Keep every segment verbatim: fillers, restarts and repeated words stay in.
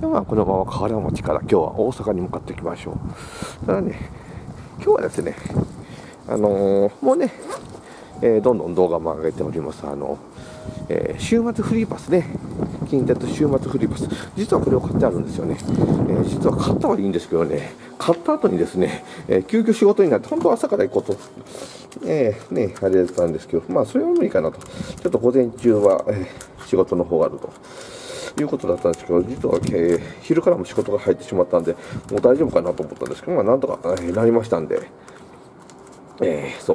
で、まあ、このまま河原町から今日は大阪に向かっていきましょう。ただね、今日はですね、あのー、もうね、えー、どんどん動画も上げております、あの、えー、週末フリーパスね、近鉄週末フリーパス、実はこれを買ってあるんですよね。えー、実は買ったはいいんですけどね、買った後にですね、えー、急遽仕事になって、本当は朝から行こうと、えー、ね、あれだったんですけど、まあ、それは無理かなと、ちょっと午前中は、えー、仕事の方があると。いうことだったんですけど、実は、えー、昼からも仕事が入ってしまったんで、もう大丈夫かなと思ったんですけど、まあ、なんとか、えー、なりましたんで、えー、そう。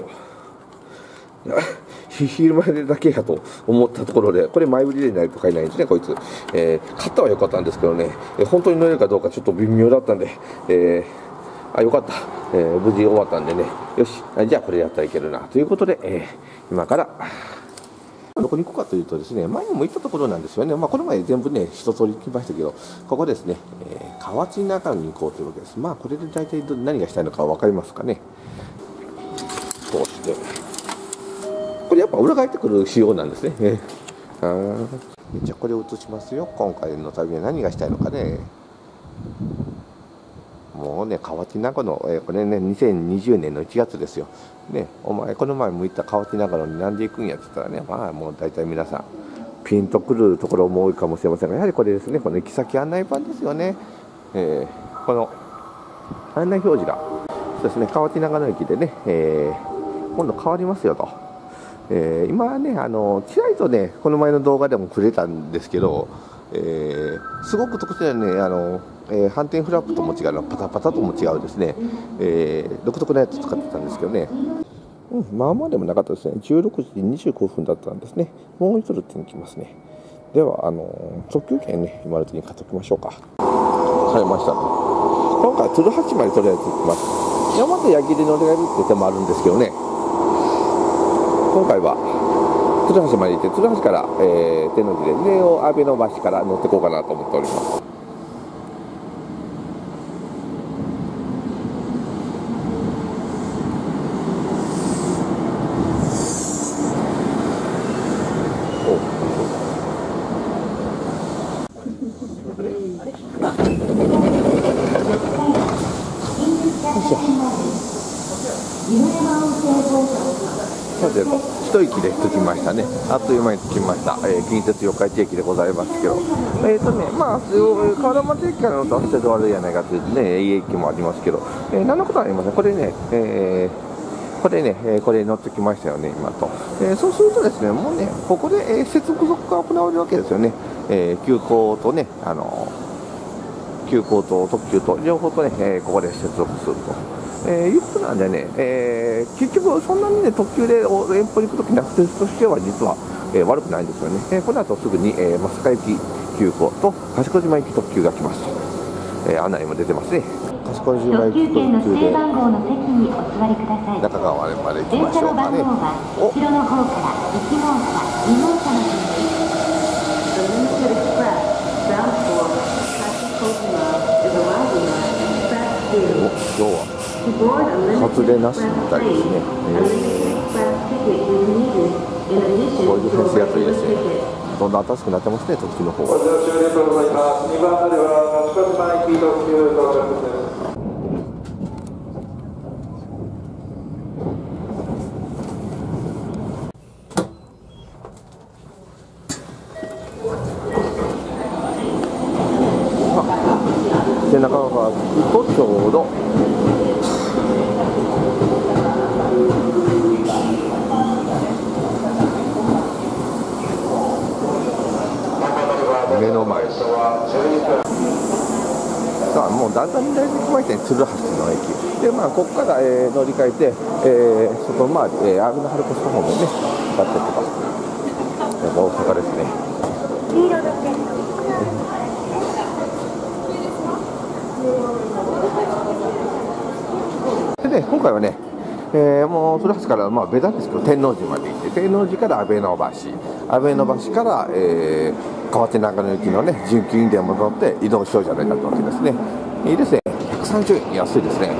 昼前だけやと思ったところで、これ前売りでないと買えないんですね、こいつ。えー、買ったは良かったんですけどね、えー、本当に乗れるかどうかちょっと微妙だったんで、えー、あ、よかった、えー、無事終わったんでね、よし、じゃあこれやったらいけるなということで、えー、今から、どこに行こうかというとですね、前にも行ったところなんですよね。まあ、この前全部ね、一通り行きましたけど、ここですね、えー、河内中野に行こうというわけです。まあ、これで大体何がしたいのか分かりますかね。こうして。これやっぱ裏返ってくる仕様なんですね。あじゃあこれを映しますよ。今回の旅は何がしたいのかね。もうね、河内中野、えー、これね、にせんにじゅうねんのいちがつですよ。ね、お前、この前も行った河内中野になんで行くんやって言ったらね、まあもう大体皆さん、ピンとくるところも多いかもしれませんが、やはりこれですね、この行き先案内板ですよね。えー、この案内表示が、そうですね、河内長野駅でね、えー、今度変わりますよと。えー、今はね、あの、ちらりとね、この前の動画でもくれたんですけど、えー、すごく特殊なね、あの、えー、反転フラップとも違うの、パタパタとも違うですね、えー、独特なやつ使ってたんですけどね、うん、まあまあでもなかったですね、じゅうろくじにじゅうごふんだったんですね、もう一度ってに来ますね。では、あの、特急券ね、今のうちに買っておきましょうか。買いました、ね。今回、鶴橋までとりあえず行きます。山手矢切乗り換えるって手もあるんですけどね、今回は鶴橋まで行って、鶴橋から、えー、天王寺で、ネオ阿部の橋から乗っていこうかなと思っております。さてと、一息で着きましたね。あっという間に着きました。えー、近鉄四日市駅でございますけど、えーとね、まあ、河原町駅からのと捨てで悪いやないかというね、いい駅もありますけど、えー、何のことはありません。これね、えー、これね、えー、これ乗ってきましたよね、今と。えー、そうするとですね、もうね、ここで、えー、接続が行われるわけですよね。えー、急行とね、あのー、急行と特急と両方とね、えー、ここで接続すると。えー、いうことなんでね、えー、結局そんなにね、特急で遠方に行くときにアクセスとしては実は、えー、悪くないんですよね。えー、この後すぐに、えー、増塚行き急行と賢島行き特急が来ますと、えー、案内も出てますね。賢島行き特急で中川まで行きましょうかね。お後ろの方からいち号車、に号車の順お、今日は初でなしみたいですね。えー、こういうフェンスやついいですね。どんどん新しくなってますね、特急の方が。背中が着くとちょうど目の前さあ、もうだんだん大体来ましたね、鶴橋の駅で、まあここから、えー、乗り換えて、えー、外回り、えー、阿部の春子さん方面ね向かっていきます。大阪ですね。黄色だけでね、今回はね、えー、もう鶴橋からまあベタですけど天王寺まで行って、天王寺から阿部の橋、阿部の橋から、えー、河内長野行きのね準急便で戻って移動しようじゃないかというわけですね。いいですね、ひゃくさんじゅうえん、安いですね。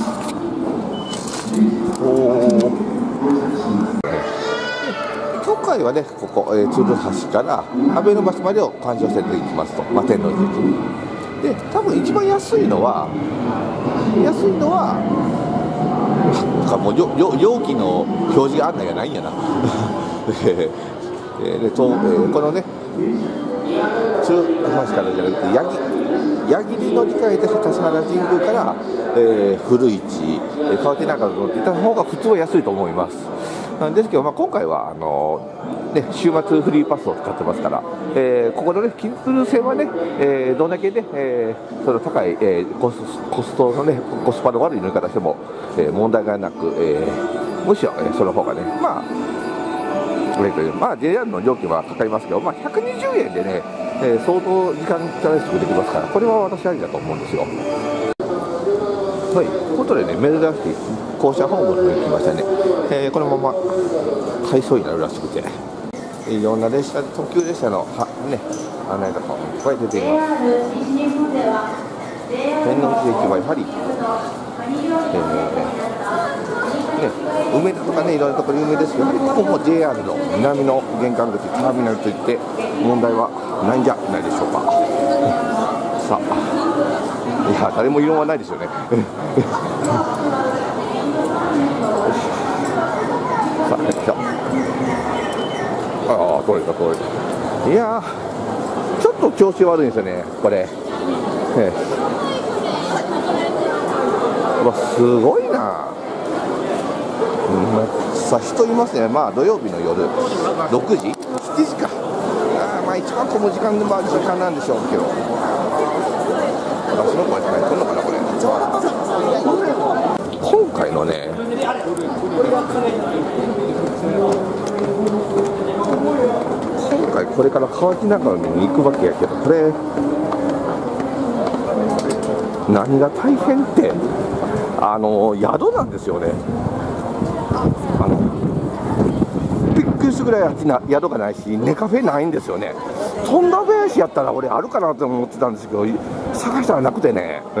おお、今日か回はね、ここ、えー、鶴橋から阿部の橋までを環状線で行きますと、まあ、天王寺駅で、多分一番安いのは、安いのは、なんかもう料金の表示案内がないんやな。ででと、えー、このね、鶴橋からじゃなくて、矢切乗り換えて笠原神宮から、えー、古市、えー、河内長野乗っていた方が普通は安いと思います。なんですけど、まあ、今回はあのーね、週末フリーパスを使ってますから、えー、ここの、ね、金鶴線はね、えー、どんだけね、えー、その高い、えー、コス、コストのね、コスパの悪い乗り方しても、えー、問題がなく、えー、むしろ、えー、その方がね、まあ、まあ、ジェイアール の料金はかかりますけど、まあ、ひゃくにじゅうえんでね、えー、相当時間短縮できますから、これは私ありだと思うんですよ。はい、ということでね、珍しい校舎ホームに行きましたね。えー、このまま回送になるらしくて、いろんな列車、特急列車のは、ね、案内とかもいっぱい出ています。天王寺駅はやはり、えーね、梅田とかね、いろんなところ有名ですけど、ここも ジェイアール の南の玄関口、ターミナルといって問題はないんじゃないでしょうか。さあ、いや、誰も異論はないですよね。さあ、よいしょ。ああ、通れた、通れた。いやー、ちょっと調子悪いんですよね、これ。ええ、うわ、すごいな。さあ、人いますね。まあ土曜日の夜ろくじ、しちじか。あまあ一番混む時間でもある時間なんでしょうけど、私の声じゃない来るのかな、これ。今回のね、今回これから河内長野に行くわけやけど、これ何が大変って、あの宿なんですよね。あのびっくりするぐらいあっちな宿がないし、寝カフェないんですよね。富田林やったら俺あるかなと思ってたんですけど、探したらなくてね、え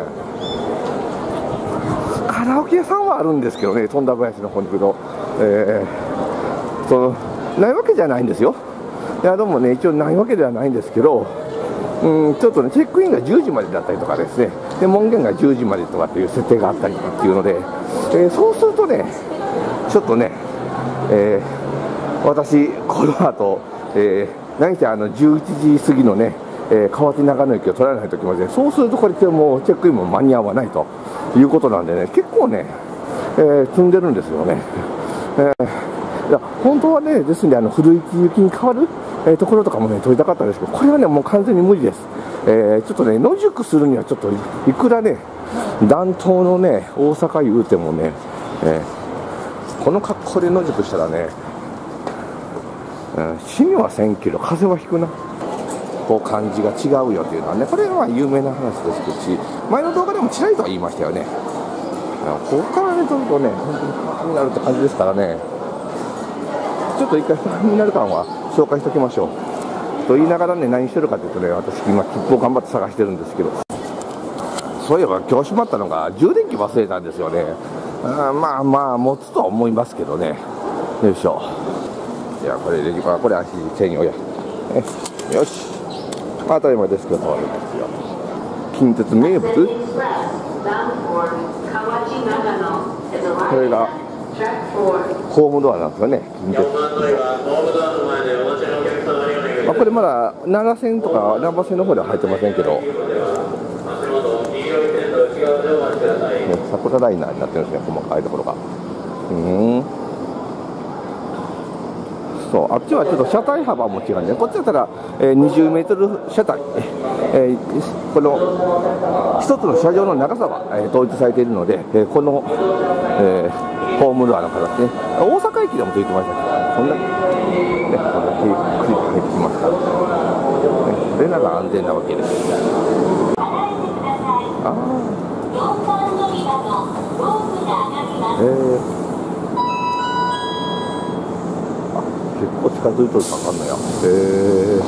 ー、カラオケ屋さんはあるんですけどね、富田林の方に行くと、えー、そのないわけじゃないんですよ。宿もね一応ないわけではないんですけど、うん、ちょっとねチェックインがじゅうじまでだったりとかですね、で門限がじゅうじまでとかっていう設定があったりとかっていうので、えー、そうするとねちょっとね、えー、私この後、えー、何せあのじゅういちじ過ぎのね、えー、河内長野駅を取らないときまで、そうするとこれもうチェックインも間に合わないということなんでね、結構ね、えー、積んでるんですよね。えー、いや本当はね、ですんであの古市行きに変わる、えー、ところとかもね取りたかったんですけど、これはねもう完全に無理です。えー、ちょっとね野宿するにはちょっといくらね暖冬のね大阪言うてもね、えー、この格好で野宿したらね、うん、死にはせんけど風邪はひくな、こう感じが違うよというのはね、これは有名な話ですし、前の動画でもちらりとは言いましたよね。ここからねちょっとね本当に気になるって感じですからね、ちょっと一回気になる感は紹介しておきましょうと言いながらね、何してるかというとね、私今切符を頑張って探してるんですけど、そういえば今日しまったのが充電器忘れたんですよね。あまあまあ持つとは思いますけどね。よいしょ。いやこれでこれ足専用や、よし、当たり前ですけど変わりますよ。近鉄名物、これがホームドアなんですよね、近鉄。まあ、これまだ奈良線とか難波線の方では入ってませんけど、ね、桜ライナーになってるんですね、細かいところが。うん、そう、あっちはちょっと車体幅も違うんで、こっちだったら、えー、にじゅうメートル車体、えー、この一つの車両の長さが、えー、統一されているので、えー、この、えー、ホームドアの形ね、大阪駅でもついてましたけど、そんなにね、これだけゆっくり入ってきますから、ね、これなら安全なわけです。あー、えー結構近づいとるか分かんないや。へ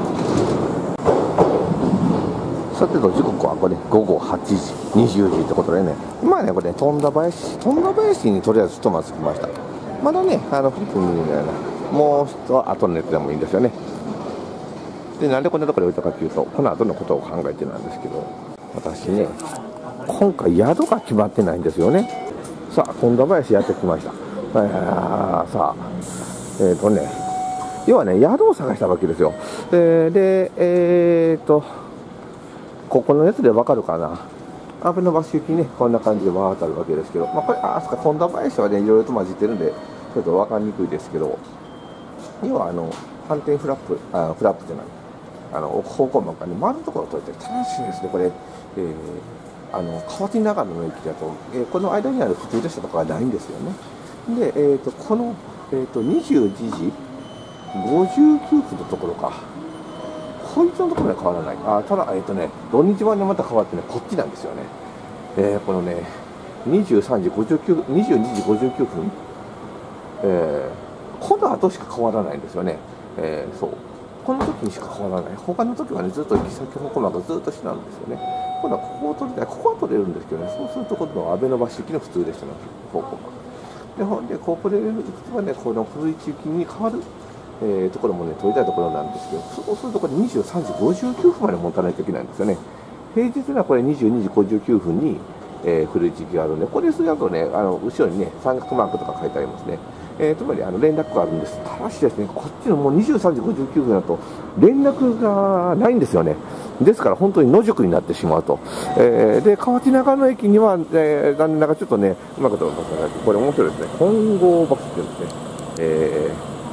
ー、さてと時刻はこれごごはちじ、にじゅうじってことでね、今ねこれ富田林富田林にとりあえずひとまず来ました。まだねあのフリップ見るようなもう一つは後の熱でもいいんですよね。で、なんでこんなところに置いたかというと、この後のことを考えてなんですけど、私ね、今回宿が決まってないんですよね。さあ、富田林やってきました。あさあ、えっ、ー、とね、要はね、宿を探したわけですよ。えー、で、えっ、ー、と、ここのやつでわかるかな。阿部の橋行きね、こんな感じでわーっとあるわけですけど、まあ、これ、あ、そっか、富田林はね、いろいろと混じってるんで、ちょっとわかりにくいですけど、要は、あの、反転フラップ、あフラップじゃない、あの、方向幕がね、丸のところを取れて楽しいですね、これ。えー、あの、河内長野の駅だと、えー、この間にある普通列車とかはないんですよね。で、えっ、ー、と、この、えっ、ー、と、にじゅうじごじゅうきゅうふんのところか。こいつのところは変わらない。あ、ただ、えっ、ー、とね、土日版でまた変わってね、こっちなんですよね。えー、このね、にじゅうさんじごじゅうきゅう、にじゅうにじごじゅうきゅうふん、えー、この後しか変わらないんですよね。えー、そう。この時にしか変わらない。他の時はね、ずっと行き先方向幕がずっと下なんですよね。今度はここを取りたい。ここは取れるんですけどね、そうすると今度は阿部の橋行きの普通列車の方向幕。で、ほんで、ここで行くとね、この古市行きに変わる、えー、ところもね、取りたいところなんですけど、そうするとこれにじゅうさんじごじゅうきゅうふんまで持たないといけないんですよね。平日はこれにじゅうにじごじゅうきゅうふんに、えー、古市行きがあるんで、これするとね、あの後ろにね、三角マークとか書いてありますね。えー、つまりあの連絡があるんです。ただしですね、こっちのもうにじゅうさんじごじゅうきゅうふんだと連絡がないんですよね。ですから本当に野宿になってしまうと。えー、で、河内長野駅には、えー、残念ながらちょっとね、うまくとこれ面白いですね。金剛バスっていうんですね。え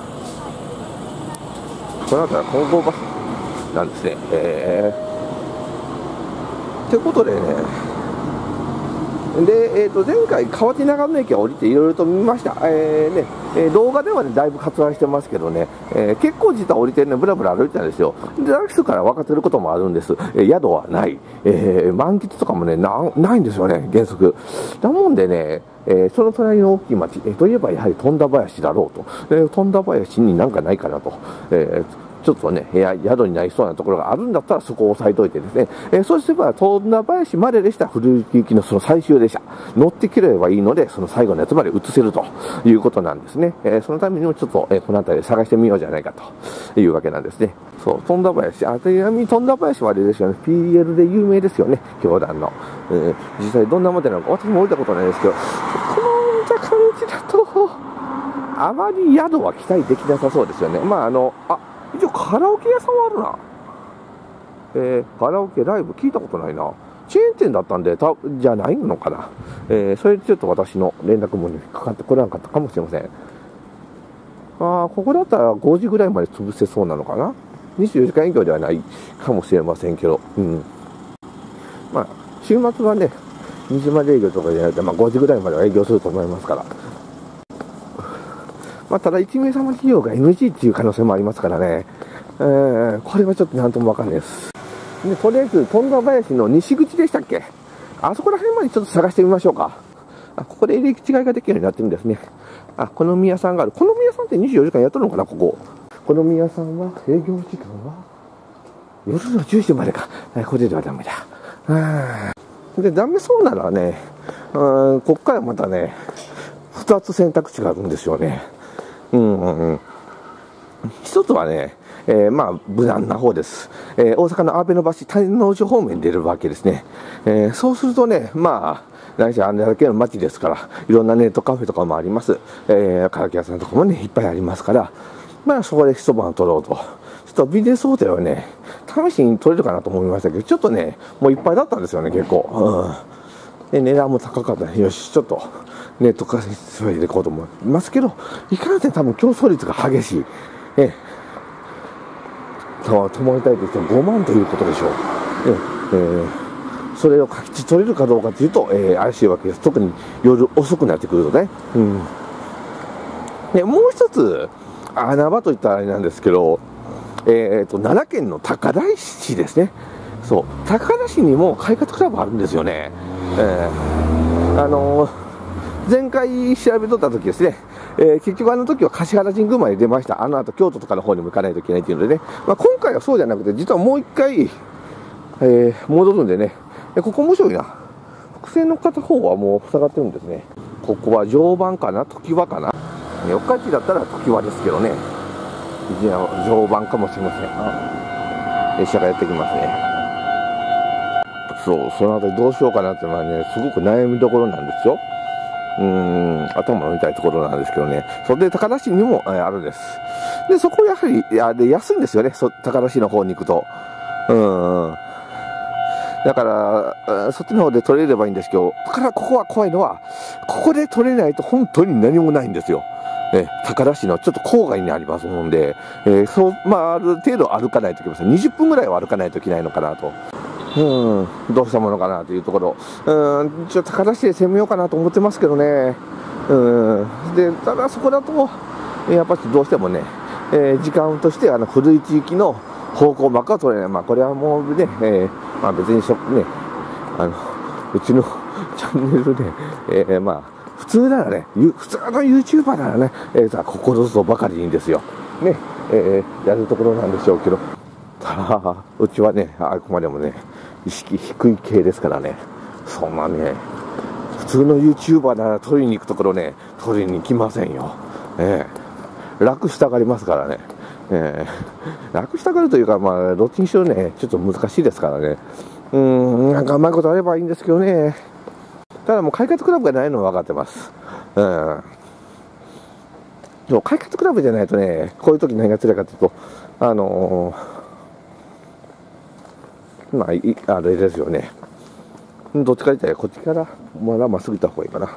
ー、この辺りは金剛バスなんですね。えー、ということでね、で、えー、と前回、河内長野駅を降りていろいろと見ました、えーねえー、動画では、ね、だいぶ割愛してますけどね、えー、結構実は降りてね、ぶらぶら歩いてたんですよ。で、ダックスから分かってることもあるんです、えー、宿はない、えー、満喫とかもねな、ないんですよね、原則。だもんでね、えー、その隣の大きい町、えー、といえばやはり富田林だろうと、えー、富田林になんかないかなと。えーちょっとね、部屋、宿になりそうなところがあるんだったらそこを押さえといてですね、えー、そうすれば、富田林まででした古行きのその最終列車、乗ってくればいいので、その最後のやつまで移せるということなんですね。えー、そのためにもちょっと、えー、この辺りで探してみようじゃないかというわけなんですね。そう、富田林、あ、ちなみに富田林はあれですよね、ピーエル で有名ですよね、教団の。えー、実際どんなもんでなのか、私も降りたことないですけど、この見た感じだと、あまり宿は期待できなさそうですよね。まあ、あの、あ、一応カラオケ屋さんはあるな。えー、カラオケライブ聞いたことないな。チェーン店だったんで、たじゃないのかな。えー、それでちょっと私の連絡網にかかってこれなかったかもしれません。あー、ここだったらごじぐらいまで潰せそうなのかな。にじゅうよじかん営業ではないかもしれませんけど。うん。まあ、週末はね、にじまで営業とかじゃなくて、まあごじぐらいまでは営業すると思いますから。まあ、ただいちめいさま企業が エヌジー っていう可能性もありますからね、えー、これはちょっとなんともわかんないです。で、とりあえず富田林の西口でしたっけ、あそこら辺までちょっと探してみましょうか。あ、ここで入り口違いができるようになってるんですね。あ、この宮さんがある。この宮さんってにじゅうよじかんやっとるのかな、ここ。この宮さんは営業時間は夜のじゅうじまでか。これではダメだ。で、ダメそうならね、うん、こっからまたね、ふたつ選択肢があるんですよね。うんうんうん、一つはね、えー、まあ無難な方です、えー、大阪の阿倍野橋谷之内方面に出るわけですね、えー、そうするとね、まあ何せあれだけの街ですから、いろんなネットカフェとかもあります、えー、カラオケ屋さんとかもねいっぱいありますから、まあそこで一晩取ろうと。ちょっとビジネスホテルはね試しに取れるかなと思いましたけど、ちょっとねもういっぱいだったんですよね、結構、うん、で値段も高かったね。よし、ちょっとネットカフェで行こうと思いますけど、いかんせん多分競争率が激しい。ええ、泊まりたいとしてもごまんということでしょう。ええー、それを書き地取れるかどうかというと、えー、怪しいわけです。特に夜遅くなってくるとね。うん、でもう一つ穴場といったらあれなんですけど、えーと、奈良県の高台市ですね。そう、高田市にも快活クラブあるんですよね。えー、あのー前回調べとった時ですね、えー、結局あの時は橿原神宮まで出ました。あの後京都とかの方にも行かないといけないというのでね、まあ、今回はそうじゃなくて、実はもう一回、えー、戻るんでね、えここ面白いな。複線の片方はもう塞がってるんですね。ここは常磐かな、常盤かな。 四日市だったら常盤ですけどね、いや常磐かもしれません。列車がやってきますね。そう、そのあたりどうしようかなっていうのはね、すごく悩みどころなんですよ。うーん、頭の痛いところなんですけどね。それで高田市にも、えー、あるんです。で、そこやはり、いやで安いんですよね、そ高田市の方に行くと。うん。だから、そっちの方で取れればいいんですけど、だからここは怖いのは、ここで取れないと本当に何もないんですよ。え高田市のちょっと郊外にありますもんで、えー、そう、まあ、ある程度歩かないといけません。にじゅっぷんぐらいは歩かないといけないのかなと。うん、どうしたものかなというところ。うん、ちょっと高田市で攻めようかなと思ってますけどね。うん、で、ただそこだと、やっぱりどうしてもね、えー、時間としてあの古い地域の方向ばっか取れない。まあ、これはもうね、えー、まあ別にしょ、ね、あの、うちのチャンネルで、えー、まあ、普通ならね、普通の YouTuber ならね、えー、ここぞとばかりいいんですよ。ね、えー、やるところなんでしょうけど、ただ、うちはね、あくまでもね、意識低い系ですからね、そんなね、普通の YouTuber なら取りに行くところね、取りに行きませんよ。えー、楽したがりますからね。えー、楽したがるというか、まあ、どっちにしろね、ちょっと難しいですからね。うーん、なんかうまいことあればいいんですけどね。ただもう快活クラブがないのは分かってます。うん。でも快活クラブじゃないとね、こういう時何が辛いかというと、あのー、まあ、いあれですよね。どっちかと言ったらこっちからまだまっすぐ行った方がいいかな。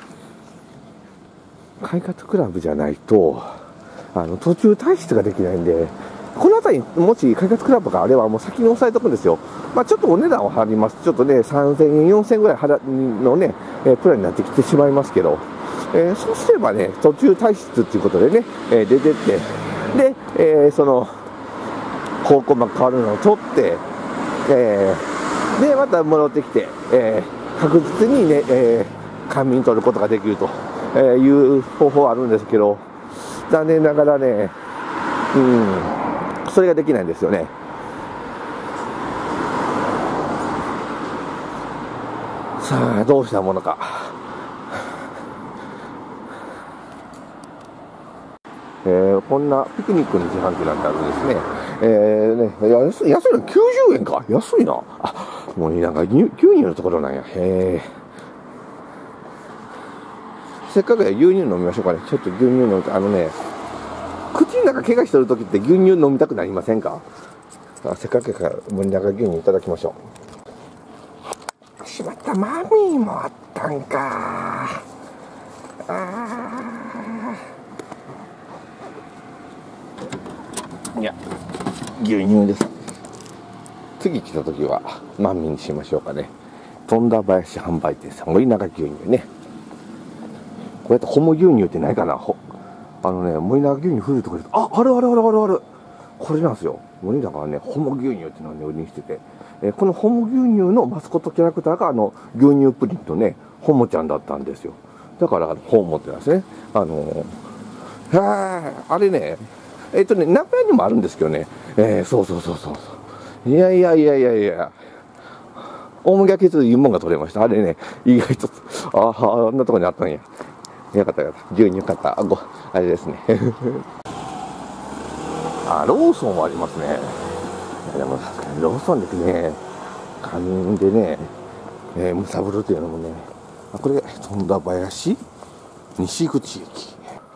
快活クラブじゃないと、あの途中退出ができないんで、この辺りにもし快活クラブがあればもう先に押さえておくんですよ。まあ、ちょっとお値段を払います。ちょっとね、さんぜんえん、よんせんえんぐらい払のね、えー、プランになってきてしまいますけど、えー、そうすればね、途中退出っていうことでね、えー、出てって、で、えー、その、方向幕変わるのを取って、えー、で、また戻ってきて、えー、確実にね、えー、官民取ることができると、えー、いう方法はあるんですけど、残念ながらね、うん、それができないんですよね。さあ、どうしたものか。えー、こんなピクニックの自販機なんてあるんですね。えー、ね、安い、安いのきゅうじゅうえんか。安いな。あ、もうなんか牛乳のところなんや。へー。せっかくや牛乳飲みましょうかね。ちょっと牛乳飲みたい。あのね、口の中怪我してる時って牛乳飲みたくなりませんか？あ、せっかくやから森永牛乳いただきましょう。しまった、マミーもあったんか。あー、いや、牛乳です。次来た時はマミーにしましょうかね。富田林販売店さん、森永牛乳ね。こうやってホモ牛乳ってないかな。ほあのね、森永牛乳古いところで、あ、あるあるあるあるある。これなんですよ。森永はね、ホモ牛乳っていうのをね、売りにしてて、えー、このホモ牛乳のマスコットキャラクターがあの牛乳プリンとね、ホモちゃんだったんですよ。だからホモってなんですね。あのー、はあ、あれね、えっ、ー、とね、名古屋にもあるんですけどね、えー、そうそうそうそう。いやいやいやいやいや。大麦焼きというもんが取れました。あれね、意外と、ああ、あんなとこにあったんや。よかったよかった。牛乳買った。あ、ご、あれですね。あ、ローソンはありますね。でもさすがにローソンですね、カニでね、えー、むさぶるというのもね、あ、これ、富田林西口駅。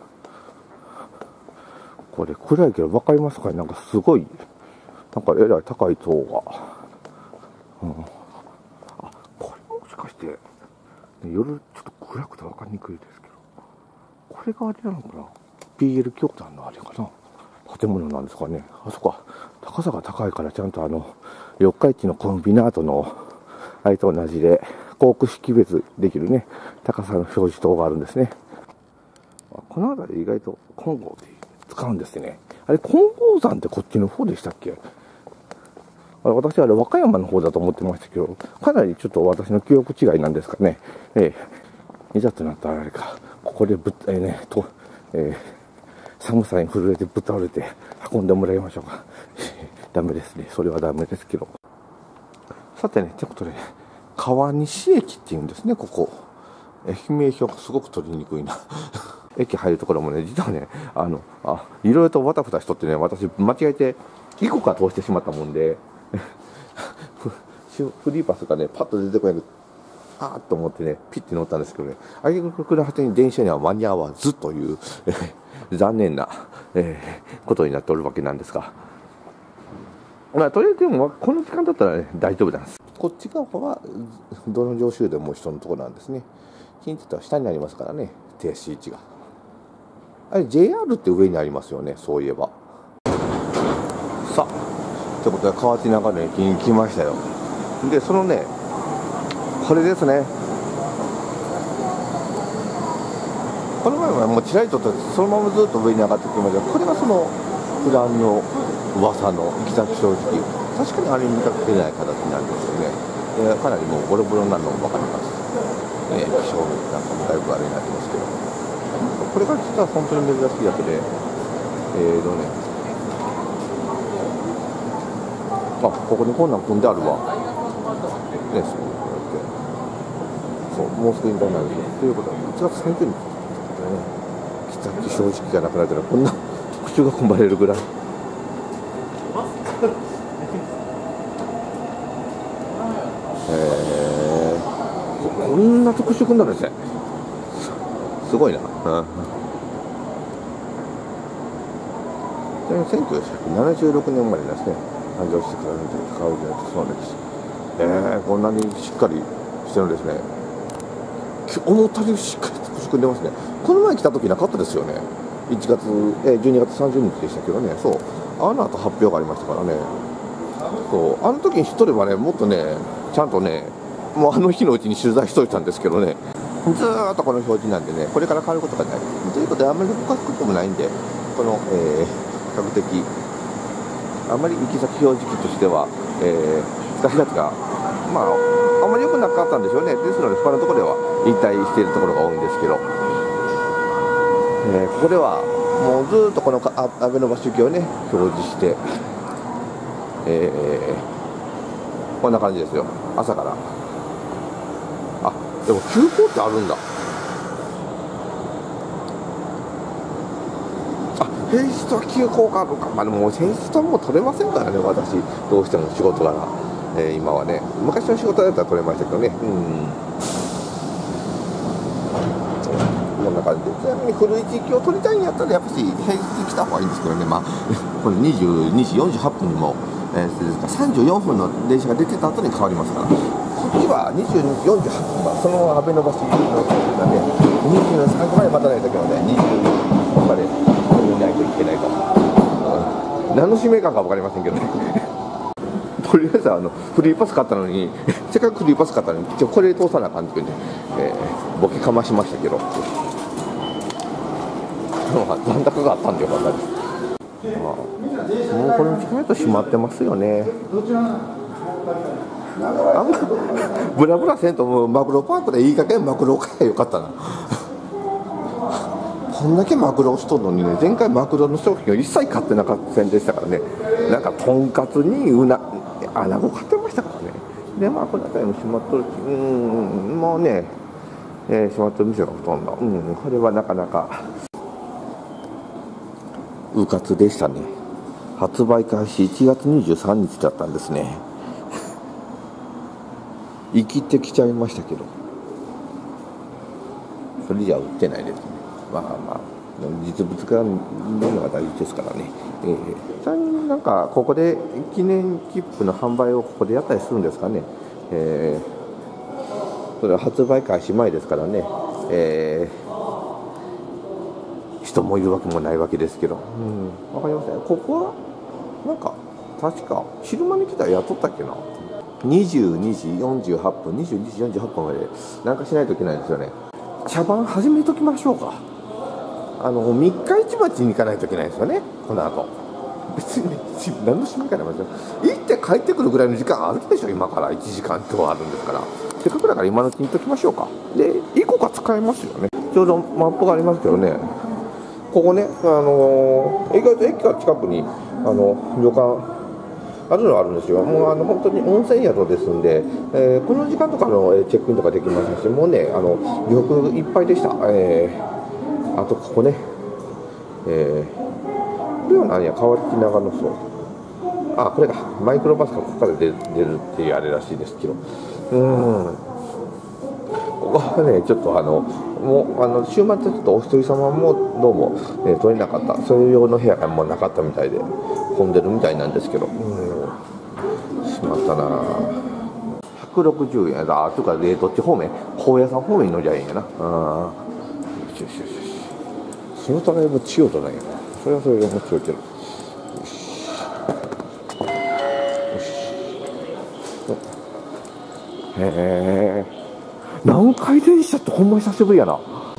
これ暗いけど分かりますかね。なんかすごい、なんかえらい高い塔が。うん、あ、これもしかして、夜ちょっと暗くて分かりにくいですけど、これがあれなのかな、 ピーエル 教団のあれかな、建物なんですかね。あそこは高さが高いからちゃんとあの四日市のコンビナートのあれと同じで航空識別できるね、高さの表示灯があるんですね。この辺り意外と金剛って使うんですね。あれ、金剛山ってこっちの方でしたっけ？あれ、私はあれ和歌山の方だと思ってましたけど、かなりちょっと私の記憶違いなんですかね。ええ、いざとなったらあれか、ここでぶっ、えー、ね、と、えー、寒さに震えてぶっ倒れて運んでもらいましょうか。ダメですね。それはダメですけど。さてね、ということで、川西駅っていうんですね、ここ。愛媛表がすごく取りにくいな。 駅入るところもね、実はね、あのあいろいろとわたふたしとってね、私間違えていこか通してしまったもんでフリーパスがねパッと出てこないあーっと思ってねピッて乗ったんですけどね、あげくの果てに電車には間に合わずという残念な、えー、ことになっておるわけなんですが、まあ、とりあえずでもこの時間だったら、ね、大丈夫なんです。こっち側はどの上州でも人のところなんですね。近鉄は下になりますからね、停止位置が。あれ ジェイアール って上にありますよね、そういえば。さあということで河内長野駅に来ましたよ。でそのねこれですね、この前はもうちらりとそのままずっと上に上がってきましたが、これがその普段の噂の行き先正直確かにあれ見かけない形なんですよね。でかなりもうボロボロになるのも分かります。えー、気象なんかもだいぶあれになってますけど、これが実は本当に珍しいやつで、えーとねあ、ここにこんなん組んであるわ。ね、そうこうやってそうもうすぐに行かないということは、いちがつさんじゅうにちということでね、行き先正直じゃなくなったらこんな特集が組まれるぐらい。えー、こんな特集組んだんですね。すごいな。うんせんきゅうひゃくななじゅうろくねん生まれですね。誕生してから見て高尾のその歴史、えー、こんなにしっかりしてるんですね。思ったよりしっかり特集組んでますね。この前来た時なかったですよね。いちがつ、えー、じゅうにがつさんじゅうにちでしたけどね。そうあの後発表がありましたからね。そうあの時にしとればね、もっとねちゃんとね、もうあの日のうちに取材しといたんですけどね、ずーっとこの表示なんでね、これから変わることがないということで、あんまり動かすこともないんで、この、えー、比較的あまり行き先表示器としては、えー、使い勝手がまああまり良くなかったんでしょうね。ですので他のところでは引退しているところが多いんですけど、えー、ここではもうずっとこの安倍の場所をね表示して、えー、こんな感じですよ。朝から。あ、でも急行ってあるんだ。あ、平日は急行かどうか、まあでも平日はもう取れませんからね、私どうしても仕事柄、えー、今はね、昔の仕事だったら取れましたけどね。うん、こんな感じで、ちなみに古い地域を取りたいんやったらやっぱし平日に来た方がいいんですけどね。まあこれにじゅうにじよんじゅうはっぷんにも、えー、さんじゅうよんふんの電車が出てた後に変わりますから、こっちはにじゅうにじよんじゅうはっぷんはその安倍の橋のなんでにじゅうさんじまで待たないといけないので、にじゅうにふんまで見ないといけないと、うん、何の使命感か分かりませんけどねとりあえずあのフリーパス買ったのにせっかくフリーパス買ったのに一応これで通さなあかんっていうね、えー、ボケかましましたけど、残高があったんでよかったです。まあ、もうこれに近いと閉まってますよね。あんまブラブラせんともうマグロパークでいい加減マグロ買えばよかったなこんだけマグロをしとるのにね、前回マグロの商品を一切買ってなかったんでしたからね。なんかとんかつにうなアナゴ買ってましたからね。でまあこの辺りも閉まっとるし、うんもうね、えー、閉まってる店がほとんど、うん、これはなかなかうかつでしたね。発売開始いちがつにじゅうさんにちだったんですね。生きてきちゃいましたけど、それじゃ売ってないですね。まあまあ実物から見るのが大事ですからね。えー、ちなみになんかここで記念切符の販売をここでやったりするんですかね。えー、それは発売開始前ですからね。えー、人もいるわけもないわけですけど、うん、わかりません。ここはなんか確か昼間に来たらやっとったっけな。にじゅうにじよんじゅうはっぷん、にじゅうにじよんじゅうはっぷんまでなんかしないといけないんですよね。茶番始めときましょうか。あのみっか市町に行かないといけないんですよね、この後。別に何のしみかないですよ。行って帰ってくるぐらいの時間あるでしょ、今からいちじかん今日あるんですから。せっかくだから今のうちに行っときましょうか。でいっこか使えますよね。ちょうどマップがありますけどね、ここね、あのー、意外と駅から近くにあの旅館あるのはあるんですよ。もうあの本当に温泉宿ですんで、えー、この時間とかのチェックインとかできますし、もうねあの旅客いっぱいでした。えー、あとここね、えー、これは何や、河内長野荘。あ、これがマイクロバスがここから出る出るっていうあれらしいですけど、うーん、ここはね、ちょっとあの、もうあの週末ちょっとお一人様もどうも、ね、取れなかった、それ用の部屋がもうなかったみたいで、混んでるみたいなんですけど、うーん、しまったな。ひゃくろくじゅうえんだ。あ、というか、えー、どっち方面、高野山方面に乗りゃいいんやな。ああ、よしよしよしよし。その互いも千代となんやな。それはそれで面白いけど。へえ、南海電車ってほんま久しぶりやな。お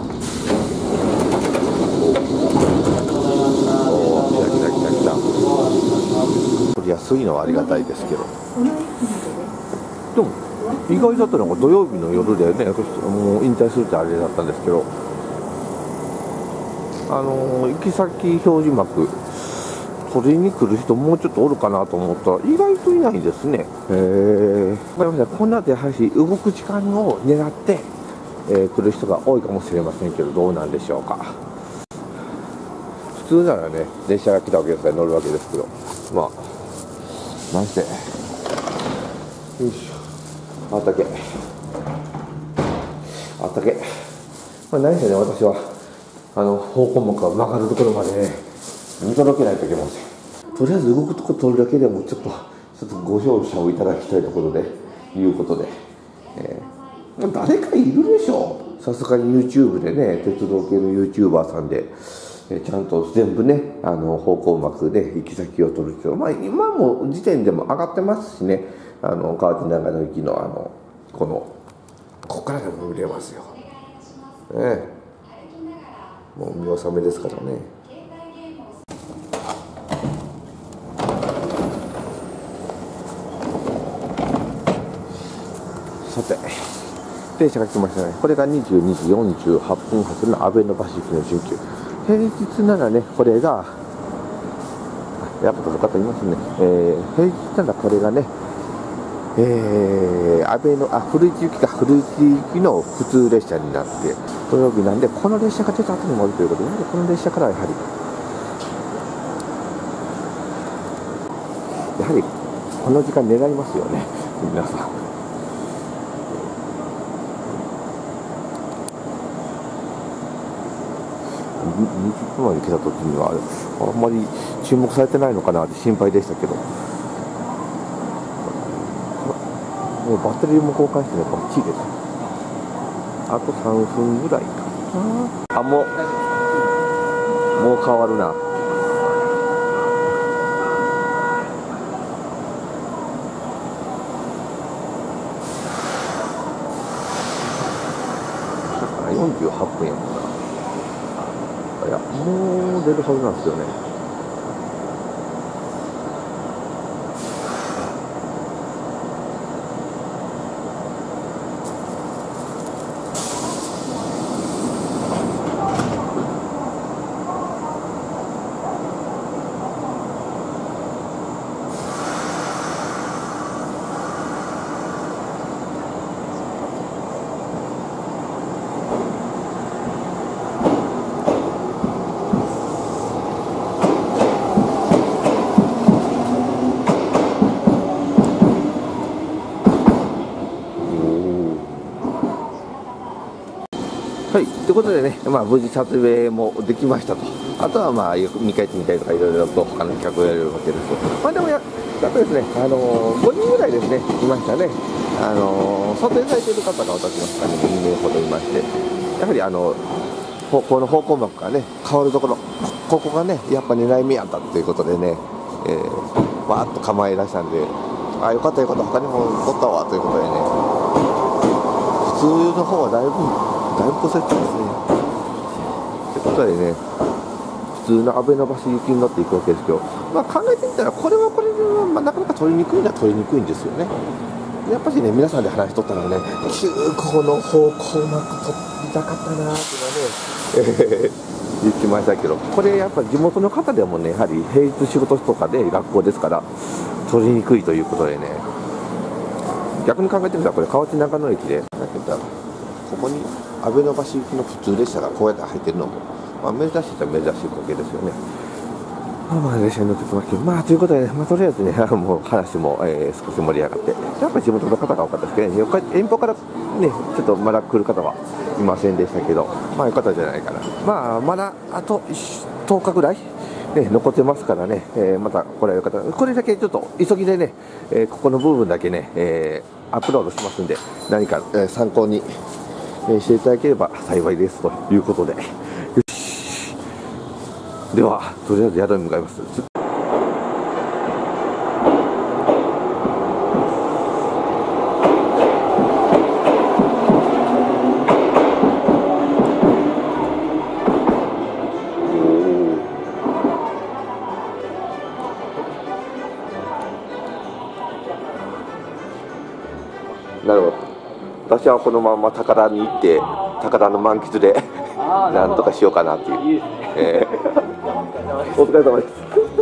お、来た来た来た来た。これ安いのはありがたいですけど、でも意外だったのが土曜日の夜でね、もう引退するってあれだったんですけど、あのー、行き先表示幕取りに来る人もうちょっとおるかなと思ったら意外といないですね。へえ。こんなでやはり動く時間を狙って、えー、来る人が多いかもしれませんけど、どうなんでしょうか。普通ならね、電車が来たわけですから乗るわけですけど、まあマジでよいしょ、あったけあったけ、まあ、何せね、私はあの方向幕が曲がるところまでね見届けないといけません。とりあえず動くとこ取るだけでもちょっとちょっとご乗車をいただきたいところでいうことで、えー、誰かいるでしょう。さすがに YouTube でね、鉄道系の YouTuber さんで、えー、ちゃんと全部ね、あの方向幕で行き先を取るけど、まあ今も時点でも上がってますしね、あの河内長野行きのあのこのここからでも見れますよ。ね、もう見納めですからね。さて、電車が来ましたね。これがにじゅうにじよんじゅうはっぷん発の阿部の橋行きの準急。平日ならね、これが、やっぱの方いますね。えー、平日ならこれがね、えー、安倍の、あ、古市行きか、古市行きの普通列車になって、土曜日なんで、この列車が出た後に乗るということで、この列車からやはり、やはり、この時間狙いますよね、皆さん。にじゅっぷんまで来た時には、あんまり注目されてないのかなって心配でしたけど、もうバッテリーも交換してね、バッチリです。あとさんぷんぐらいかな。あ、もう、もう変わるな。よんじゅうはっぷんやもんな。いや、もう出るはずなんですよね。はい、ということでね、まあ、無事撮影もできましたと。あとはまあよく見返してみたりとかいろいろと他の企画をやれるわけです。まあでもや、やっぱりですね、あのー、ごにんぐらいですね、いましたね。あのー、撮影されている方が私の他ににめいほどいまして、やはりあの方向の方向幕がね、変わるところ、ここがね、やっぱ狙い目やったということでね、えー、わーっと構え出したんで、ああ、よかったよかった、他にも撮ったわということでね、普通の方はだいぶ、だいぶこせちゃうんですね。ということでね、普通の安倍の橋行きになっていくわけですけど、まあ、考えてみたら、これはこれで、まあ、なかなか取りにくいのは取りにくいんですよね。やっぱりね、皆さんで話しとったらね、急行の方向幕取りたかったなーっていうのはね、言ってましたけど、これやっぱ地元の方でもね、やはり平日仕事とかで学校ですから、取りにくいということでね、逆に考えてみたら、これ、河内長野駅で、ここに安倍の橋行きの普通列車がこうやって入ってるのも、 まあ、珍しいっちゃ珍しい光景ですよね。まあ、列車に乗ってきました。まあ、ということで、まあ、とりあえずね、もう話も、えー、少し盛り上がって、やっぱり地元の方が多かったですけどね、遠方からね、ちょっとまだ来る方はいませんでしたけど、まあ、よかったんじゃないかな。まあ、まだあととおかぐらい、ね、残ってますからね、えー、また来られる方、これだけちょっと急ぎでね、えー、ここの部分だけね、えー、アップロードしますんで、何か、えー、参考に、えー、していただければ幸いですということで。では、とりあえず宿に向かいます。なるほど。私はこのまま高田に行って、高田の満喫でなんとかしようかなっていう。いいですね。えーお疲れ様です。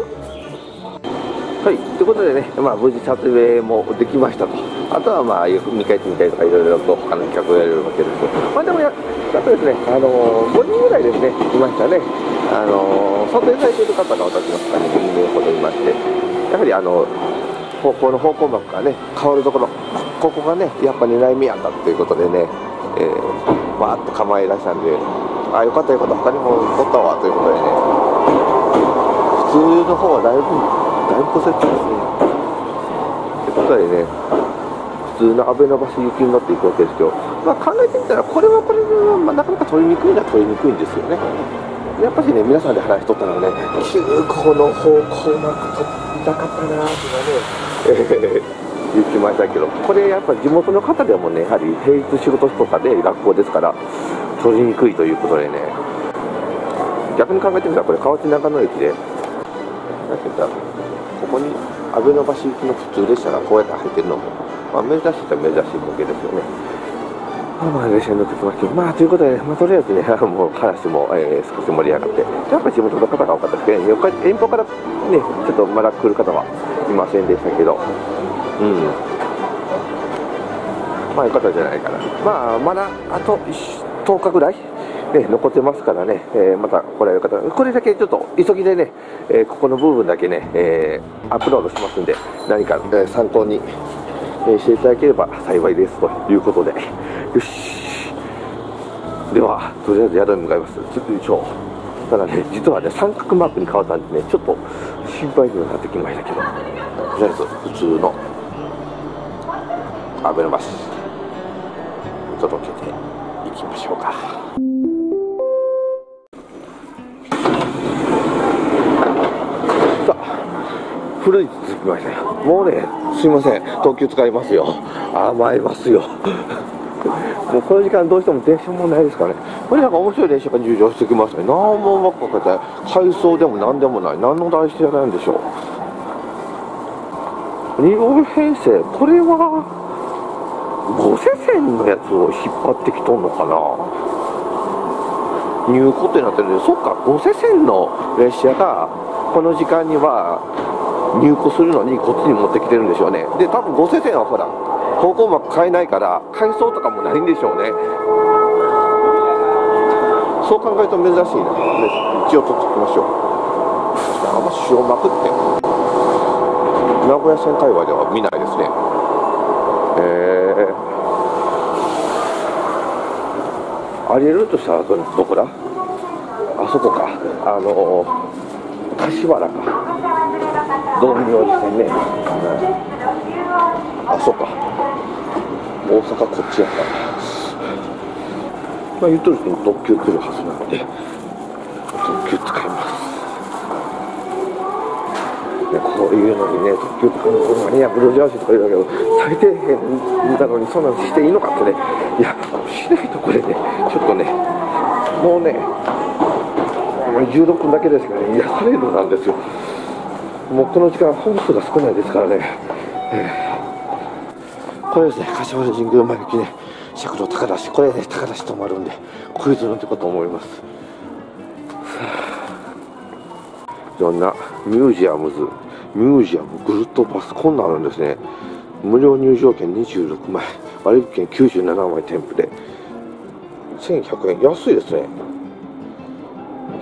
はい、ということでね、まあ、無事撮影もできましたと。あとはまあ、よく見返してみたりとか、いろいろと他の企画をやれるわけですけど、まあでもや、やっぱですね、あのー、ごにんぐらいですね、いましたね。あのー、撮影されている方が私の他にに名ほどいまして、やはりあの、方向の方向幕がね、変わるところ、ここがね、やっぱ狙い目やったということでね、えー、わーっと構えらしたんで、ああ、よかったよかった、他にも撮ったわということでね、普通の方はだいぶ、だいぶ骨折ですね。ということでね、普通の安倍の橋行きに乗っていくわけですけど、まあ、考えてみたら、これはこれで、まあ、なかなか取りにくいのは取りにくいんですよね。やっぱりね、皆さんで話しとったらね、急行の方向幕取りたかったなーっていうのはね、言ってましたけど、これやっぱ地元の方でもね、やはり平日仕事とかで学校ですから、取りにくいということでね、逆に考えてみたら、これ、河内長野駅で、なんて言ったら、ここに安倍の橋行きの普通列車がこうやって入ってるのも、まあ、珍しいっちゃ珍しい光景ですよね。まあ、列車に乗ってきました。まあ、ということで、まあ、とりあえずね、もう話も、えー、少し盛り上がって、やっぱり地元の方が多かったですけどね、遠方からね、ちょっとまだ来る方はいませんでしたけど、うん。まあ、よかったんじゃないかな。まあ、まだあととおかぐらい、ね、残ってますからね、えー、また来られる方、これだけちょっと急ぎでね、えー、ここの部分だけね、えー、アップロードしますんで、何か、えー、参考に、えー、していただければ幸いですということで、よし。では、とりあえず宿に向かいます。ちょっと一応、ただね、実はね、三角マークに変わったんでね、ちょっと心配にはなってきましたけど、とりあえず普通の安倍の橋、届けていきましょうか。さあ、古い続きましたよ。もうね、すいません、特急使いますよ。甘えますよ。もうこの時間どうしても電車もないですからね。これなんか面白い電車が入場してきましたね。何もうまくかけて、回送でも何でもない。何の台車なんでしょう。にほん編成、これはごせ線のやつを引っ張ってきとんのかな。入庫ってなってるんで、そっか、ごせ線の列車がこの時間には入庫するのにこっちに持ってきてるんでしょうね。で、多分ごせ線はほら、方向幕変えないから回送とかもないんでしょうね。そう考えると珍しいな。一応取っておきましょう。あんま塩幕って名古屋線界隈では見ないですね。えー、ありえるとしたらどこだ。あそこか、あのー、柏原か、道明寺線ね、うん、あそこか、大阪こっちやったら、まあ、言っとる人に特急来るはずなんで特急使います。こういうのにね、特急とかマニアブルージャージとか言うけど、最低限なのにそんなのしていいのかってね、いや、しないとこれね、ちょっとね、もうね、じゅうろっぷんだけですからね、癒されるなんですよ。もうこの時間、本数が少ないですからね、えー、これですね、柏原神宮前行きね、尺度高田市、これね、高田市止まるんで、クイズ乗っていこうと思います。いろんなミュージアムズ、ミュージアムぐるっとバス、こんなんあるんですね。無料入場券にじゅうろくまい、割引券きゅうじゅうななまい添付でせんひゃくえん、安いですね。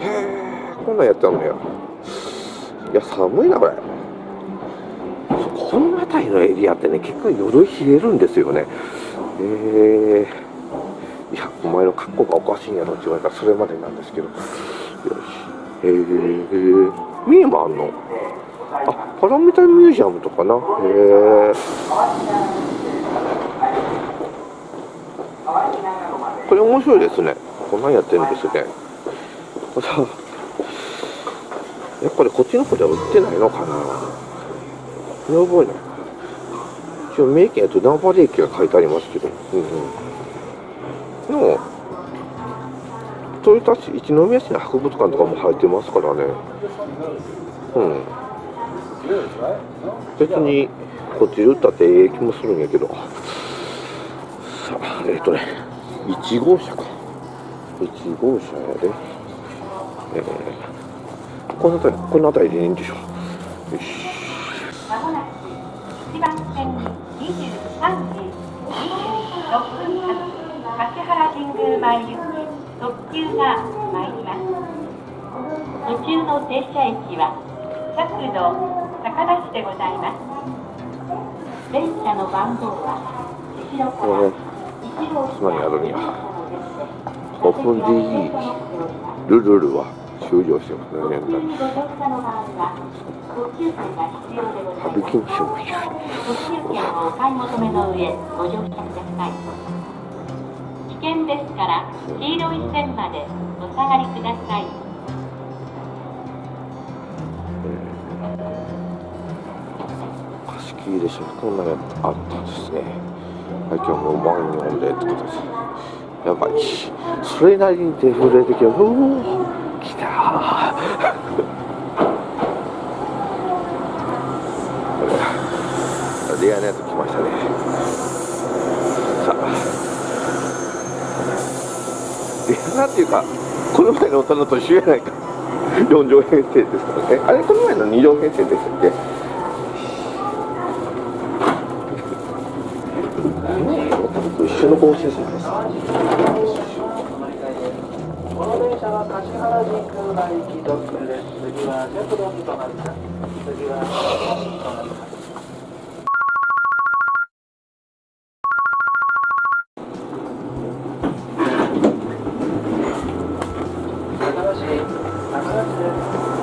こんなんやってんのや。いや、寒いなこれ。この辺りのエリアってね、結構夜冷えるんですよね。えー、いや、お前の格好がおかしいんやろって言われたらそれまでなんですけど。よし。えー、ミーもあんの？あ、パラメタルミュージアムとかな。へえ。これ面白いですね。こんなんやってるんですね。やっぱりこっちの方では売ってないのかな。やばいな。一応三重県やとナンバー駅が書いてありますけど。うんうん。でも、豊田市、一宮市の博物館とかも入ってますからね。うん。別にこっちで売ったってええ気もするんやけど。さあ、えっとね、いち号車か。いち号車やで。えー、この辺り、この辺りでいいんでしょう。よし。まもなくいちばん線ににじゅうさんじにじゅうろっぷん発、橿原神宮前行き特急が参ります。途中の停車駅は釈土高田市でございます。電車の番号は後ろからいち号車にあるんや。ごふんでいいルルルは終了してますね。現在旅禁止もいる。特急券をお買い求めの上ご乗車ください。危険ですから黄色い線までお下がりください。貸し切り列車こんなのあったんですね。はい、今日もワイン飲んでってことです。やばいし、それなりにデフレ的な、うおー、来たー。レアなやつ来ましたね。さあ、レアなっていうか、この前の大人と一緒やないか。よん両編成ですからね。あれ、この前のに両編成でしたっけ？一緒の更新数です。この電車は橿原神宮前行き特急です。次は釈土に停まります。次は釈土に停まります。高田市、高田市です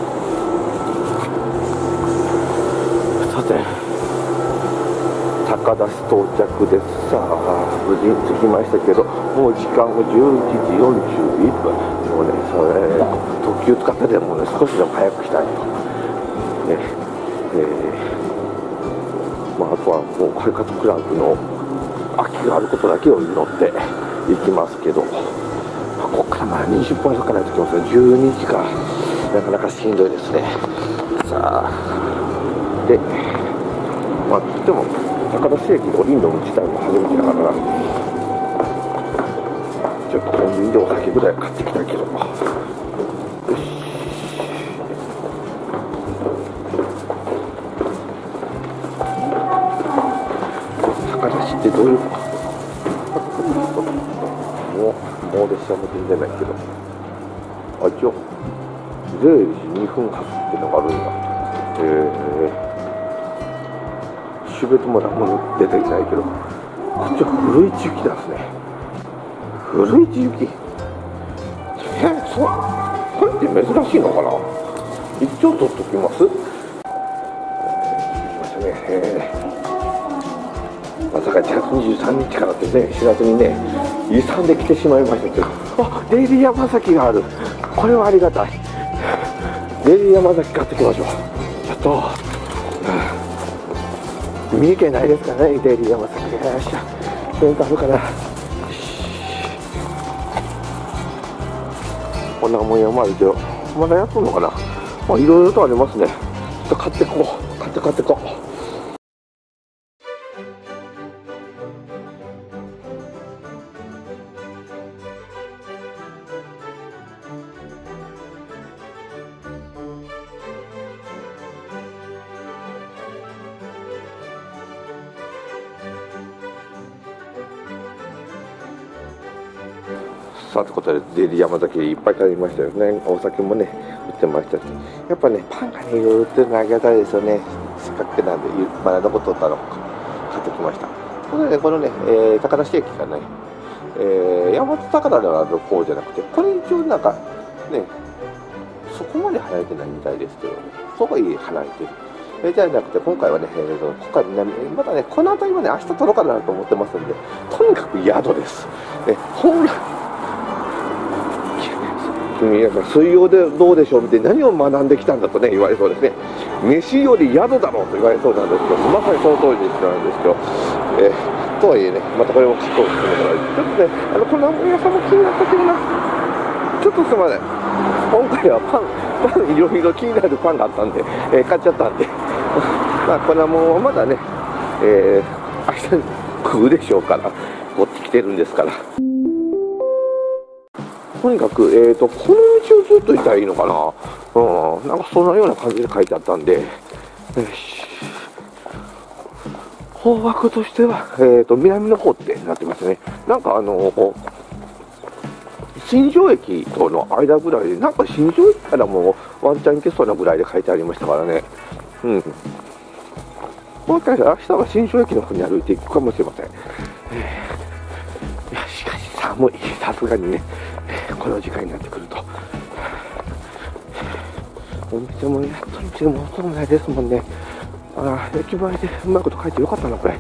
。さて、高田市到着です。さあ、無事に着きましたけど、もう時間がじゅういちじよんじゅういっぷん。もうね、それ特急使ってでもね、少しでも早く来たいと。ね、えー、まあ、あとはもう快活クラブの空きがあることだけを祈っていきますけど、まあ、ここからまあにじゅっぷんかからないときますが、じゅうにじか、なかなかしんどいですね。さあ、で、まあ、でも、高田市駅で降りるの自体も初めてだからな。ちょっとコンビニでお酒ぐらい買ってきたけど。よし。高田市ってどういうもう、もう列車も全然ないけど。あ、一応、れいじにふん発っていうのがあるんだ。へえ。種別も何も出ていないけど、こっちは古市行きですね。古市行き。え、そう、これって珍しいのかな。一応取っときます。えー、来ましたね。えー、まさかいちがつにじゅうさんにちからってね、知らずにね、勇んで来てしまいましたけど、あ、デイリー山崎がある。これはありがたい。デイリー山崎買ってきましょう。ちょっと。三重県ないですからね、デイリー山崎が。よっしゃ、弁当あるかな。こんなもん山あるけど、まだやっとんのかな。まあ、いろいろとありますね。ちょっと買ってこう。買って買ってこう。さあということでデイリー山崎いっぱい買いましたよね。お酒もね売っってましたし、やっぱね、パンがね、いろいろ売ってるのありがたいですよね。せっかくなんで、まだ残っとったのか、買ってきました。これね、このね、えー、高田市駅がね、えー、大和高田のある方じゃなくて、これ一応なんか、ね、そこまで離れてないみたいですけど、そこいい離れてる。えー、じゃなくて、今回はね、えー、今回ね、まだね、この辺りはね、明日撮ろうかなと思ってますんで、とにかく宿です。え本来やっぱ水曜でどうでしょうみたいな、何を学んできたんだとね言われそうですね。飯より宿だろうと言われそうなんですけど、まさにその通りですなんですけど、えー、とはいえね、またこれも書こうと思うから、ちょっとね、あのこのラーメン屋さんも気になったけどな、ちょっとすみません、今回はパン、パンいろいろ気になるパンがあったんで、えー、買っちゃったんで、まあこれはもうまだね、えー、明日食うでしょうから、持ってきてるんですから。とにかく、えーと、この道をずっと行ったらいいのかな、うん、なんかそんなような感じで書いてあったんで、よし、方角としては、えーと、南の方ってなってますね。なんかあの、新庄駅との間ぐらいで、なんか新庄駅からもワンチャン行けそうなぐらいで書いてありましたからね。うん。もしかしたら明日は新庄駅の方に歩いていくかもしれません。えー、いや、しかし寒い、さすがにね。この時間になってくるとお店もやっと店も遅くないですもんね。ああ、駅前でうまいこと書いてよかったなこれ。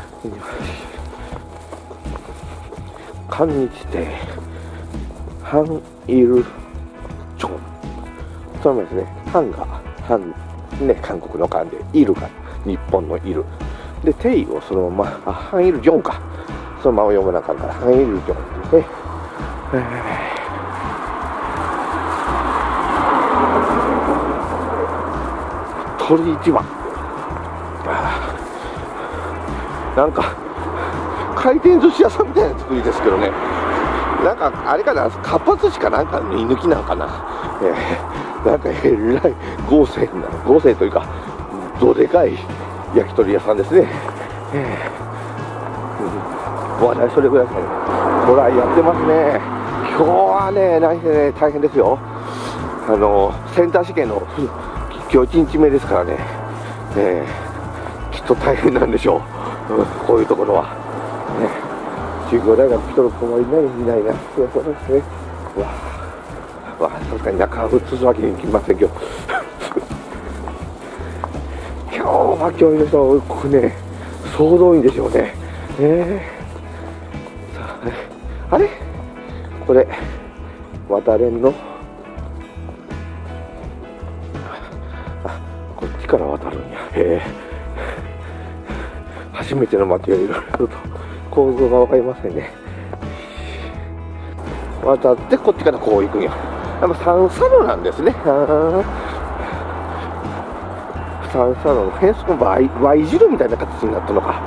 韓日亭ハンイルチョン、そうなんですね。ハンがハンね、韓国の韓で、イルが日本のイルで、テイをそのまま、あ、ハンイルジョンか、そのまま読まなあかんからハンイルジョンですね。えー鳥市場、なんか回転寿司屋さんみたいな作りですけどね、なんかあれかな、かっぱ寿司かなんかの居抜きなんかな、えー、なんかえらい豪勢な、豪勢というかどでかい焼き鳥屋さんですね。えー、うん、話題それぐらいですね。ほらやってますね。今日はね、何せね大変ですよ。あのセンター試験の今日いちにちめですからね、えー、きっと大変なんでしょう、うん、こういうところは、ね、中京大学来とる子もいないいないな、そうですね、わあ、わあ、確かに中は移すわけにいきませんけど今日は教員の人、ここね、総動員でしょうね、えー、さあ、あれこれ、渡れんのから渡るんや。へえ、初めての街がいろいろと構造が分かりませんね。渡ってこっちからこう行くんや。やっぱ三差路なんですね。三差路のフェンスの Y, Y 字路みたいな形になったのか。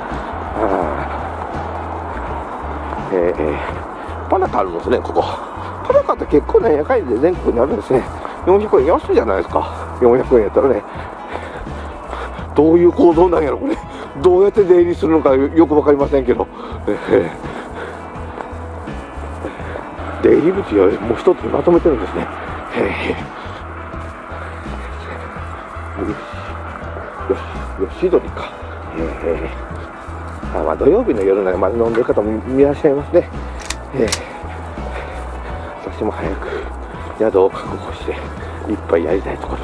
あえー、パナカあるんですね、ここ。パナカって結構ね、やかいで全国にあるんですね。よんひゃくえん安いじゃないですか。よんひゃくえんやったらね。どういう構造なんやろこれ、どうやって出入りするのかよく分かりませんけど、えー、出入り口をもう一つにまとめてるんですね。えー、よし、よしどりか、えー、あ、まあ土曜日の夜ならまだ飲んでる方もいらっしゃいますね。えー、私も早く宿を確保して一杯やりたいところ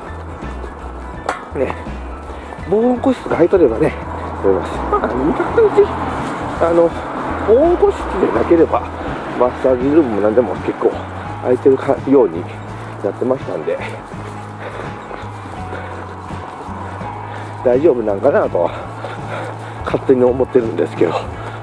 ですね。防音個室が空いとればね、思います。まあ、見た感じ、あの、防音個室でなければ、マッサージルームも何でも結構空いてるかようになってましたんで、大丈夫なんかなと、勝手に思ってるんですけど。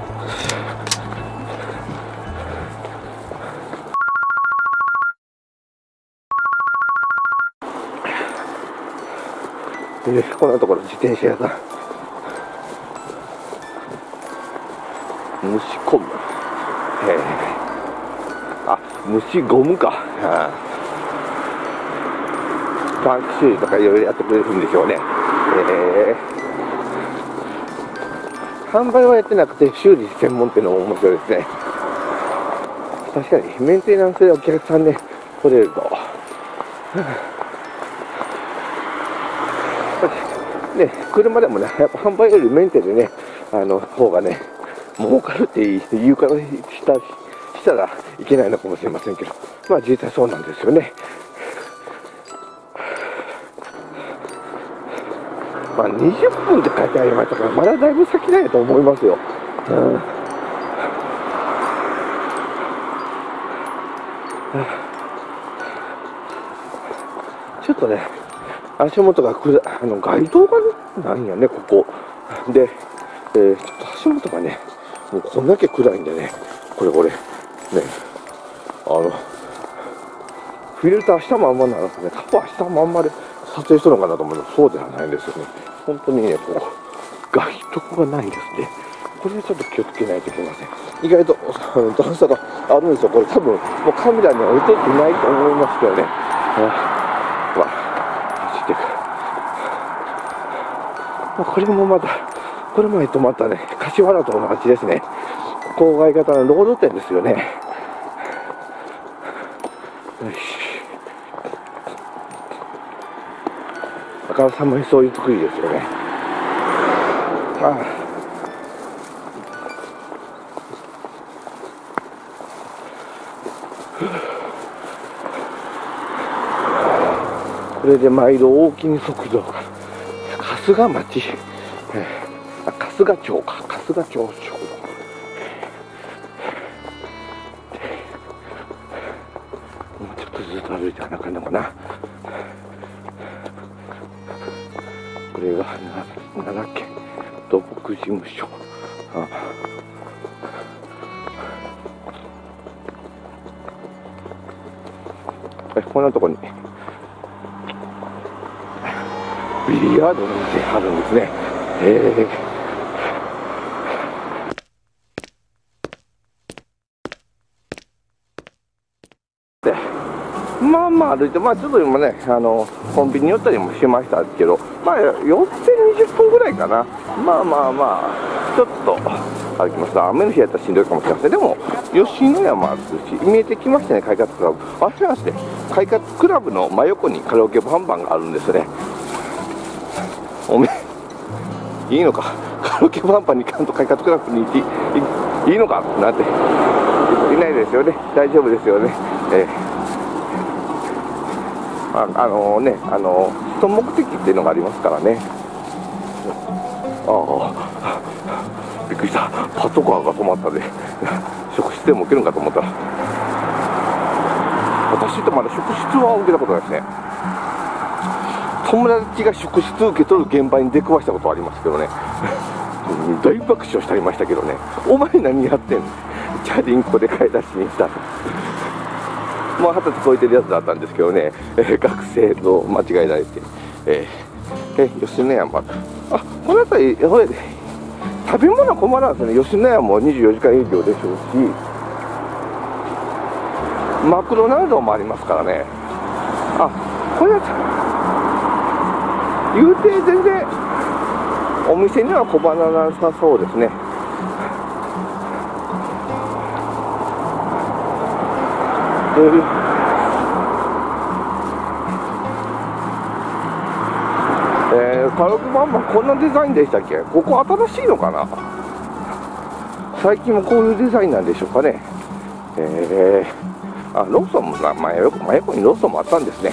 でこんなところ自転車屋さん、虫コム、えー、あ、虫ゴムか、あパンク修理とかいろいろやってくれるんでしょうね。えー、販売はやってなくて修理専門っていうのも面白いですね。確かにメンテナンスでお客さんで来れると、はね、車でもね、やっぱ販売よりメンテでね、あの方がね、儲かるって言うからしたしたらいけないのかもしれませんけど、まあ実際そうなんですよね。まあにじゅっぷんって書いてありましたから、まだだいぶ先なんやと思いますよ。うん、ちょっとね、足元がくあの街灯がないんやね、ここで、えー、ちょっと足元がね、もうこんだけ暗いんでね、これこれね、あのフィルターしたまんまなのかね、カバーしたまんまで撮影してるのかなと思うの、そうではないんですよね。本当にね、こう街灯がないんですね。これはちょっと気をつけないといけません。意外とあの段差があるんですよ。これ多分もうカメラには映ってないと思いますけどね。あまあ走っていく。まあ、これもまたこれまで止まったね、柏原と同じですね。郊外型のロード店ですよね。よし。あからさまにそういう作りですよね。ああ、これで毎度大きに速度が春日町、えー、あ春日町か春日町食堂、もうちょっとずつ歩いていかなきゃなのかな。これが奈良県土木事務所。ああ、こんなとこにビリヤードの店あるんですね。えー、でまあまあ歩いて、まあちょっと今ね、あのコンビニ寄ったりもしましたけど、まあ寄ってにじゅっぷんぐらいかな。まあまあまあちょっと歩きます。雨の日やったらしんどいかもしれません。でも吉野山あるし、見えてきましたね、快活クラブ。あちらですね、快活クラブの真横にカラオケバンバンがあるんですよね。おめいいのか、カラオケバンバンに行かんと快活クラブに行っていいのかなんて、いないですよね。大丈夫ですよね。えー、あ, あのね、あの人目的っていうのがありますからね。ああ、びっくりした。パトカーが止まったで職質でも受けるんかと思ったら、私ってまだ職質は受けたことないですね。友達が職質受け取る現場に出くわしたことはありますけどね大爆笑してありましたけどね。お前何やってんの、チャリンコで買い出しに来たまあ二十歳超えてるやつだったんですけどね、えー、学生と間違えられて、えー、え吉野山、あこの辺りこれ食べ物困らんですね。吉野山もにじゅうよじかん営業でしょうし、マクドナルドもありますからね。あこれ言うて全然お店には小離なさそうですね。えー、カラオケバンバンこんなデザインでしたっけ。ここ新しいのかな。最近もこういうデザインなんでしょうかね。えー、あローソンも真横にローソンもあったんですね。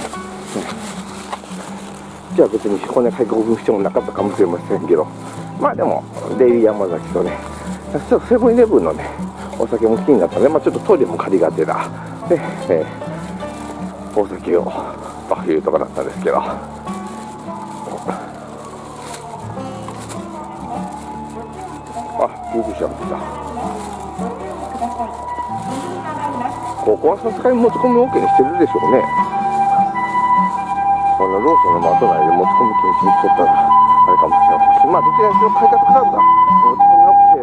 じゃあ別にこんな外国してもなかったかもしれませんけど、まあでもデイリー山崎とね、ちょっとセブンイレブンのねお酒も好きになったので、まあ、ちょっとトイレも借りがてらで、えー、お酒をというところだったんですけど、あ救急車が来た。ここはさすがに持ち込み OK にしてるでしょうね。このローソンの的内で持ち込み禁止にしとったらあれかもしれないし、まあどちらにしろ快活クラブが持ち込み OK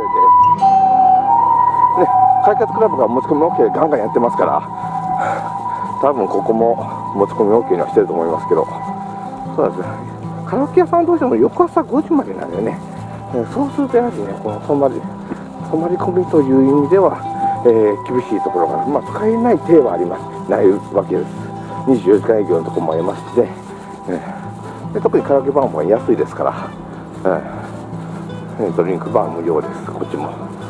でね、快活クラブが持ち込み OK でガンガンやってますから、多分ここも持ち込み OK にはしてると思いますけど、そうですね、カラオケ屋さんどうしても翌朝ごじまでなんだよね。そうするとやはりね、この泊まり泊まり込みという意味では、えー、厳しいところが、まあ、使えない体はありますないわけです。 にじゅうよじかん営業のところもありまして、えー、で特にカラオケバーも安いですから、えー、ドリンクバー無料です。こっちも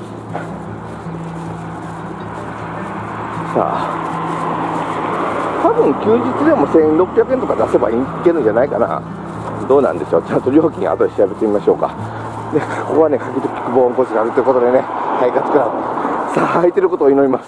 さあ、多分休日でもせんろっぴゃくえんとか出せばいけるんじゃないかな。どうなんでしょう。ちゃんと料金後で調べてみましょうか。でここはね、柿と希望温故地があるということでね、快活クラブ、さあ空いてることを祈ります。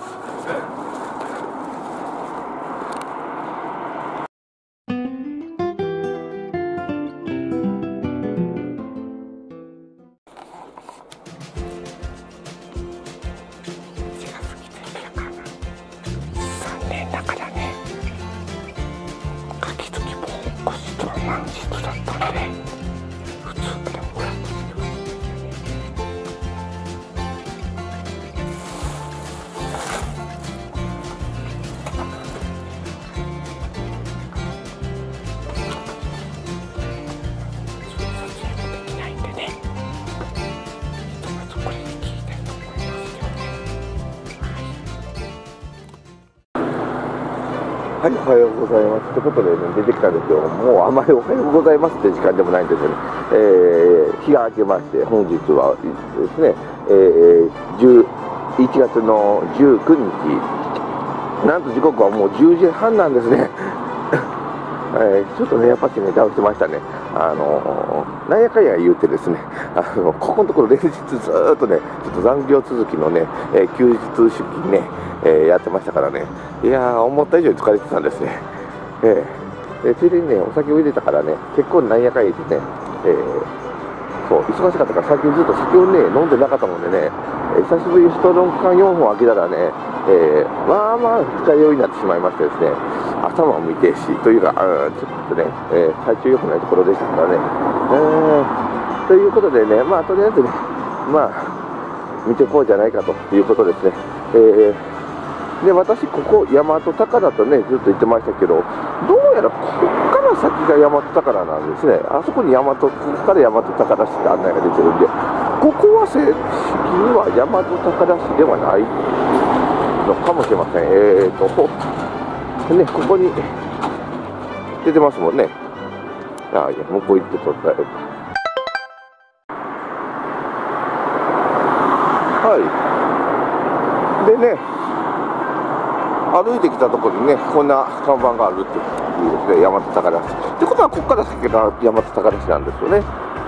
残念ながらね、柿と希望温故地とは満室だったんで、普通からもらってはい、おはようございます。ということで、ね、出てきたんですけど、もうあまりおはようございますって時間でもないんですよね。えー、日が明けまして、本日はですね、えー、いちがつのじゅうくにち、なんと時刻はもうじゅうじはんなんですね。えー、ちょっとね、やっぱしね、ダウンしてましたね。あのー、なんやかんや言うてですね、あのここのところ連日ずーっとね、ちょっと残業続きのね、えー、休日出勤ね、えー、やってましたからね、いやー、思った以上に疲れてたんですね。えー、えー、ついでにね、お酒を入れたからね、結構なんやかんや言ってね、えー、そう、忙しかったから、最近ずっと酒をね、飲んでなかったもんでね、えー、久しぶりにストロング缶よんほん開けたらね、えー、まあまあ二日酔いになってしまいましてですね、頭も見てえし、というか、あちょっとね、えー、体調良くないところでしたからね。えー、ということでね、まあとりあえずね、まあ、見てこうじゃないかということですね。えー、で、私、ここ、大和高田とね、ずっと言ってましたけど、どうやらここから先が大和高田なんですね。あそこに大和、ここから大和高田市って案内が出てるんで、ここは正式には大和高田市ではないのかもしれません。えーと、ね、ここに出てますもんね。ああ、いや、向こう行って撮ったよ。はい。でね、歩いてきたところにね、こんな看板があるっていうですね、大和高田市。ってことは、ここから先が大和高田市なんですよね。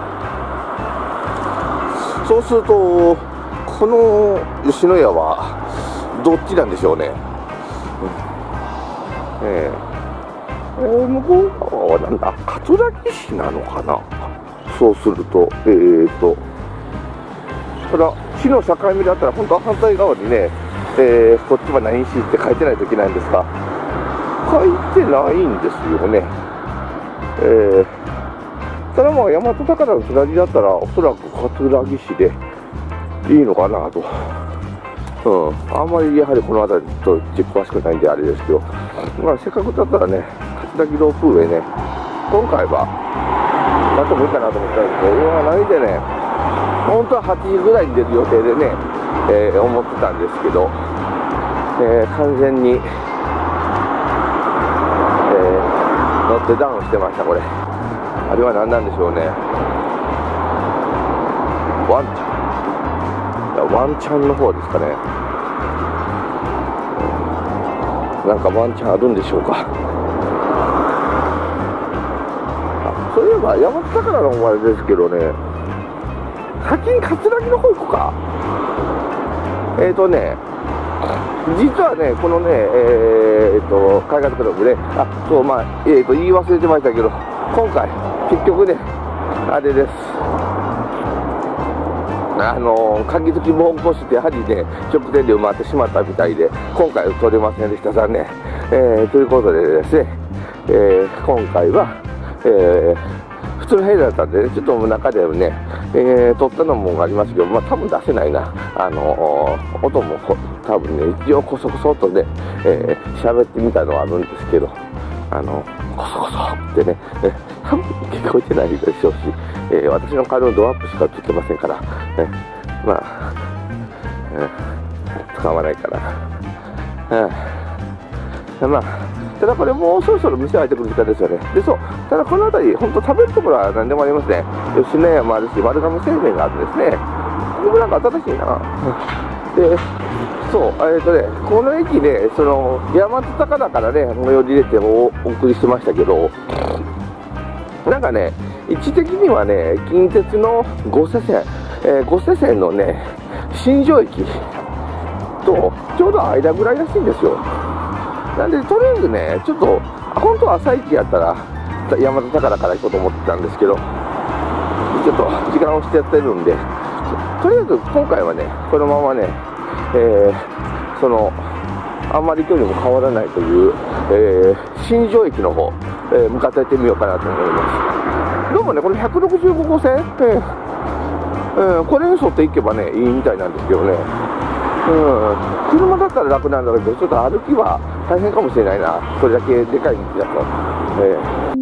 そうすると、この吉野家はどっちなんでしょうね。えー、えー、向こう側はなんだ、葛城市なのかな。そうすると、えーと、ただ、市の境目だったら、本当は反対側にね、えー、こっちは何市って書いてないといけないんですが、書いてないんですよね。えー、ただまあ、大和高田の隣だったら、おそらく葛城市でいいのかなと。うん、あんまりやはりこの辺りと詳しくないんであれですけど、まあ、せっかくだったらね、葛城ロープウェイね、今回はやってもいいかなと思ったんですけど、今ないでね、本当ははちじぐらいに出る予定でね、えー、思ってたんですけど、えー、完全に、えー、乗ってダウンしてました、これ。あれは何なんでしょうね。ワンちゃん。ワンチャンの方ですかね。なんかワンチャンあるんでしょうか。あ、そういえば大和高田の方までですけどね、先に葛城の方行こうか。えーとね、実はね、このね、えーと、海岸クラブね、あ、そう、まあ、えーと、言い忘れてましたけど、今回、結局ね、あれです。あの鍵付きも起こしてやはりね直前で埋まってしまったみたいで今回は取れませんでした。残念、えー、ということでですね、えー、今回は、えー、普通の部屋だったんで、ね、ちょっと中でね、えー、撮ったのもありますけど、まあ多分出せないな。あのー、音も多分ね一応こそこそっとねえー、喋ってみたのはあるんですけど、あのこそこそってね、え多分聞こえてないでしょうし、えー、私の顔のドアップしか映ってませんから、ね、まあ、えー、使わないから、えー、まあただこれもうそろそろ店開いてくる時間ですよね。で、そう、ただこの辺り、本当食べるところは何でもありますね。吉野家もあるし、丸亀製麺があるんですね。これもなんか新しいな。で、そう、えっとね、この駅ね、その、大和高田からね、最寄り出てお送りしてましたけど、なんかね、位置的にはね、近鉄の五瀬線、えー、五瀬線のね、新庄駅とちょうど間ぐらいらしいんですよ。なんで、とりあえずね、ちょっと、本当は朝一やったら、大和高田から行こうと思ってたんですけど、ちょっと時間をしてやってるんで、とりあえず今回はね、このままね、えー、その、あんまり距離も変わらないという、えー、新庄駅の方、えー、向かって行ってみようかなと思います。どうもね、これひゃくろくじゅうごごうせん、えーえー、これに沿って行けばね、いいみたいなんですけどね、うん、車だったら楽なんだけど、ちょっと歩きは大変かもしれないな、それだけでかい道だと。えー、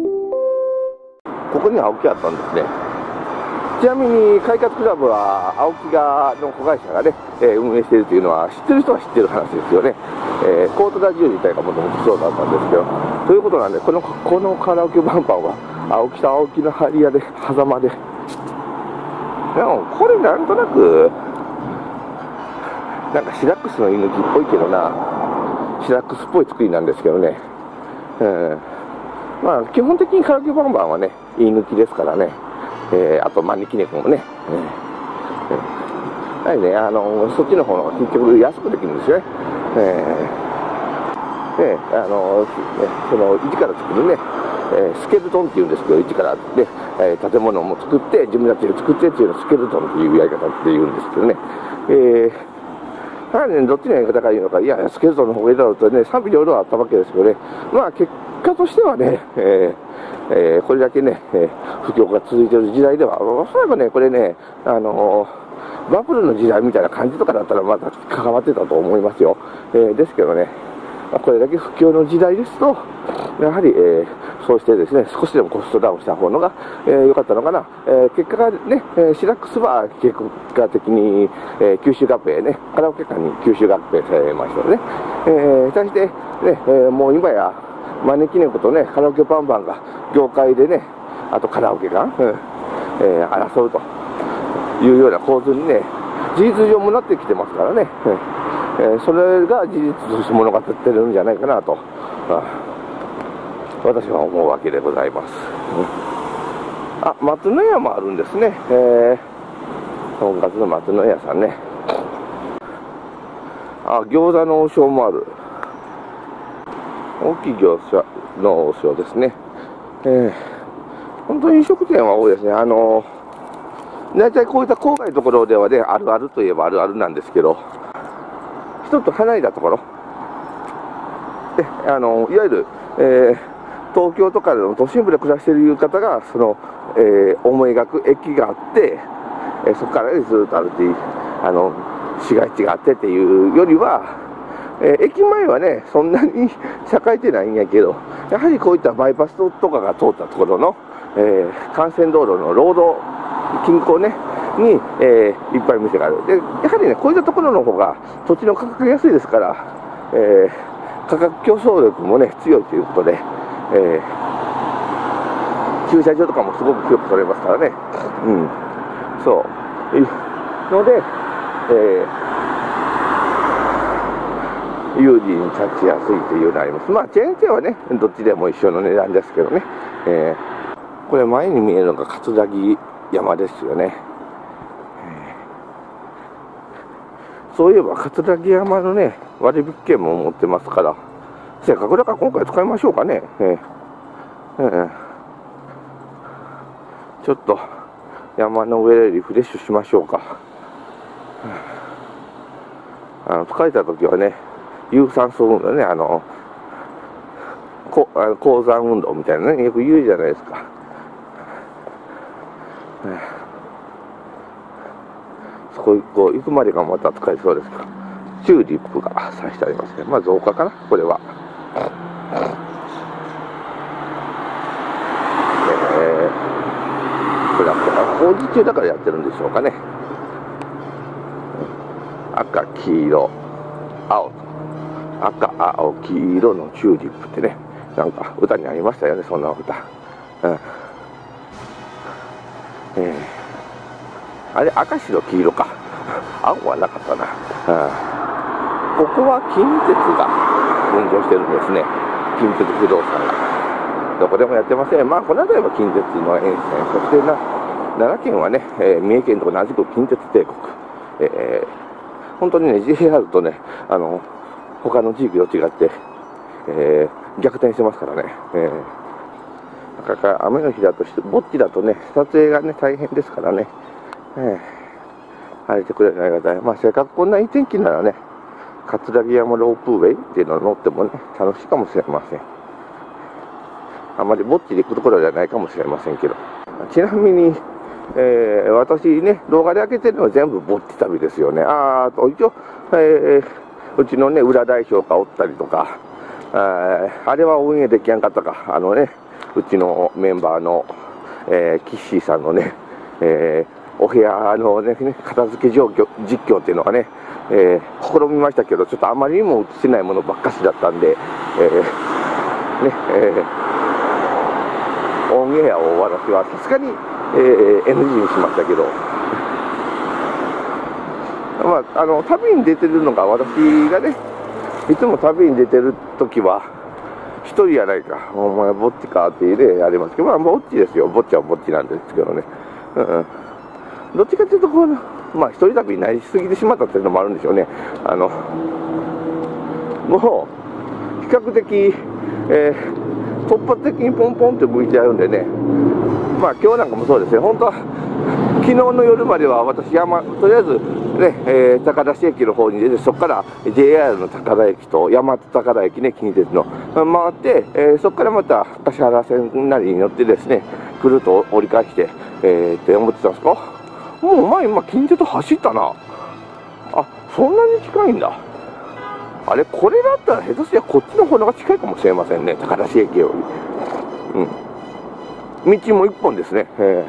ここに青木あったんですね。ちなみに快活クラブは青木がの子会社がね、えー、運営しているというのは知ってる人は知ってる話ですよね。えー、コートラジオ自体がもともとそうだったんですけど、ということなんで、このこのカラオケバンバンは青木と青木の張り屋で狭間で、でもこれなんとなくなんかシラックスの居抜きっぽいけどな、シラックスっぽい作りなんですけどね、うん、まあ基本的にカラオケバンバンはね居抜きですからね。えー、あと招き猫もね、えー、やはりね、あのそっちの方の結局安くできるんですよね。えー、であのねその一から作るね、えー、スケルトンっていうんですけど、一からで、えー、建物も作って自分たちで作ってっていうのをスケルトンっていうやり方っていうんですけどね。えーやはりね、どっちのやり方がいいのか、いや、スケルトンの方がいいだろうとね、賛否両論あったわけですけどね、まあ結果としてはね、えーえー、これだけね、えー、不況が続いている時代では、おそらくね、これね、あのー、バブルの時代みたいな感じとかだったら、また関わってたと思いますよ。えー、ですけどね、これだけ不況の時代ですと、やはり、えー、そうしてですね、少しでもコストダウンした方のが良、えー、かったのかな。えー、結果がね、えー、シラックスは結果的に、えー、吸収合併ね、カラオケ館に吸収合併されましたよね。えー、対してね、えー、もう今や招き猫とね、カラオケバンバンが業界でね、あとカラオケ館、うんえー、争うというような構図にね、事実上もなってきてますからね。えー、それが事実として物語ってるんじゃないかなと、あ私は思うわけでございます。うん、あ、松の屋もあるんですね。えー、とんかつの松の屋さんね。あ、餃子の王将もある。大きい餃子の王将ですね。えー、本当に飲食店は多いですね。あのー、大体こういった郊外のところではね、あるあるといえばあるあるなんですけど、ちょっと離れたところで、あのいわゆる、えー、東京とかの都心部で暮らしている方がその、えー、思い描く駅があって、えー、そこからずっと歩いてあの市街地があってっていうよりは、えー、駅前はねそんなに栄えてないんやけど、やはりこういったバイパスとかが通ったところの、えー、幹線道路のロード近郊ねに、えー、いっぱい店がある。で、やはりね、こういったところの方が土地の価格が安いですから、えー、価格競争力もね、強いということで、えー、駐車場とかもすごく広く取れますからね。うん。そう。ので、えー、有事に立ちやすいというのがあります。まあ、チェーン店はね、どっちでも一緒の値段ですけどね。えー、これ前に見えるのが葛城山ですよね。そういえば葛城山のね割引券も持ってますから、せっかくだから今回使いましょうかね。えーえー、ちょっと山の上でリフレッシュしましょうか。あの疲れた時はね、有酸素運動ね、あのこあの高山運動みたいなね、よく言うじゃないですか。そここう行くまでがまた使えそうですか。チューリップが刺してありますね。まあ増加かな、これは。えー、これは工事中だからやってるんでしょうかね。赤、黄色、青と赤、青、黄色のチューリップってね、なんか歌にありましたよね、そんな歌。うん、えー、あれ、赤、白、黄色か。青はなかったな。うん、ここは近鉄が運行してるんですね。近鉄不動産が。どこでもやってません。まあ、この辺りは近鉄の沿線。そしてな、奈良県はね、えー、三重県と同じく近鉄帝国。えー、本当にね、ジェイアール とね、あの、他の地域と違って、えー、逆転してますからね。えー、なかなか雨の日だと、ぼっちだとね、撮影がね、大変ですからね。えー、晴れてくれるのありがたい。まあ、せっかくこんないい天気ならね、葛城山ロープウェイっていうのを乗ってもね、楽しいかもしれません。あまりぼっちで行くところではないかもしれませんけど。ちなみに、えー、私ね、動画で開けてるのは全部ぼっち旅ですよね。あーと、一応、えー、うちのね、裏代表がおったりとか、あ, あれは運営できやんかったか、あのね、うちのメンバーの、えー、キッシーさんのね、えー、お部屋のね、片付け状況実況っていうのがね、えー、試みましたけど、ちょっとあまりにも映せないものばっかしだったんで、えー、ね、えー、オンエアを私はさすがに、えー、エヌジー にしましたけど、まあ、あの旅に出てるのが、私がね、いつも旅に出てるときは、一人やないか、お前ぼっちかっていうね、ありますけど、まあ、ぼっちですよ、ぼっちはぼっちなんですけどね、うんうん、どっちかというとこう、まあ、一人旅になりすぎてしまったっていうのもあるんでしょうね。あのもう比較的、えー、突発的にポンポンって向いちゃうんでね、まあ今日なんかもそうですよ。本当は昨日の夜までは私山、とりあえずね、えー、高田市駅の方に出て、そこから ジェイアール の高田駅と大和高田駅ね、近鉄の回って、えー、そこからまた橿原線なりに乗ってですね、くるっと折り返して、えー、って思ってたんですか。もう前今近鉄走ったな。あ、そんなに近いんだ。あれ、これだったら下手すりゃこっちの方が近いかもしれませんね、高田市駅より。うん、道も一本ですね。え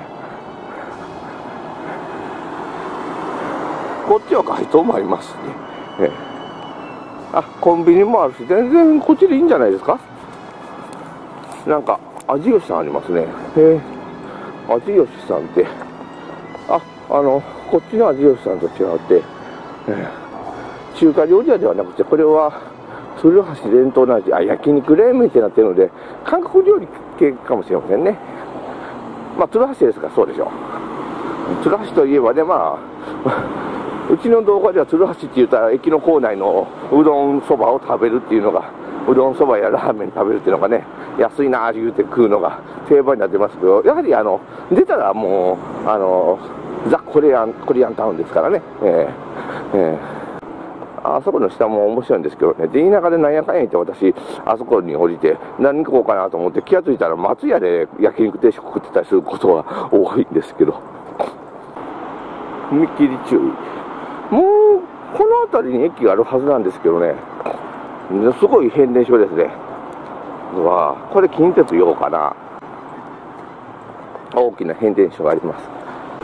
ー、こっちは街灯もありますね。えー、あ、コンビニもあるし、全然こっちでいいんじゃないですか。なんか味吉さんありますね。えー、味吉さんって、あ、あのこっちの味吉さんと違って、えー中華料理屋ではなくて、これは鶴橋伝統の味、あ、焼肉冷麺ってなってるので、韓国料理系かもしれませんね。まあ、鶴橋ですからそうでしょう。鶴橋といえばね、まあ、うちの動画では鶴橋って言ったら、駅の構内のうどんそばを食べるっていうのが、うどんそばやラーメン食べるっていうのがね、安いなー言うて食うのが定番になってますけど、やはりあの出たらもう、あのザ・コリアン、コリアンタウンですからね。えーえーあそこの下も面白いんですけどね、で田舎でなんやかんや言って私、あそこに降りて、何行こうかなと思って、気がついたら松屋で焼肉定食食ってたりすることが多いんですけど、踏切注意。もう、この辺りに駅があるはずなんですけどね、すごい変電所ですね。うわこれ、近鉄用かな。大きな変電所があります。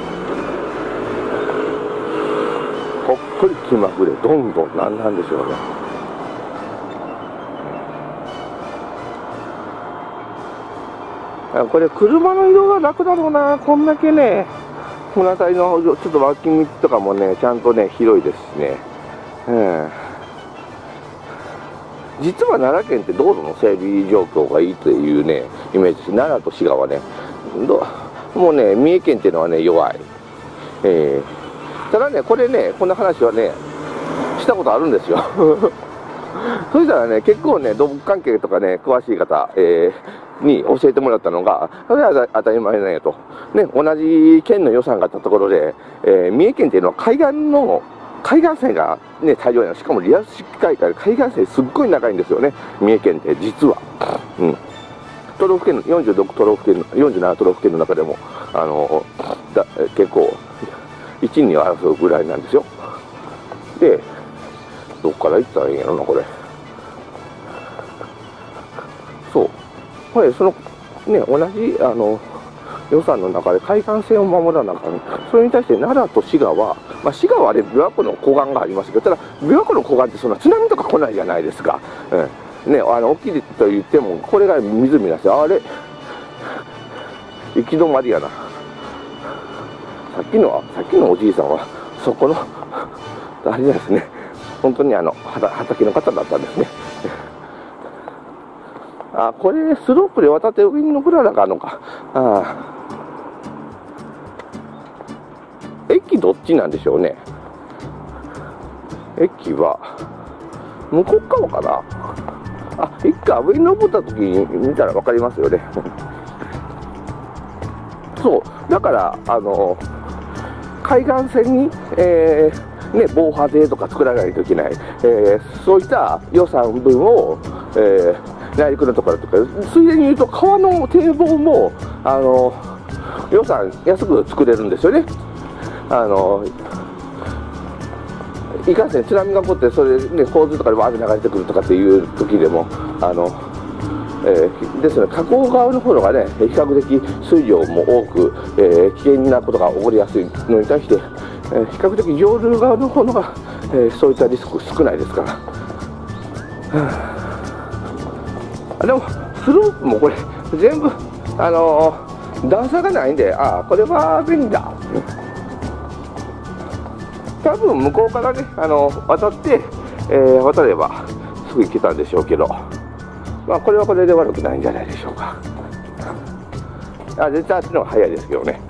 ほっこり気まぐれ、どんどんなんなんでしょうね。これ車の移動が楽だろうな。こんだけね、この辺りのちょっと脇道とかもね、ちゃんとね広いですしね、うん、実は奈良県って道路の整備状況がいいというねイメージです。奈良と滋賀はね、もうね三重県っていうのはね弱い。えーただね、これね、こんな話はね、したことあるんですよ。そしたらね、結構ね、動物関係とかね、詳しい方、えー、に教えてもらったのが、それは当たり前なんやと。ね、同じ県の予算があったところで、えー、三重県っていうのは海岸の、海岸線がね、大量なの。しかもリアス式海岸、海岸線すっごい長いんですよね、三重県って、実は。うん。都道府県の、よんじゅうろく都道府県、よんじゅうなな都道府県の中でも、あの、だ結構、いち、にを争うぐらいなんですよ。で、どっから行ったらいいんやろな、これ。そう。これ、その、ね、同じ、あの、 予算の中で海岸線を守らなあかん。それに対して奈良と滋賀は、まあ、滋賀はあれ琵琶湖の湖岸がありますけど、ただ琵琶湖の湖岸ってそんな津波とか来ないじゃないですか。うんね、あの大きいと言ってもこれが湖なんですよ。あれ行き止まりやな。さっきのはさっきのおじいさんはそこのあれですね、本当にあの畑の方だったんですね。あ、これスロープで渡って上に登らなあかんのか。あ駅どっちなんでしょうね。駅は向こう側かな。あ、駅か上に登った時に見たら分かりますよね。そうだからあの海岸線に、えーね、防波堤とか作らないといけない、えー、そういった予算分を、えー内陸のところとか、ついでに言うと川の堤防もあの予算安く作れるんですよね。あのいかんせん津波が起こってそれ、ね、洪水とかでわーって流れてくるとかっていう時でもあの、えー、ですので河口側の方がね比較的水量も多く、えー、危険なことが起こりやすいのに対して、えー、比較的上流側の方のが、えー、そういったリスク少ないですから。はあでもスロープもこれ全部あのー、段差がないんで、ああこれは便利だ。多分向こうからね、あのー、渡って、えー、渡ればすぐ行けたんでしょうけど、まあこれはこれで悪くないんじゃないでしょうか。あ絶対あっちの方が早いですけどね。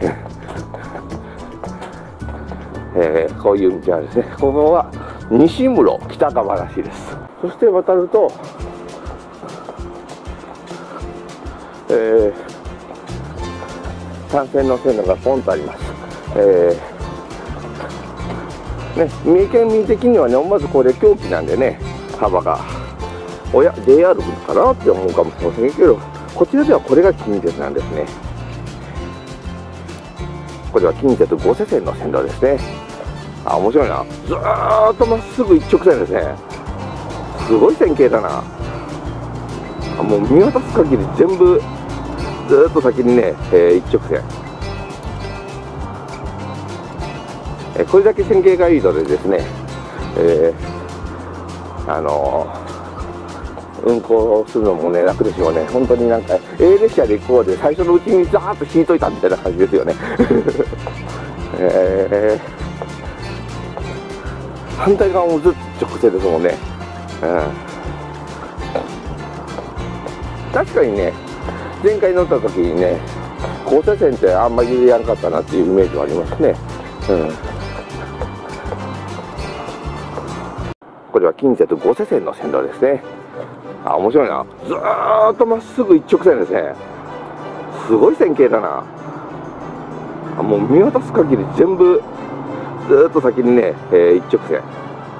えー、こういう道はですね、ここは西室北川らしいです。そして渡るとえー、単線の線路がポンとあります。えーね、三重県民的にはね、まずこれ凶器なんでね、幅がおや ジェイアール かなって思うかもしれませんけど、こちらではこれが近鉄なんですね。これは近鉄五瀬線の線路ですね。あ、面白いな。ずーっとまっすぐ一直線ですね。すごい線形だな。もう見渡す限り全部ずーっと先にね、えー、一直線、えー、これだけ線形がいいのでですね、えー、あのー、運行するのもね楽でしょうね。本当になんか A 列車で行こうで最初のうちにザーッと引いといたみたいな感じですよね。えー、反対側もずっと直線ですもんね。うん、確かにね前回乗った時にね交差線ってあんまりやんかったなっていうイメージはありますね。うん、これは近鉄五瀬線の線路ですね。あ、面白いな。ずーっとまっすぐ一直線ですね。すごい線形だな。あ、もう見渡す限り全部ずーっと先にね、えー、一直線、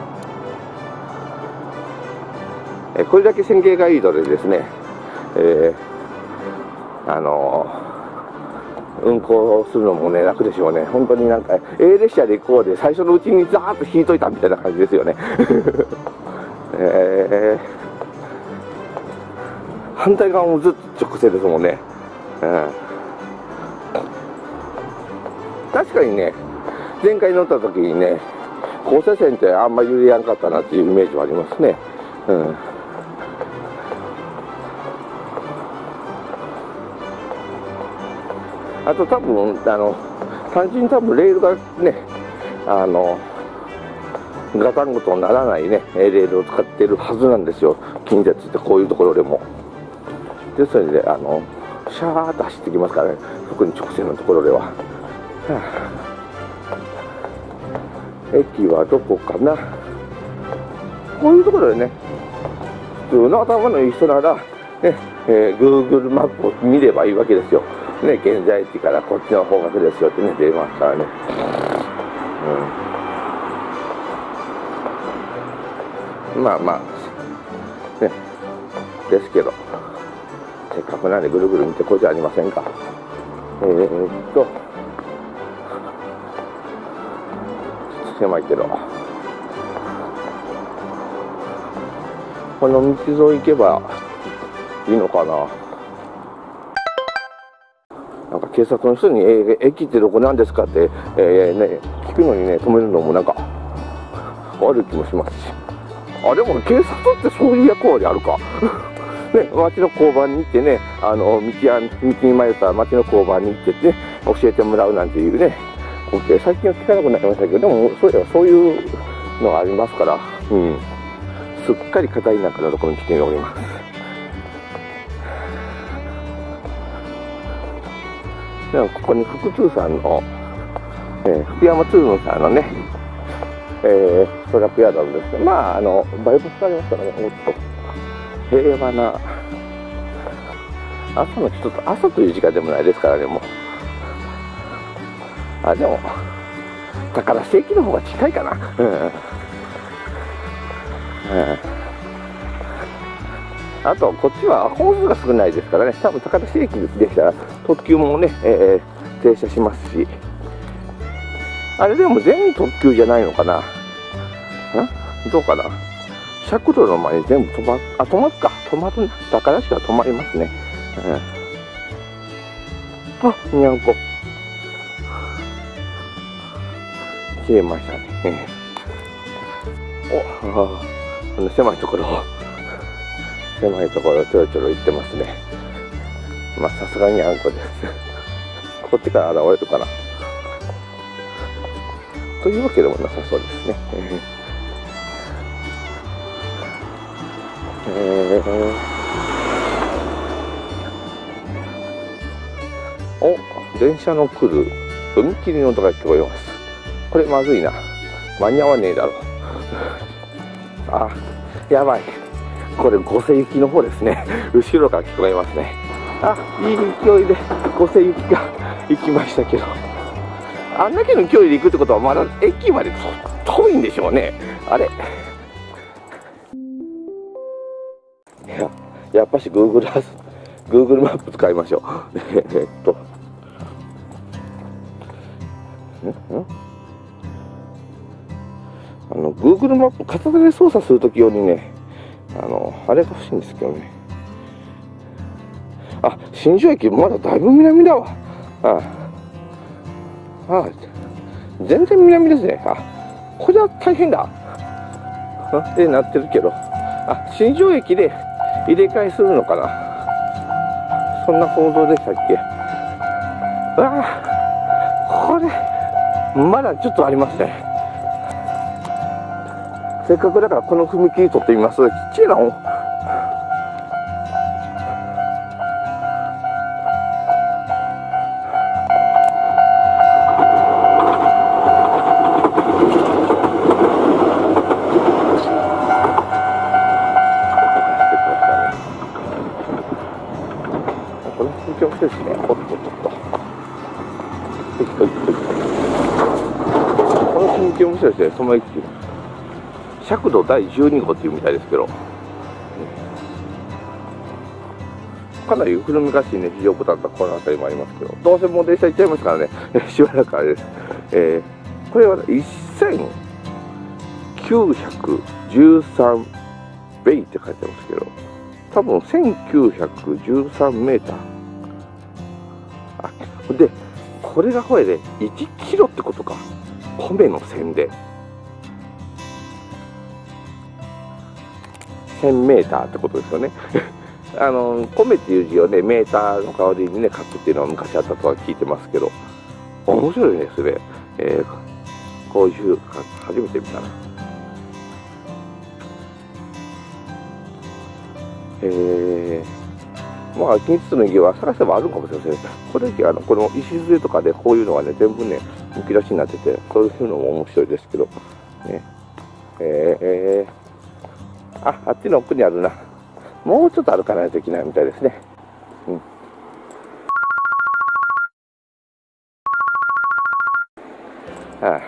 えー、これだけ線形がいいのでですね、えーあのー、運行するのもね楽でしょうね。本当になんか A 列車で行こうで最初のうちにザーッと引いといたみたいな感じですよね。えー、反対側もずっと直線ですもんね。うん、確かにね前回乗った時にね交差線ってあんまり揺れやんかったなっていうイメージはありますね。うん、あと多分あの単純に多分レールがねあのガタンゴトンならないねレールを使ってるはずなんですよ、近鉄ってこういうところでも。ですのであのシャーッと走ってきますからね、特に直線のところでは。はあ、駅はどこかな。こういうところでね普通の頭のいい人なら、ねえー、Google マップを見ればいいわけですよ。ね、現在地からこっちの方角ですよってね出ますからね。うん、まあまあねですけどせっかくなんでぐるぐる見てこうじゃありませんか。えー、っと狭いけどこの道沿い行けばいいのかな。なんか警察の人に、えー、駅ってどこなんですかって、えーね、聞くのにね、止めるのもなんか悪い気もしますし、あでも警察ってそういう役割あるかね、町の交番に行ってね、あの道や道に迷ったら町の交番に行ってね、教えてもらうなんていうね、最近は聞かなくなりましたけど、でもそういえばそういうのがありますから、うん、すっかり片田舎のところに来ております。でもここに福通さんの、えー、福山通運さんのね、えー、ストラップヤードなんですけど、まああのバイブ使われますからね、もっと平和な朝の人と朝という時間でもないですからね、もうあでも宝石駅の方が近いかな、うんうん、あとこっちは本数が少ないですからね、多分宝石駅でしたら特急もね、えー、停車しますし、あれでも全部特急じゃないのかな、んどうかな、尺度の前に全部止まる、あ止まるか、止まるな、宝石は止まりますね、うん、あにゃんこ消えましたね。おああの狭いところを狭いところをちょろちょろ行ってますね。まあさすがにあんこです。こっちから現れるかな。というわけでもなさそうですね。えー、お電車の来る踏切の音が聞こえます。これまずいな、間に合わねえだろうあ、やばい、これ五瀬行きの方ですね後ろから聞こえますね。あ、いい勢いで五瀬行きが行きましたけど、あんだけの距離で行くってことはまだ駅まで遠いんでしょうね。あれいや、やっぱし Google, Google マップ使いましょうえっとんんあの Google マップ片手で操作するとき用にね、あのあれが欲しいんですけどね。あ、新庄駅まだだいぶ南だわ。ああ、ああ全然南ですね。あ、これは大変だってなってるけど、あ、新庄駅で入れ替えするのかな、そんな構造でしたっけ。ああ、これまだちょっとありますね。せっかくだからこの踏切取ってみます。ちっちゃいな。この踏切面白いですね。おっとっとっと。この踏切面白いですね。その駅尺度だいじゅうに号っていうみたいですけど、かなり古めかしいね、非常ボタンとかこの辺りもありますけど、どうせもう電車行っちゃいますからねしばらくあれです。えー、これはせんきゅうひゃくじゅうさんベイって書いてますけど、多分せんきゅうひゃくじゅうさんメーター。あでこれがこれでいちキロってことか、米の線でせんメーターってことですよねあの米っていう字をねメーターの代わりにね書くっていうのは昔あったとは聞いてますけど、面白いですね。えー、こういう初めて見たな。えー、まあ近日の家は探せばあるかもしれません。これあのこの礎とかでこういうのがね全部ねむき出しになってて、そういうのも面白いですけどね。えーあ、あっちの奥にあるな。もうちょっと歩かないといけないみたいですね。うん。あ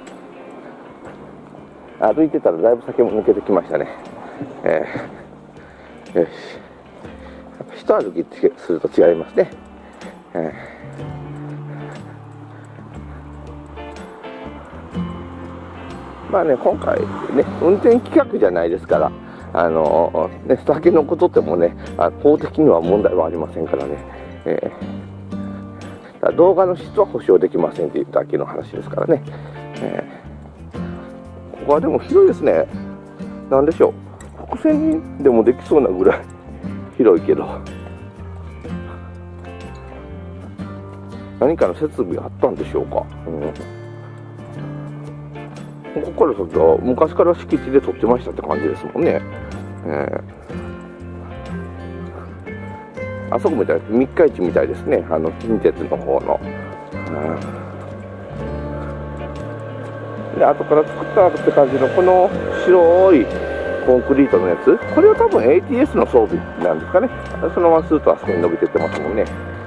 あ、歩いてたらだいぶ酒も抜けてきましたね。えー、よし。やっぱ一歩きすると違いますね。えー、まあね、今回ね、運転企画じゃないですから。あのね、酒のことってもね、法的には問題はありませんからね、えー、 動画の質は保証できませんっていうだけの話ですからね。えー、ここはでも広いですね。なんでしょう、国線でもできそうなぐらい広いけど、何かの設備あったんでしょうか。うん、ここから先は昔から敷地で撮ってましたって感じですもんね。えー、あそこみたいな三日市みたいですね、あの近鉄の方の。うん、で後から作ったって感じのこの白いコンクリートのやつ、これは多分 エーティーエス の装備なんですかね。そのままスーッとあそこに伸びてってますもんね。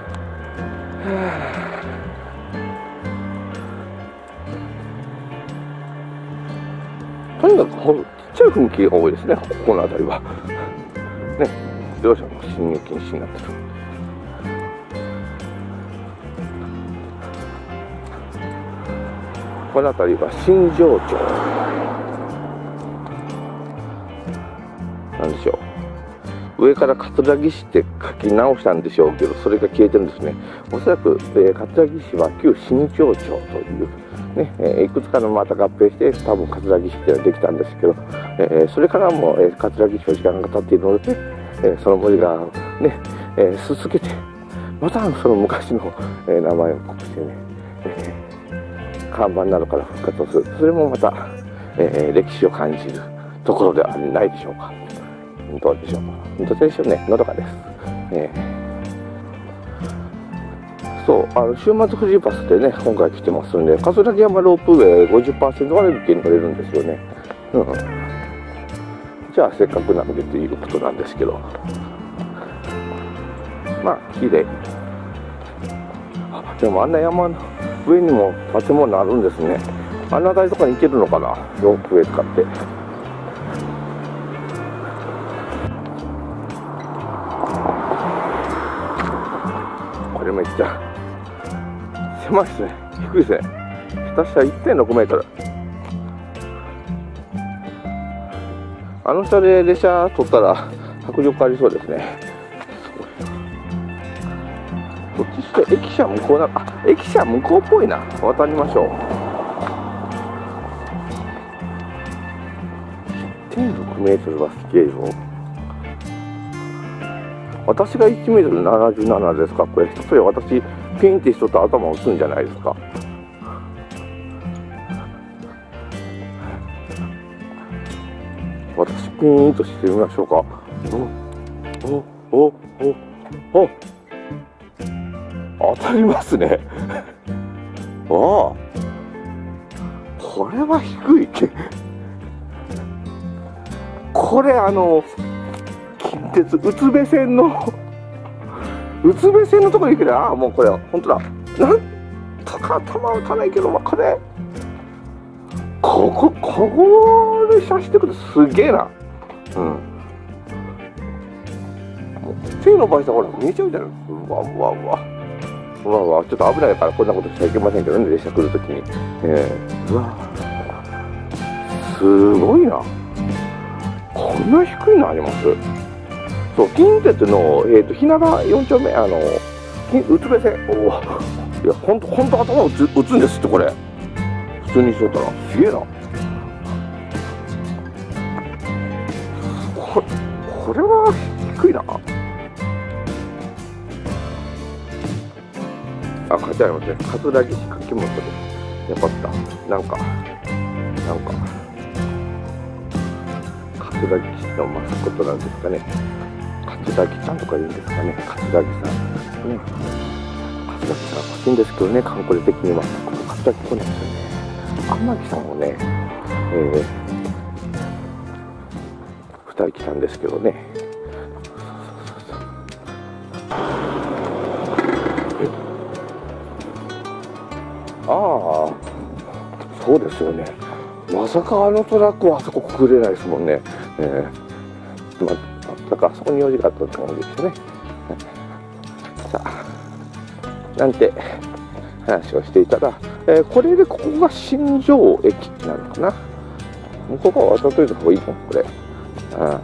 とにかくほんちっちゃい踏切が多いですね、ここの辺りは。ね、自動車も進入禁止になってる。この辺りは新庄町なんでしょう。上から葛城市って書き直したんでしょうけど、それが消えてるんですね。おそらく、えー、葛城市は旧新庄町というね、えー、いくつかのまた合併して多分葛城市っていうのができたんですけど、えー、それからも、えー、葛城市は時間が経っているので、えー、その文字がね、えー、すすけてまたその昔の、えー、名前をこうしてね、えー、看板などから復活をする。それもまた、えー、歴史を感じるところではないでしょうか。どうでしょうか。どちらでしょうね、のどかです。えー、そう、あの週末フリーパスでね、今回来てますんで、葛城山ロープウェイ ごじゅっパーセント 割引に乗れるんですよね。うん。じゃあ、せっかくなんでということなんですけど、まあ、綺麗。あ、でもあんな山の上にも建物あるんですね。あの辺りとかに行けるのかな、ロープウェイ使って。これめっちゃ狭いですね。低いですね。下下 いってんろくメートル。あの下で列車取ったら迫力ありそうですね。こっちして駅舎向こうな、あ、駅舎向こうっぽいな。渡りましょう。いってんろくメートルはすげえよ。私がいちメートルななじゅうななですか。これ一つで私ピンってしとった頭打つんじゃないですか。私ピーンとしてみましょうか。おおおおお、当たりますね。ああ、これは低い。これあの近鉄宇都部線の宇都部線のところに行けば、ああもうこれ本当だ。なんとか頭打たないけど、まあ、これここここで写してくるすげえな。うん。もう手伸ばしたほら見えちゃうじゃない。うわうわうわ。うわうわ、ちょっと危ないからこんなことしちゃいけませんけどね、列車来るときに。えー、うわすごいな。こんな低いのあります。そう、近鉄の、えーと、日永よん丁目、あの宇都部線、おお、いや、ほんと、ほんと頭打つ、打つんですって、これ。普通にしとったら、すげえな。これ、これは低いな。あ、書いてありますね。葛城市柿本です。よかった。なんか、なんか、葛城市のマスコットなんですかね。葛城ちゃんとか言うんですかね。葛城さん。ね、葛城さん欲しいんですけどね、観光的には。葛城来ないですよね。天城さんもね、えー、ふたり来たんですけどね。ああ、そうですよね。まさかあのトラックはあそこくぐれないですもんね。えー、まあ、だからあそこに用事があったって感じでしたね。さあ、なんて話をしていたら、えー、これでここが新庄駅なのかな。ここは渡っといた方がいいのこれ。あ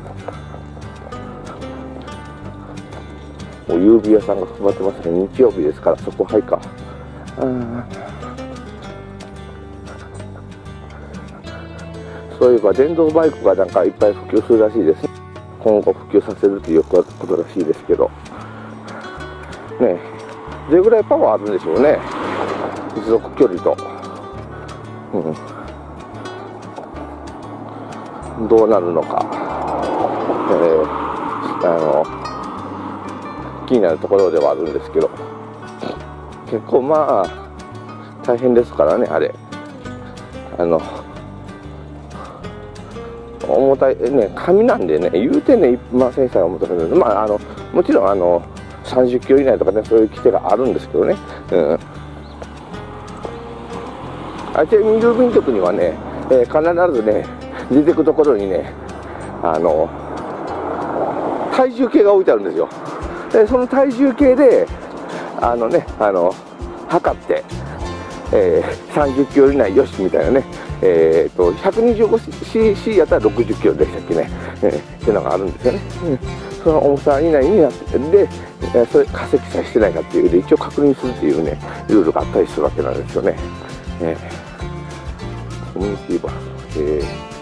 あ、お郵便屋さんが配ってますね。日曜日ですからそこはいか。 そういえば電動バイクがなんかいっぱい普及するらしいですね。今後普及させるということらしいですけどね。どれぐらいパワーあるんでしょうね、持続距離と、うん、どうなるのか、えー、あの気になるところではあるんですけど、結構まあ大変ですからね、あれあの重たいね、紙なんでね、言うてね、まあ、センサーが重たくなる、まあ、あのもちろんあのさんじゅっキロ以内とかね、そういう規定があるんですけどね、うん、あちらに郵便局にはね、えー、必ずね、出てくところにね、あの体重計が置いてあるんですよ。でその体重計であのね、あの測って、えー、さんじゅっキロ以内よしみたいなね、えー、と ひゃくにじゅうごシーシー やったらろくじゅっキロでしたっけね、えー、っていうのがあるんですよね、うん、その重さ以内になってで、えー、それ化石さえしてないかっていうで一応確認するっていうねルールがあったりするわけなんですよね、えー、コミュニティバス、え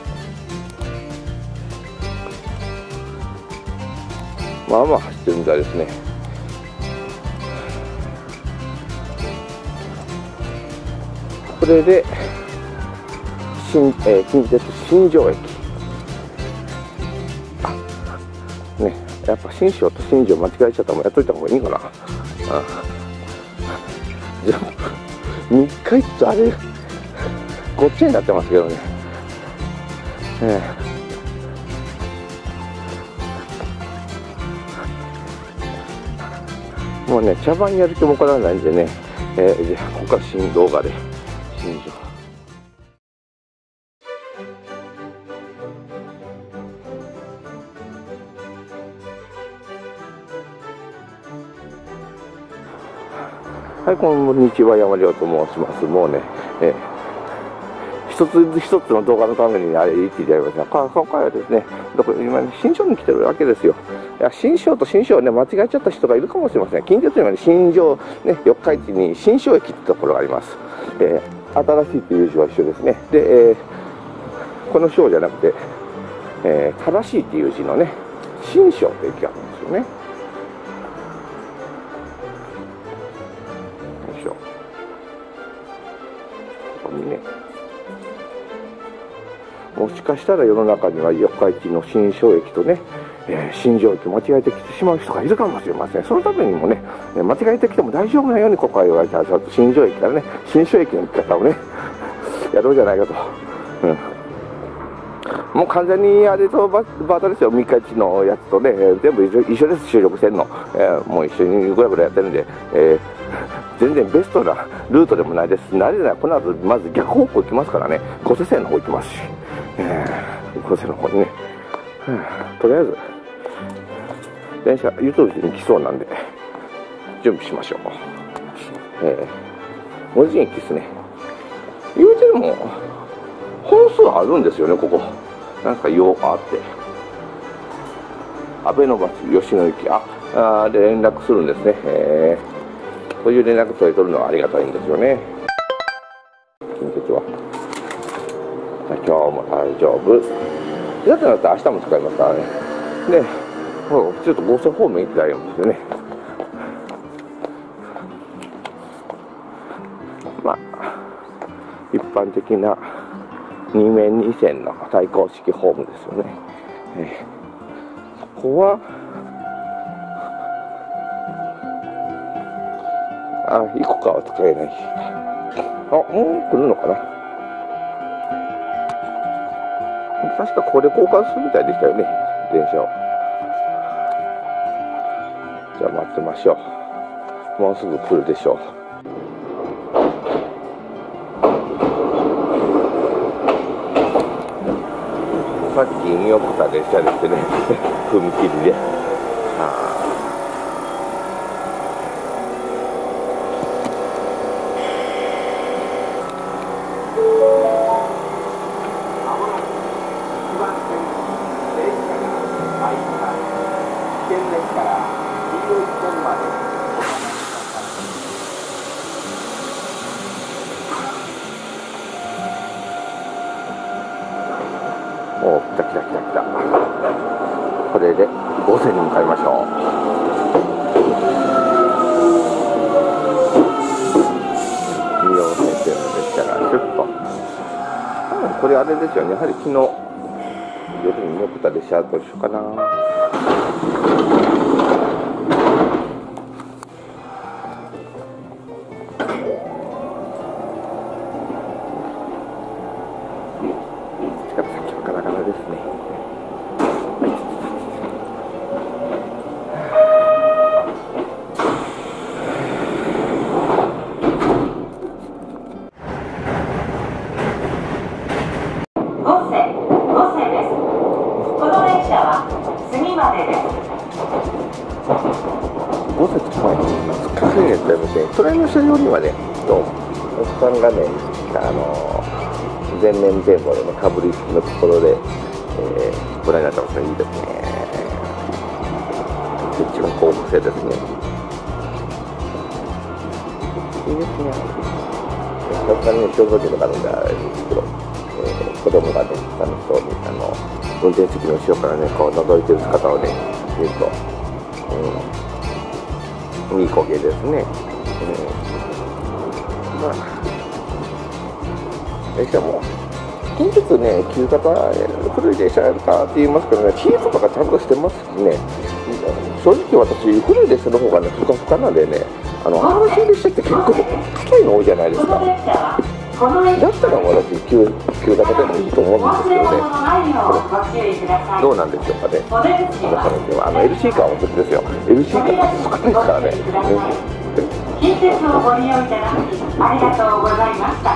ー、まあまあ走ってるみたいですね。これで新、えー、近鉄新庄駅、あね、やっぱ新庄と新庄間違えちゃったらもやっといた方がいいかな。あジャンプみっかいとあれごっちゃになってますけどね、えー、もうね茶番やる気も起こらないんでね、えー、じゃあここから新動画で新庄。はい、こんにちは、山亮と申します。もうね、えー、一つ一つの動画のためにあれ言っていただきました。今回はですね、どこ今、ね、新庄に来てるわけですよ。いや新庄と新庄をね、間違えちゃった人がいるかもしれません。近鉄にはね、新庄、ね、四日市に新庄駅ってところがあります。えー、新しいという字は一緒ですね。で、えー、この章じゃなくて、えー、正しいっていう字のね、新庄という駅があるんですよね。ここにね、もしかしたら世の中には四日市の新庄駅とね、えー、新庄駅間違えてきてしまう人がいるかもしれません。そのためにもね、間違えてきても大丈夫なようにここは言われたら、新庄駅からね、新庄駅の行き方をね、やろうじゃないかと。うん、もう完全にあれとバータですよ、三日市のやつとね、全部一緒一緒です、収録してるの、えー、もう一緒にぐらぐらやってるんで、えー、全然ベストなルートでもないです。なぜならこの後まず逆方向行きますからね、小瀬線の方行きますし、えー、小瀬の方にね、とりあえず電車ゆとりに来そうなんで準備しましょう。えー、文字駅ですね。言うても本数あるんですよね、ここ。なんか用があって、安倍の町吉野駅、ああで連絡するんですね。えー、こういう連絡取り取るのはありがたいんですよね。近鉄は今日も大丈夫だってなったら明日も使いますからね。でちょっと五所方面行ってあるんですよね。まあ一般的なに面に線の対向式ホームですよね。えー、ここはあ行くかは使えないし、あもう来るのかな。確かここで交換するみたいでしたよね、電車を。じゃあ待ってましょう。もうすぐ来るでしょう。さっき見送った列車ですね踏切で。あお、来た来た来た来た。これで五線に向かいましょう。によん先生の列車がシュッと。これあれですよね、やはり昨日夜に乗った列車と一緒かな。力先はガラガラですね。ごせつまえにカフェネットやめて、隣の車両にはね、とおっさんがね、あの前面前後でね、かぶりつきのところで、えー、ご覧になったことがいいですね。一番候補生ですね。いいですね。さすがにね、消防車とかあるんであれですけど、えー、子供がね、楽しそうに、あの、運転席の後ろからね、こう覗いてる姿をね、見ると、うん、いい光景ですね。うん、まあ、列車も近鉄ね、旧型古い列車やるかって言いますけどね、シートとかちゃんとしてますしね、正直私古い列車の方がねふかふかなんでね、あのあの新列車って結構硬いの多いじゃないですか。だったら私旧旧型でもいいと思うんですけどね、どうなんでしょうかね。皆さんではあの エルシー カーは別ですよ。 エルシー カーって少ないですからね。 近鉄をご利用いただきありがとうございました。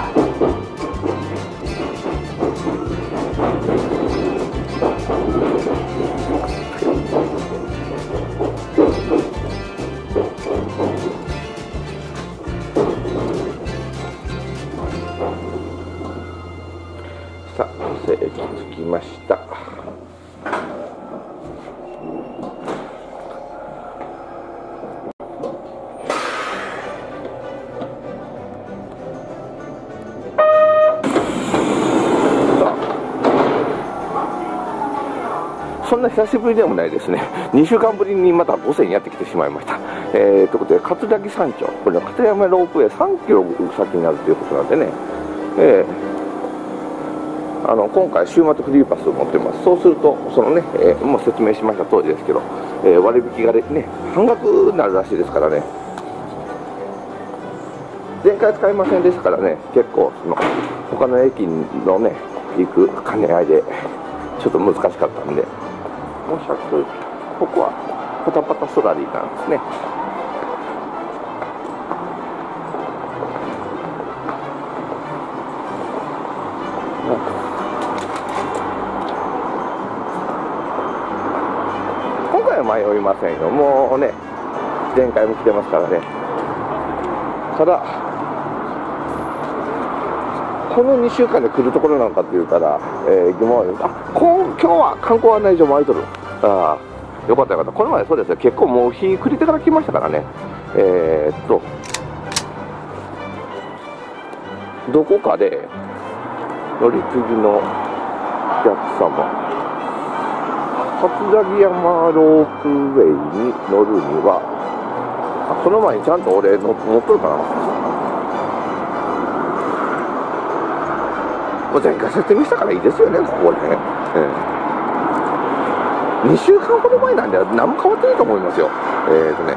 さあ、布施駅着きました。そんな久しぶりでもないですね。にしゅうかんぶりにまたごせんやってきてしまいました。えー、ということで、葛城山頂、これ片山ロープウェイさんキロ先になるということなんでね、えー、あの今回、週末フリーパスを持ってます。そうすると、そのね、えー、もう説明しました通りですけど、えー、割引がね、半額になるらしいですからね。前回使いませんでしたからね、結構その他の駅のね行く兼ね合いでちょっと難しかったんで、もしかするとここはパタパタソラリーなんですね。今回は迷いませんよ。もうね、前回も来てますからね。ただこのにしゅうかんで来るところなんかって言ったら、えー、疑問です。あ、今今日は観光案内所も開いとる。ああ、よかったよかった。この前そうですよ、結構もう日暮れてから来ましたからね。えー、っとどこかで乗り継ぎのお客様、葛城山ロープウェイに乗るには、あ、その前にちゃんと俺の持っとるかな。前回説明したからいいですよね、ここね。えー、にしゅうかんほど前なんで何も変わってないと思いますよ。えーとね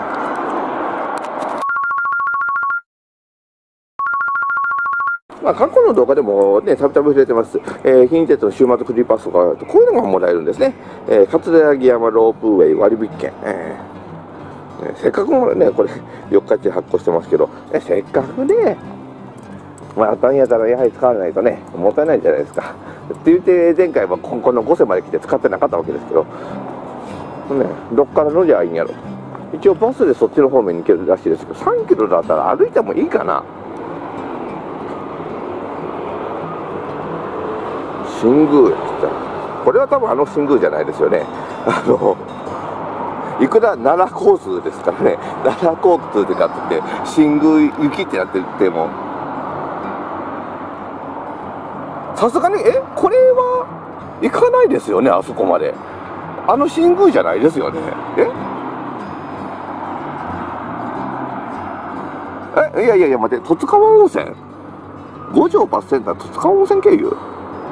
まあ、過去の動画でもね、たびたび触れてます、えー、近鉄の週末フリーパスとか、こういうのがもらえるんですね。えー、葛城山ロープウェイ割引券。えーね、せっかくもね、これよっかで発行してますけど、えせっかくね、まあ、あったんやったらやはり使わないとね、もったいないじゃないですか。って言って、前回はこのごせんまで来て使ってなかったわけですけど、ね、どっから乗りゃいいんやろ。一応バスでそっちの方面に行けるらしいですけど、さんキロだったら歩いてもいいかな。新宮駅って、これは多分あの新宮じゃないですよね。あのいくら奈良交通ですからね、奈良交通ってなってて、新宮行きってなってても、 さすがにえこれは行かないですよね、あそこまで。あの新宮じゃないですよね。ええいやいやいや待って、十津川温泉、五条バスセンター十津川温泉経由。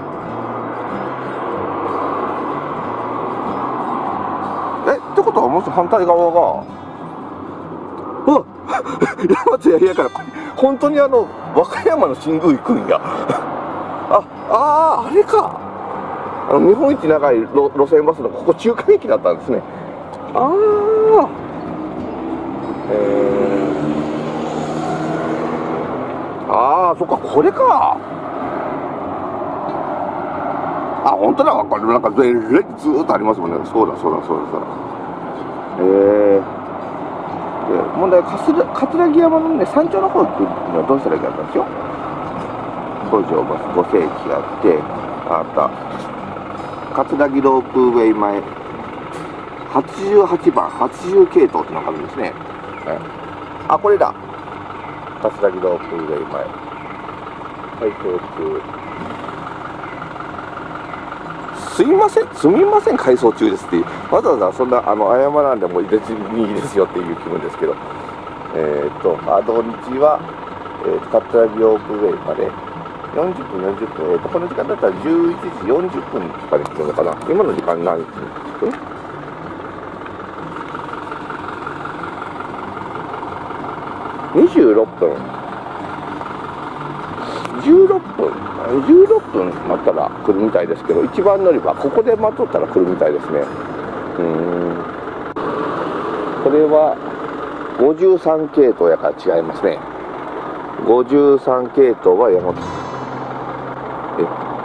えってことはもし反対側がうわいや待って、いやいやから本当にあの和歌山の新宮行くんやああーあれか、あの日本一長い路路線バスのここ中間駅だったんですね。ああえー、ああそっか、これか。あ本当だ、これなんかずーっとありますもんね。そうだそうだそうだそうだ。えー、で問題は桂木山のね山頂の方っていうのはどうしたらいいかったんですよ。五条バスご世紀あって、あった桂木ロープウェイ前はちじゅうはちばんはちじゅう系統っていうのがあるんですね。あこれだ、桂木ロープウェイ前開通中。すいません、すみません、改装中ですって、わざわざそんなあの謝らんでも別にいいですよっていう気分ですけど、えっと、あ土日は、えー、桂木ロープウェイまでよんじゅっぷん、よんじゅっぷん、えー、とこの時間だったらじゅういちじよんじゅっぷんとかで来るのかな、今の時間何分にじゅうろっぷん、じゅうろっぷん、じゅうろっぷん待ったら来るみたいですけど、一番乗り場ここで待っとったら来るみたいですね。うーんこれはごじゅうさん系統やから違いますね。ごじゅうさん系統は山本、え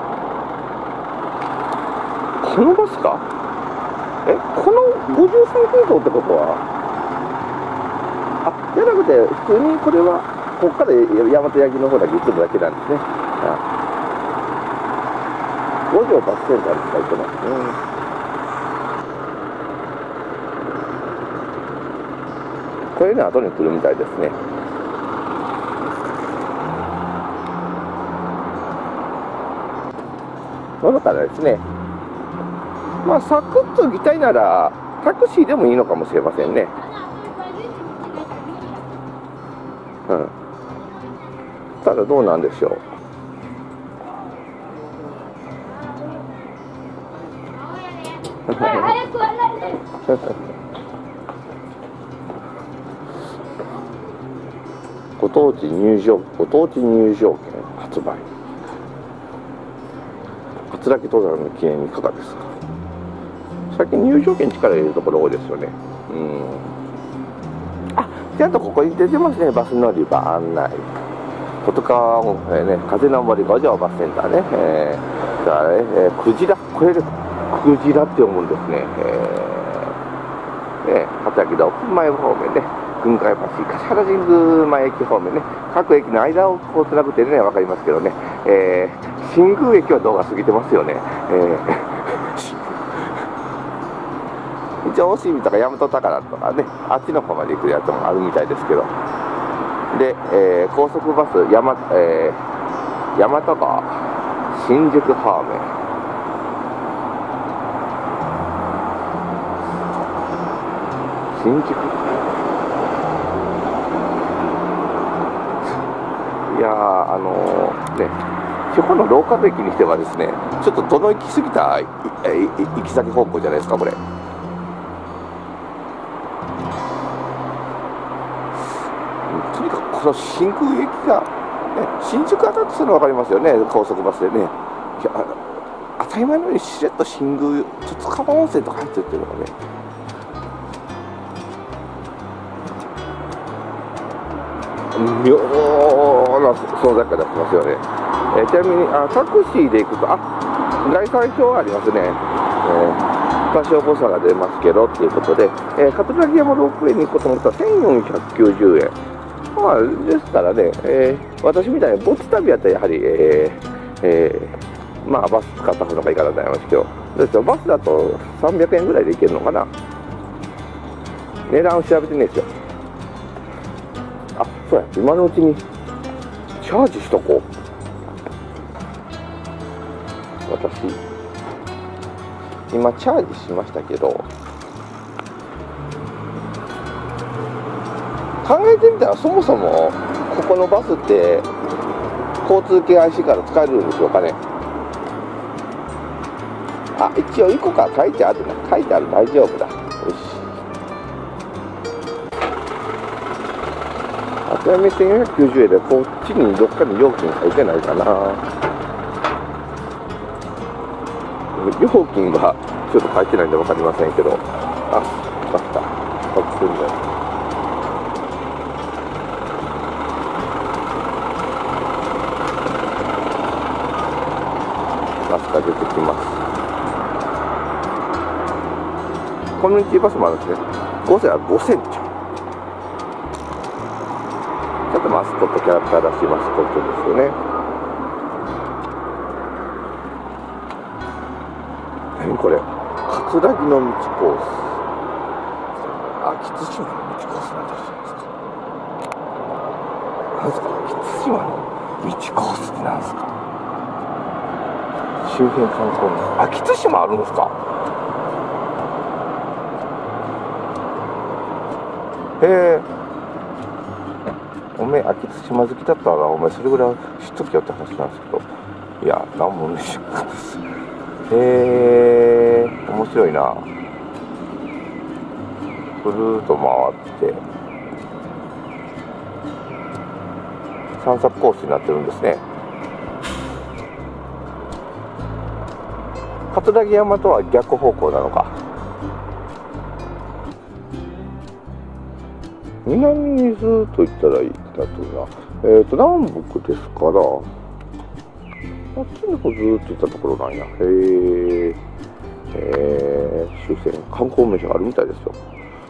このバスか、えこのごじゅうさん系統ってことはあじゃなくて普通にこれはここから大和八木の方だけ行くだけなんですね。五条バスセンターに書いてますね。これね後に来るみたいですね。そのからですね、まあサクッと行きたいならタクシーでもいいのかもしれませんね。うん。ただどうなんでしょう。ご当地入場ご当地入場券発売。桂木登山の記念にいかがですか。最近入場券力入れるところ多いですよね。うん。あ、ちゃんとここに出てますね。バス乗り場案内。十津川温泉ね、風の森五条バスセンターね。えー、だからね、えー、クジラ、これでクジラって読むんですね。えー、ね、桂木ロープ前方面ね、軍海橋、橿原神宮前駅方面ね、各駅の間をこうつなぐってね、わかりますけどね、えー、新宮駅は動画過ぎてますよね。えー、一応、大清水とか大和宝とかね、あっちの方まで行くやつもあるみたいですけど、で、えー、高速バス、山、えー、大和川、新宿方面。新宿いやー、あのー、ね、地方のローカル駅にしてはですね、ちょっとどの行き過ぎたいいい行き先方向じゃないですか、これ。とにかくこの新宮駅が、ね、新宿アタックするの分かりますよね、高速バスでね。いや、当たり前のようにしれっと新宮、十津川温泉とか入ってるっていうのがね。妙な存在感出してますよね。えー、ちなみにあタクシーで行くと、あ概算表ありますね。えー、多少誤差が出ますけどっていうことで、えー、桂木山ロープウェイに行こうと思ったらせんよんひゃくきゅうじゅうえん。まあですからね、えー、私みたいにぼっち旅やったらやはり、えーえー、まあバス使った方がいいかなと思いますけど、ですバスだとさんびゃくえんぐらいで行けるのかな。値段を調べてねえですよ。あ、そうや、今のうちにチャージしとこう。 私今チャージしましたけど、考えてみたらそもそもここのバスって交通系 アイシー から使えるんでしょうかね。あ、一応いっこか書いてあるな。書いてある、大丈夫だ。よし。あちらめせんよんひゃくきゅうじゅうえんで、こっちにどっかに料金書いてないかな。料金がちょっと書いてないんで分かりませんけど。あ、あった。こっちにバスが出てきます。コミュニティバスもあるんですね。ごせんはごセンチ。ちょっとマスコット、キャラクターらしいマスコットですよね。何これ、葛城の道コース。あ、杵島の道コースなんてあるじゃないですか。なんですか、杵島の道コースってなんですか。周辺観光の、あ、杵島あるんですか。へえ。おめえ、秋津島好きだったら、お前それぐらい知っとけよって話なんですけど、いや、なんもねしかったです。へえ、面白いな。ぐるーっと回って散策コースになってるんですね。葛城山とは逆方向なのか。南にずーっと行ったらいいんだとな。えっと南北ですから、あっちの方ずーっと行ったところなんや。へえ。えー、終点観光名所があるみたいですよ。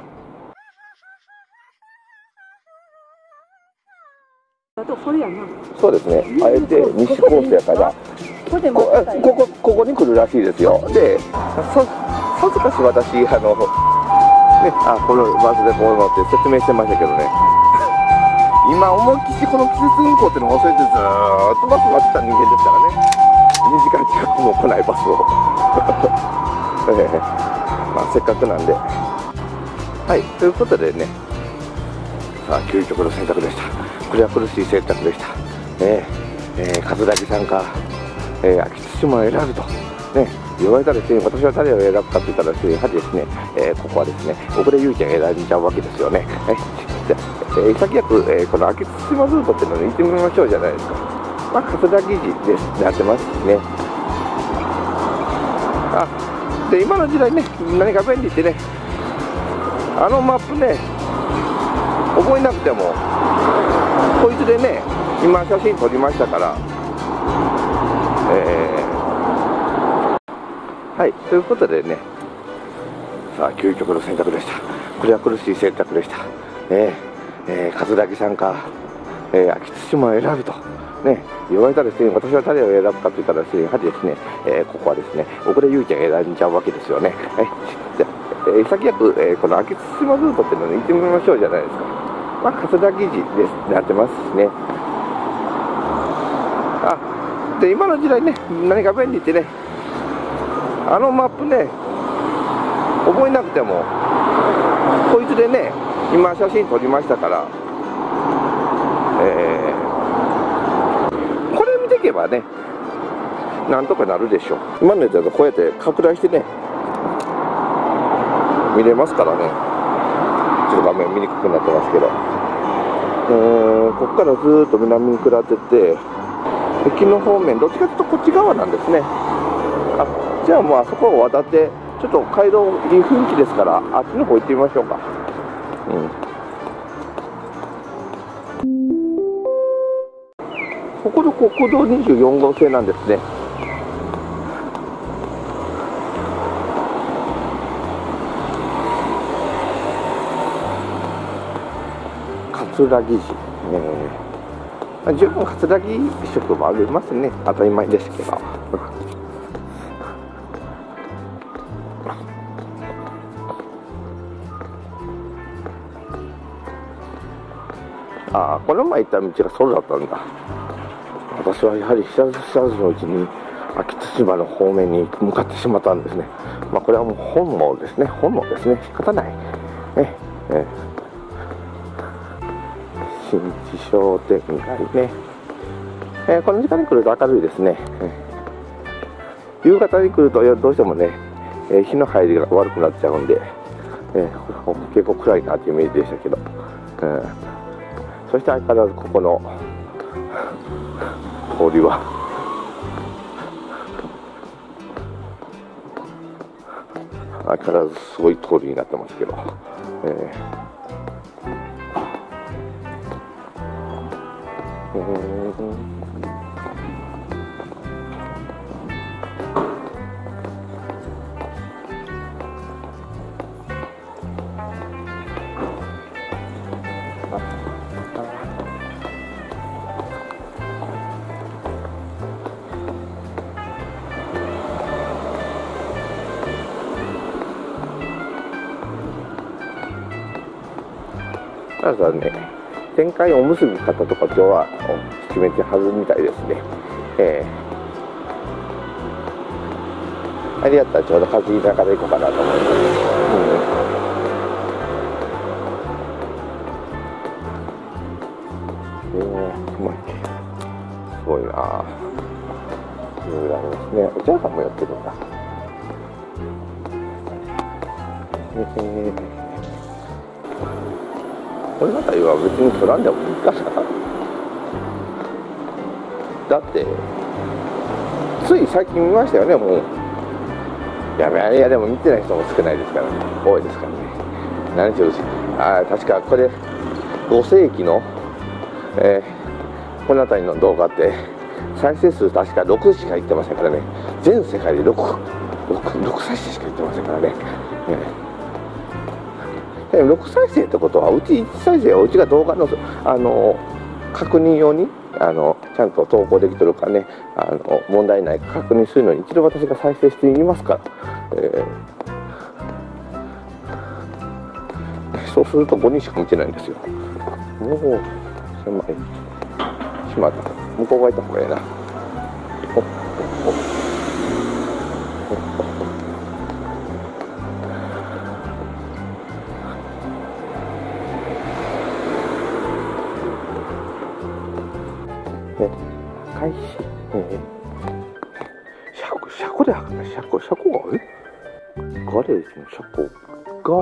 そうですね。あえて西コースやからこここここに来るらしいですよ。で、ささぞかし私あのね、あこのバスでこう乗って説明してましたけどね。今思いっきしこの季節運行っていうのを忘れてずーっとバス待ってた人間ですからね。にじかん近くも来ないバスを、えー、まあせっかくなんで、はい、ということでね、さあ究極の選択でした。これは苦しい選択でした。ねえー、葛城さんか、えー、秋津島を選ぶとね言われたらですね、私は誰を選ぶかといったらですね、やはりですね、えー、ここはですね、小暮優ちゃん選んじゃうわけですよね。はい、じゃあ、えー、先やく、えー、この秋津島ルートっていうのに行ってみましょうじゃないですか。まあ、葛城市ですなってますしね。あで今の時代ね、何が便利ってね、あのマップね覚えなくてもこいつでね今写真撮りましたから、えー、はい、ということでね、さあ究極の選択でした。これは苦しい選択でした。えーえー、葛城さんか、えー、秋津島を選ぶとね言われたらですね、私は誰を選ぶかといったらですね、やはりですね、えー、ここはですね、小暮優ちゃん選んじゃうわけですよね。はい、じゃあ、えー、先やく、えー、この秋津島ルートっていうのに行ってみましょうじゃないですか。まあ、葛城市ですなってますしね。あで今の時代ね、何が便利ってね、あのマップね覚えなくてもこいつでね今写真撮りましたから、えー、これ見ていけばねなんとかなるでしょう。今のやつだとこうやって拡大してね見れますからね。ちょっと画面見にくくなってますけど、えー、ここからずーっと南に下ってって駅の方面、どっちかというとこっち側なんですね。あじゃあもうあそこを渡ってちょっと街道いい雰囲気ですから、あっちの方行ってみましょうか。うんここで国道にじゅうよん号線なんですね。葛城市、えーまあ、十分葛城色もありますね。当たり前ですけどああこの前行った道がそうだったんだ。私はやはり知らず知らずのうちに秋津対馬の方面に向かってしまったんですね。まあ、これはもう本能ですね。本能ですね。仕方ない。ねえー、新地商店街ね、えー、この時間に来ると明るいですね。えー、夕方に来るとどうしてもね、えー、日の入りが悪くなっちゃうんで、えー、結構暗いなというイメージでしたけど、えー、そして相変わらずここの通りは相変わらずすごい通りになってますけど、えーえーだからね、展開おむすび方とか今日は決めてはずみたいですね。えー、あれやったらちょうど走りながら行こうかなと思います。うん、えー、うまい。すごいなぁ。いろいろありますね。お茶屋さんもやってるんだ。えーこの辺りは別に取らんでもいいかな。だってつい最近見ましたよね。もういやいやでも見てない人も少ないですからね。多いですからね。何しろあ確かこれご世紀の、えー、この辺りの動画って再生数確かろくしかいってませんからね。全世界で 6, 6, 6再生しかいってませんからね。えーろく再生ってことはうちいち再生はうちが動画の、あの確認用にあのちゃんと投稿できてるかね、あの問題ないか確認するのに一度私が再生してみますから、えー、そうするとごにんしか見てないんですよ。もう狭いしまった。向こう側行った方がいいな。おっおっ開始、えー、車庫、車庫で、車庫、車庫が、えガレージの車庫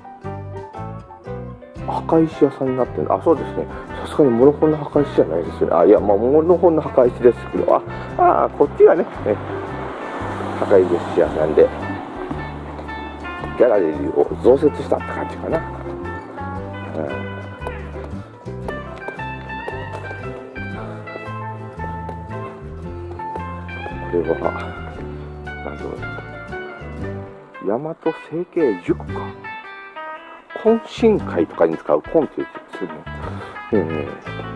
が墓石屋さんになってる。あ、そうですね。さすがにモノホンの墓石じゃないですよね。あ、いや、まあ、モノホンの墓石ですけど、あ、あ、こっちがね、ね墓石屋さんで、ギャラリーを増設したって感じかな。うんこれは何だろう、大和成蹊塾か、懇親会とかに使う懇っていうやつですね。え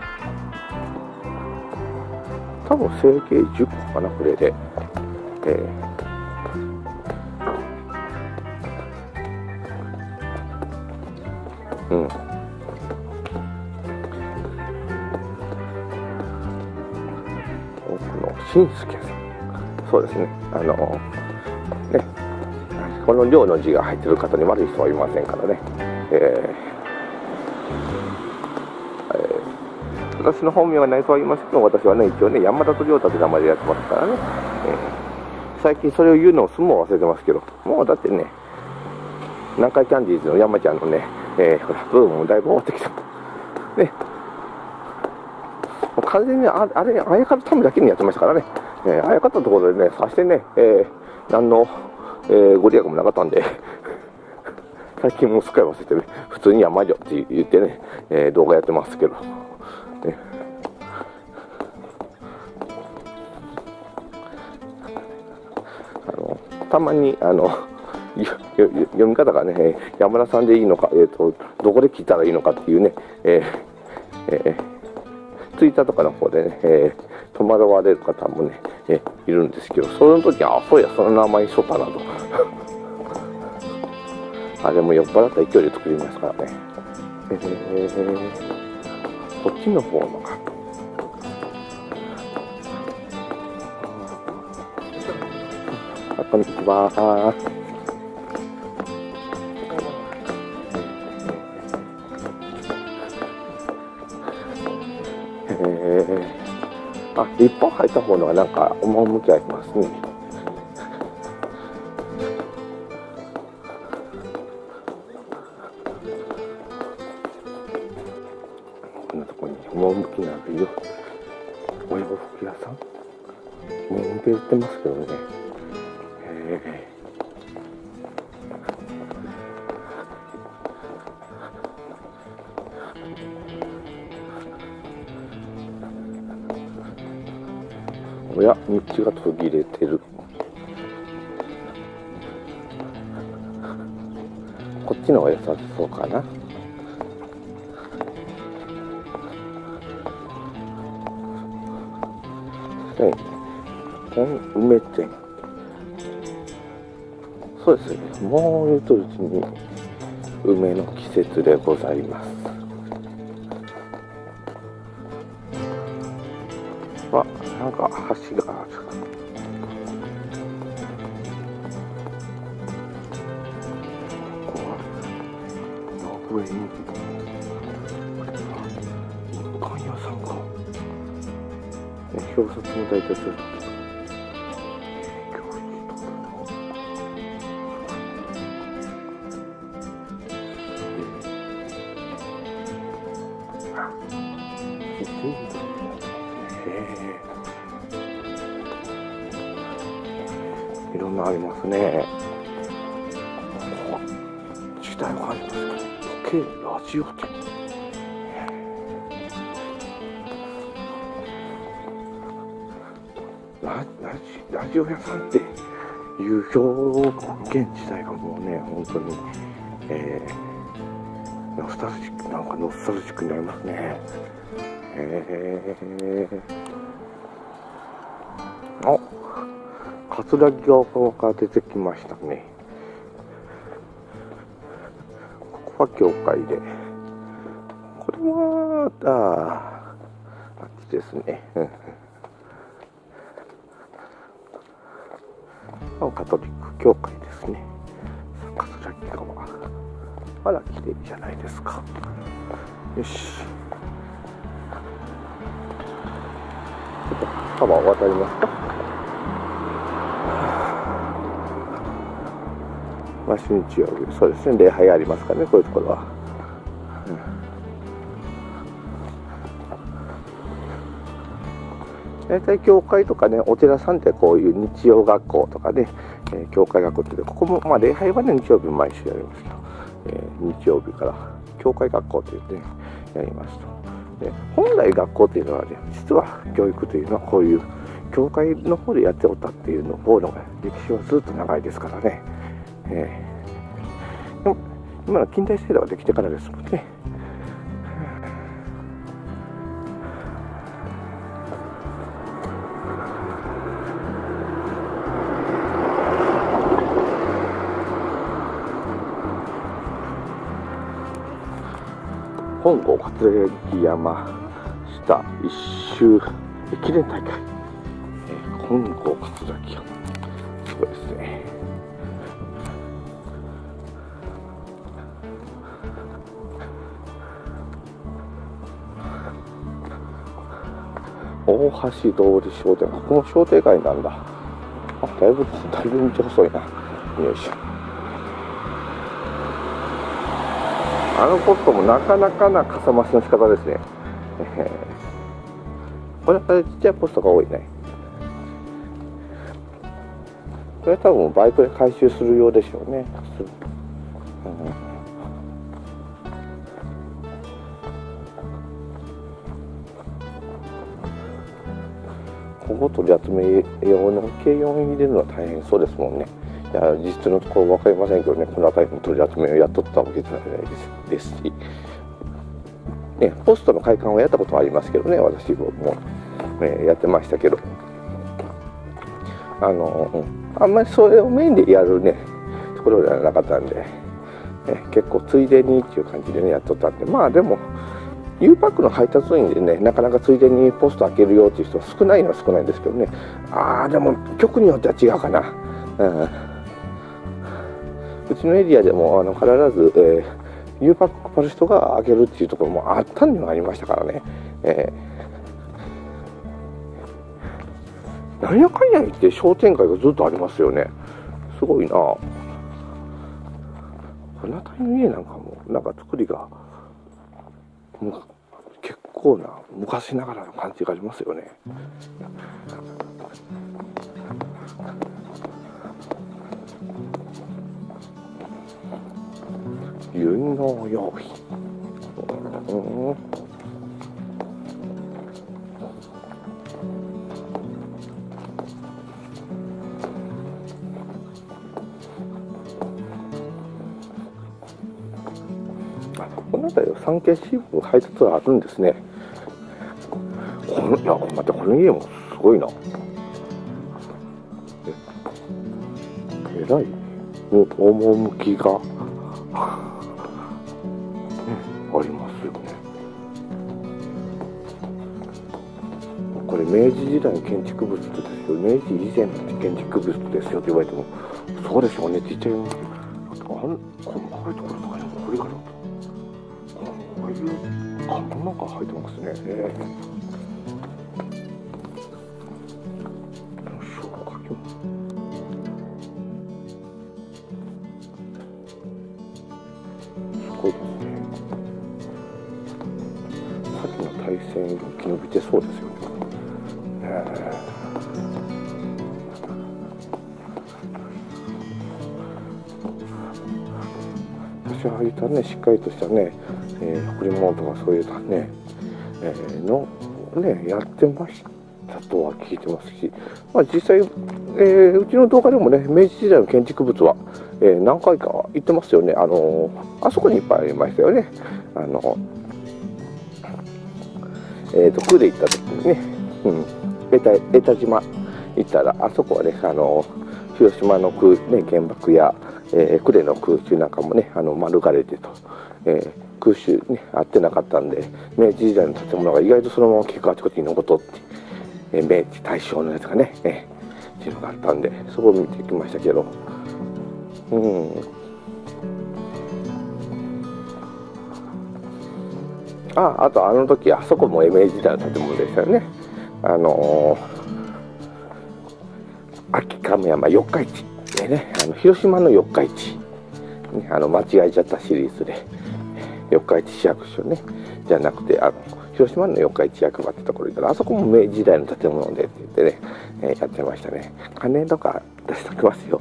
ー、多分成蹊塾かな、これで。えー、うん新助さん、そうですね、あのね、この寮の字が入ってる方に悪い人はいませんからね、えーえー、私の本名はないとは言いますけど、私はね、一応ね、山田と亮太という名前でやってますからね、えー、最近それを言うのをすんも忘れてますけど、もうだってね、南海キャンディーズの山ちゃんのね、えー、ほら、ブームもだいぶ終わってきた。ね、もう完全にああれ、あやかるためだけにやってましたからね。えー、あやかったところでね、さしてね、えー、何の、えー、ご利益もなかったんで、最近もうすっかり忘れてね、普通に山女って言ってね、えー、動画やってますけど、ね、あのたまにあの読み方がね、山田さんでいいのか、えーと、どこで聞いたらいいのかっていうね、えーえー、ツイッターとかの方でね、えー、戸惑われる方もね、えー、いるんですけど、その時は、あ、そうや、その名前しとったなと。あれも酔っ払った勢いで作りますからね。えー、こっちの方のか。 あ、こんにちは。えー、あ、一本入った方のがなんか趣ありますね。こんなところに趣のあるよお洋服屋さん、メインで売ってますけどね。えーおや、道が途切れてる。こっちの方が良さそうかな。ね、梅店。そうですね。もう言うとうちに梅の季節でございます。あ、なんか橋がある。ここは上に一貫屋さんか。表札も大体する。いろんなありますね。時代がありますけど、時計ラジオ店。ラ, ラ, ジラジオ屋さんっていう表現自体がもうね、本当に、えー、ノスタルジック、なんかノスタルジックになりますね。えー、あ、葛城川から出てきましたね。ここは教会で、これはああっちですね。カトリック教会ですね。葛城川、あら綺麗じゃないですか。よし、ちょっと川を渡りますか。毎週日曜日、そうですね、礼拝ありますからね、こういうところは。大体教会とかね、お寺さんってこういう日曜学校とかね、えー、教会学校って、ここも、まあ、礼拝はね、日曜日毎週やりますけど、えー、日曜日から教会学校って言って、ね、やりますと。で、本来学校っていうのはね、実は教育というのはこういう教会の方でやっておったっていうの方の歴史はずっと長いですからね。えー、でも今の近代制度ができてからですもんね。本郷葛城山下一周駅伝大会、えー、本郷葛城山、すごいですね。大橋通り商店、ここも商店街なんだ。あ、だいぶだいぶ道細いな。よいしょ。あのポストもなかなかなかさ増しの仕方ですね。これはちっちゃいポストが多いね。これは多分バイクで回収するようでしょうね。うん、ここ取り集め用の軽用に入れるのは大変そうですもんね。いや、実質のところ分かりませんけどね、この辺りの取り集めをやっとったわけじゃないですですし、ね、ポストの開館をやったことはありますけどね、私も、ね、やってましたけど、あの、あんまりそれをメインでやるね、ところではなかったんで、ね、結構ついでにっていう感じでね、やっとったんで、まあでも、U パックの配達員でね、なかなかついでにポスト開けるよっていう人は少ないのは少ないんですけどね、ああ、でも局によっては違うかな。 うん、うちのエリアでもあの必ず、えー、U パック配る人が開けるっていうところもあったにはありましたからね、えー、なんやかんや言って商店街がずっとありますよね。すごいな。船谷の家なんかもなんか作りが結構な昔ながらの感じがありますよね。結納用品、うん、この辺りは産経新聞配達があるんですね。このいや待って、この家もすごいな。えらい趣がありますよね。これ明治時代の建築物ですよ。明治以前の建築物ですよって言われてもそうでしょうねって言っちゃいますけど、あん細かいところとかにもこれがあるとこういう看板なんか入ってますね。えー対戦生き延びてそうですよね。えー、私はああいったねしっかりとしたね、えー、贈り物とかそういうね、えー、のねやってましたとは聞いてますし、まあ、実際、えー、うちの動画でもね明治時代の建築物は、えー、何回か行ってますよね。あのー、あそこにいっぱいありましたよね。あのーえーと区で行った時にね、うん、江田、江田島行ったら、あそこはね、あの広島の空、ね、原爆や、えー、呉の空襲なんかもね、あの免れてと、えー、空襲ね、あってなかったんで、明治時代の建物が意外とそのまま結構あちこちに残っとって、えー、明治大正のやつがね、えー、っていうのがあったんで、そこを見てきましたけど、うん。あ, あとあの時あそこも明治時代の建物でしたよね。あのー、秋亀山四日市でね、あの広島の四日市、ね、あの間違えちゃったシリーズで四日市市役所ねじゃなくてあの広島の四日市役場ってところにいたら、あそこも明治時代の建物でって言ってね、えー、やってましたね。金とか出しておきますよ。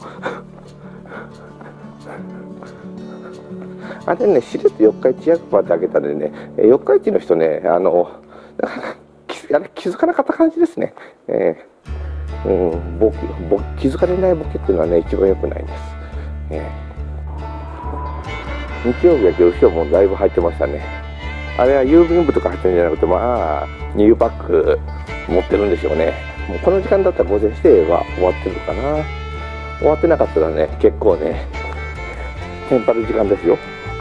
あれね、しれっと四日市役場って開けたらね、四日市の人ね、あの、あれ気づかなかった感じですね。えー、うん、ボボ気づかれないボケっていうのはね、一番良くないです。えー、日曜日だけ後ろもだいぶ入ってましたね。あれは郵便部とか入ってるんじゃなくて、まあ、ニューパック持ってるんでしょうね。もうこの時間だったら午前指定は終わってるかな。終わってなかったらね、結構ね、テンパる時間ですよ。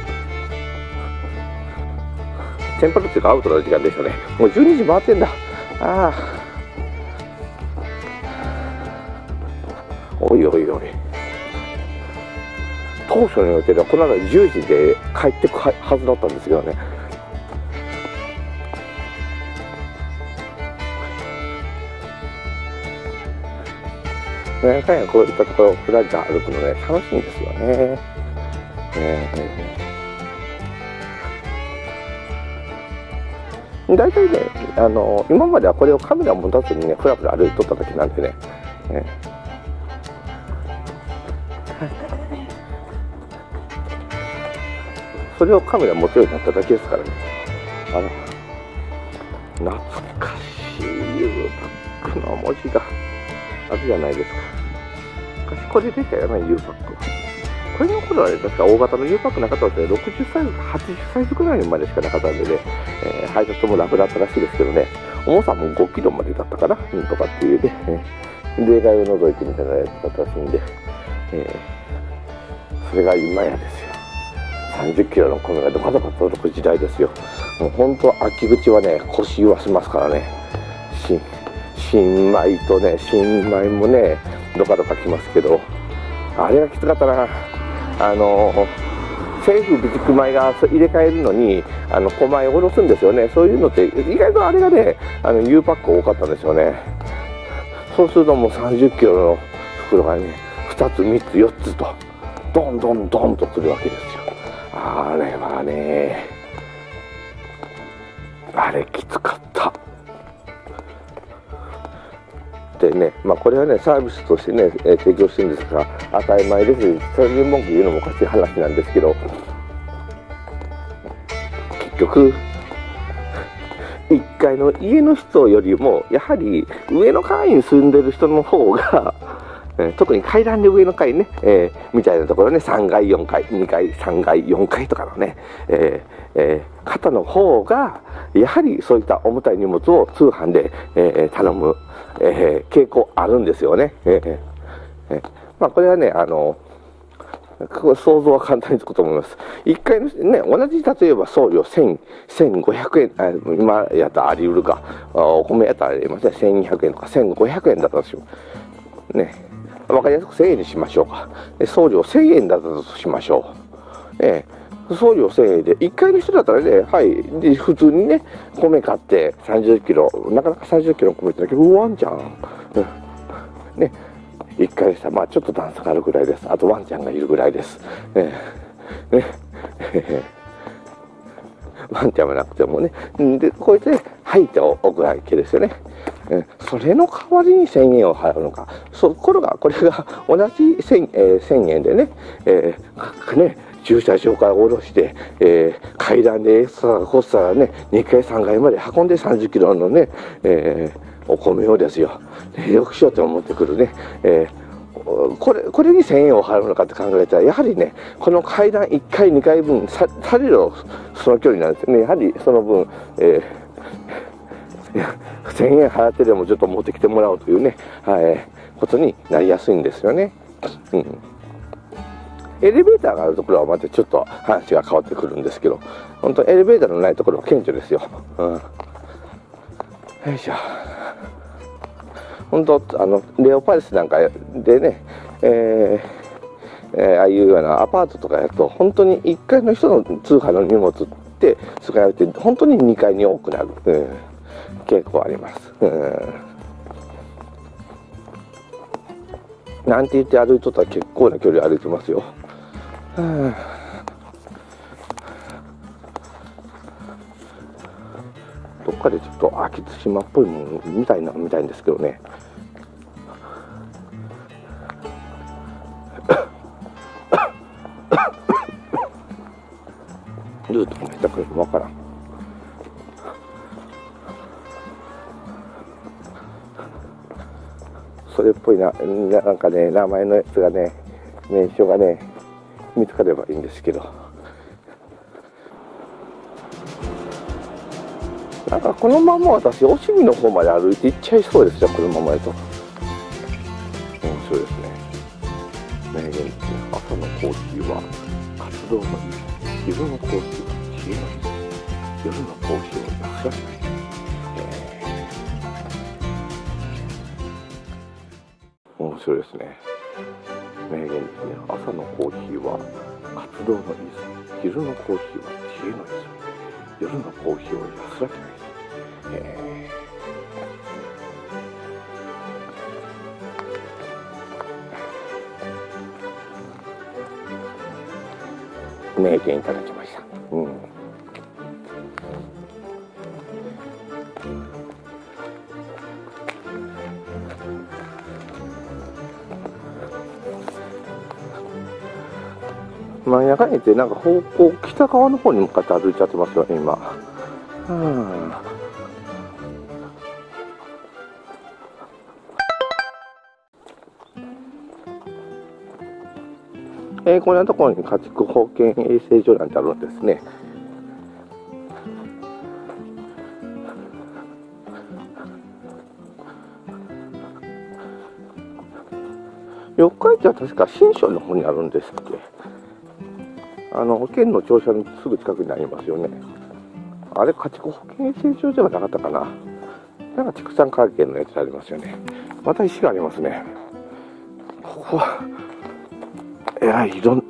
テンパルっていうかアウトな時間でしたね。もうじゅうにじ回ってんだ。ああ。おいおいおい。当初の予定ではこの間じゅうじで帰ってくはずだったんですけどね。何回かこういったところをふらりと歩くのね、楽しいんですよね。えー大体ね、あの今まではこれをカメラ持たずにね、ふらふら歩いとっただけなんでね、えそれをカメラ持つようになっただけですからね。あら、懐かしい U パックの文字があるじゃないですか。昔これ出たよね、U パック。これの頃はね、確か大型の U パックなかったので、ろくじゅっサイズ、はちじゅっサイズくらいまでしかなかったんでね、えー、配達も楽だったらしいですけどね、重さもごキロまでだったかな、うんとかっていうね、えー、例外を除いてみたいなやつだったらしいんで、えー、それが今やですよ。さんじゅっキロの米がドカドカ届く時代ですよ。もう本当、秋口はね、腰言わせますからね、新、新米とね、新米もね、ドカドカきますけど、 あれがきつかったな。あの政府備蓄米が入れ替えるのにあの小米を下ろすんですよね。そういうのって意外とあれがね、あの U パック多かったんですよね。そうするともうさんじゅっキロの袋がねふたつみっつよっつとドンドンドンとくるわけですよ。あれはね、あれきつかった。でね、まあこれはねサービスとしてね、えー、提供してるんですが当たり前ですし、それで文句言うのもおかしい話なんですけど、結局いっかいの家の人よりもやはり上の階に住んでる人の方が、えー、特に階段で上の階ね、えー、みたいなところね、さんがいよんかいにかいさんがいよんかいとかのね、えーえー、方の方がやはりそういった重たい荷物を通販で、えー、頼む、えー、傾向あるんですよね。えーえー、まあこれはね、あの想像は簡単につくと思います。いっかいのね、同じ例えば送料せんごひゃくえん、あ今やったらあり得るか、お米やったらありますね、せんにひゃくえんとかせんごひゃくえんだったとしよう。ね、わかりやすくせんえんにしましょうか。送料せんえんだったとしましょう。ね、送料せんえんで、いっかいの人だったらね、はい、で普通にね、米買ってさんじゅっキロ、なかなかさんじゅっキロの米ってだけど、ワンちゃん。ね、いっかいさ、まあちょっと段差があるぐらいです。あとワンちゃんがいるぐらいです。ね、ね、ワンちゃんはなくてもね、で、こうやって吐いておくわけですよね。それの代わりにせんえんを払うのか。ところが、これが同じ 1000,、えー、せんえんでね、えー、ね、駐車場から下ろして、えー、階段でエストラコスタらね、にかいさんがいまで運んでさんじゅっキロのね、えー、お米をですよ、よくしようと思ってくるね、えー、これ、これにせんえんを払うのかって考えたら、やはりね、この階段いっかい、にかいぶん、されるその距離なんですよね。やはりその分、えー、せんえん払ってでもちょっと持ってきてもらおうというね、はい、ことになりやすいんですよね。うん、エレベーターがあるところはまたちょっと話が変わってくるんですけど、本当エレベーターのないところは顕著ですよ。うん、よいしょ。本当あのレオパレスなんかでね、えーえー、ああいうようなアパートとかやると本当にいっかいの人の通販の荷物って使われて本当ににかいに多くなる、うん、傾向あります。うん、なんて言って歩いとったら結構な距離歩いてますよ。はあ、どっかでちょっと秋津島っぽいものみたいなみたいんですけどね。ルートも下手くそわからん。それっぽいな、なんかね、名前のやつがね、名称がね、見つかればいいんですけど。なんかこのまま私、惜しみの方まで歩いていっちゃいそうですよ、このままやと。面白いですね。名言ですね。朝のコーヒーは活動のいい。昼のコーヒーは知恵のいい。夜のコーヒーは安らぎない。面白いですね。名言ですね。朝のコーヒーは活動のいいぞ。昼のコーヒーは知恵のいいぞ。夜のコーヒーは安らぎないぞ。えー、名言いただきました。うん。真ん中にいて、なんか方向、北側の方に向かって歩いちゃってますよね、今。はあ、えー、こんなところに家畜保健衛生所なんてあるんですね。四日市は確か新庄の方にあるんですっけ。あの県の庁舎のすぐ近くにありますよね。あれ家畜保健衛生所ではなかったかな。なんか畜産関係のやつありますよね。また石がありますね。ここはえらい色、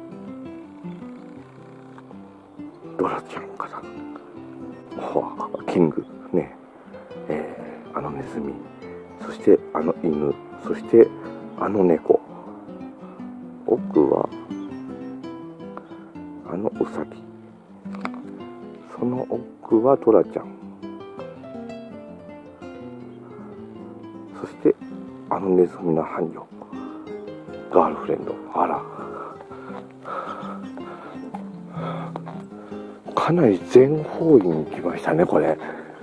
ドラちゃんかな、ほわキングね、えー、あのネズミ、そしてあの犬、そしてあの猫、奥はあのウサギ、その奥はトラちゃん、そしてあのネズミの伴侶、ガールフレンド。あら、かなり全方位に来ましたね、これ。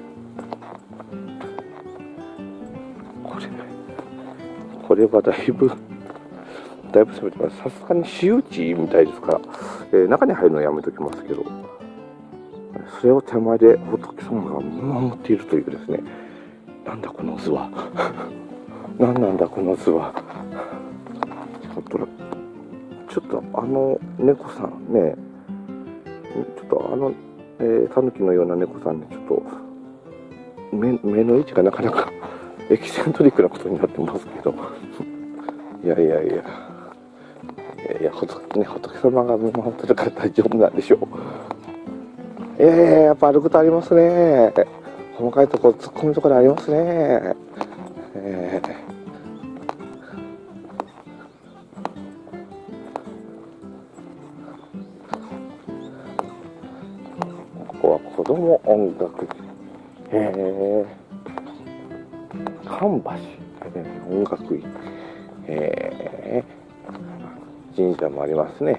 これ、これはだいぶ、だいぶ攻めてます。さすがに私有地みたいですから、えー、中に入るのはやめときますけど、それを手前で仏様が見守っているというですね、なんだこの図は。何なんだこの図は。ちょっと、ちょっとあの猫さんね、ちょっとあの、えー、タヌキのような猫さんね、ちょっと目、目の位置がなかなかエキセントリックなことになってますけど、いやいやいや、いやいや、仏、ね、仏様が見守ってるから大丈夫なんでしょう。ええー、やっぱ歩くとありますね。細かいところ、突っ込むところありますね。えーここは子供音楽、へえ、神橋、音楽院、へえ、神社もありますね。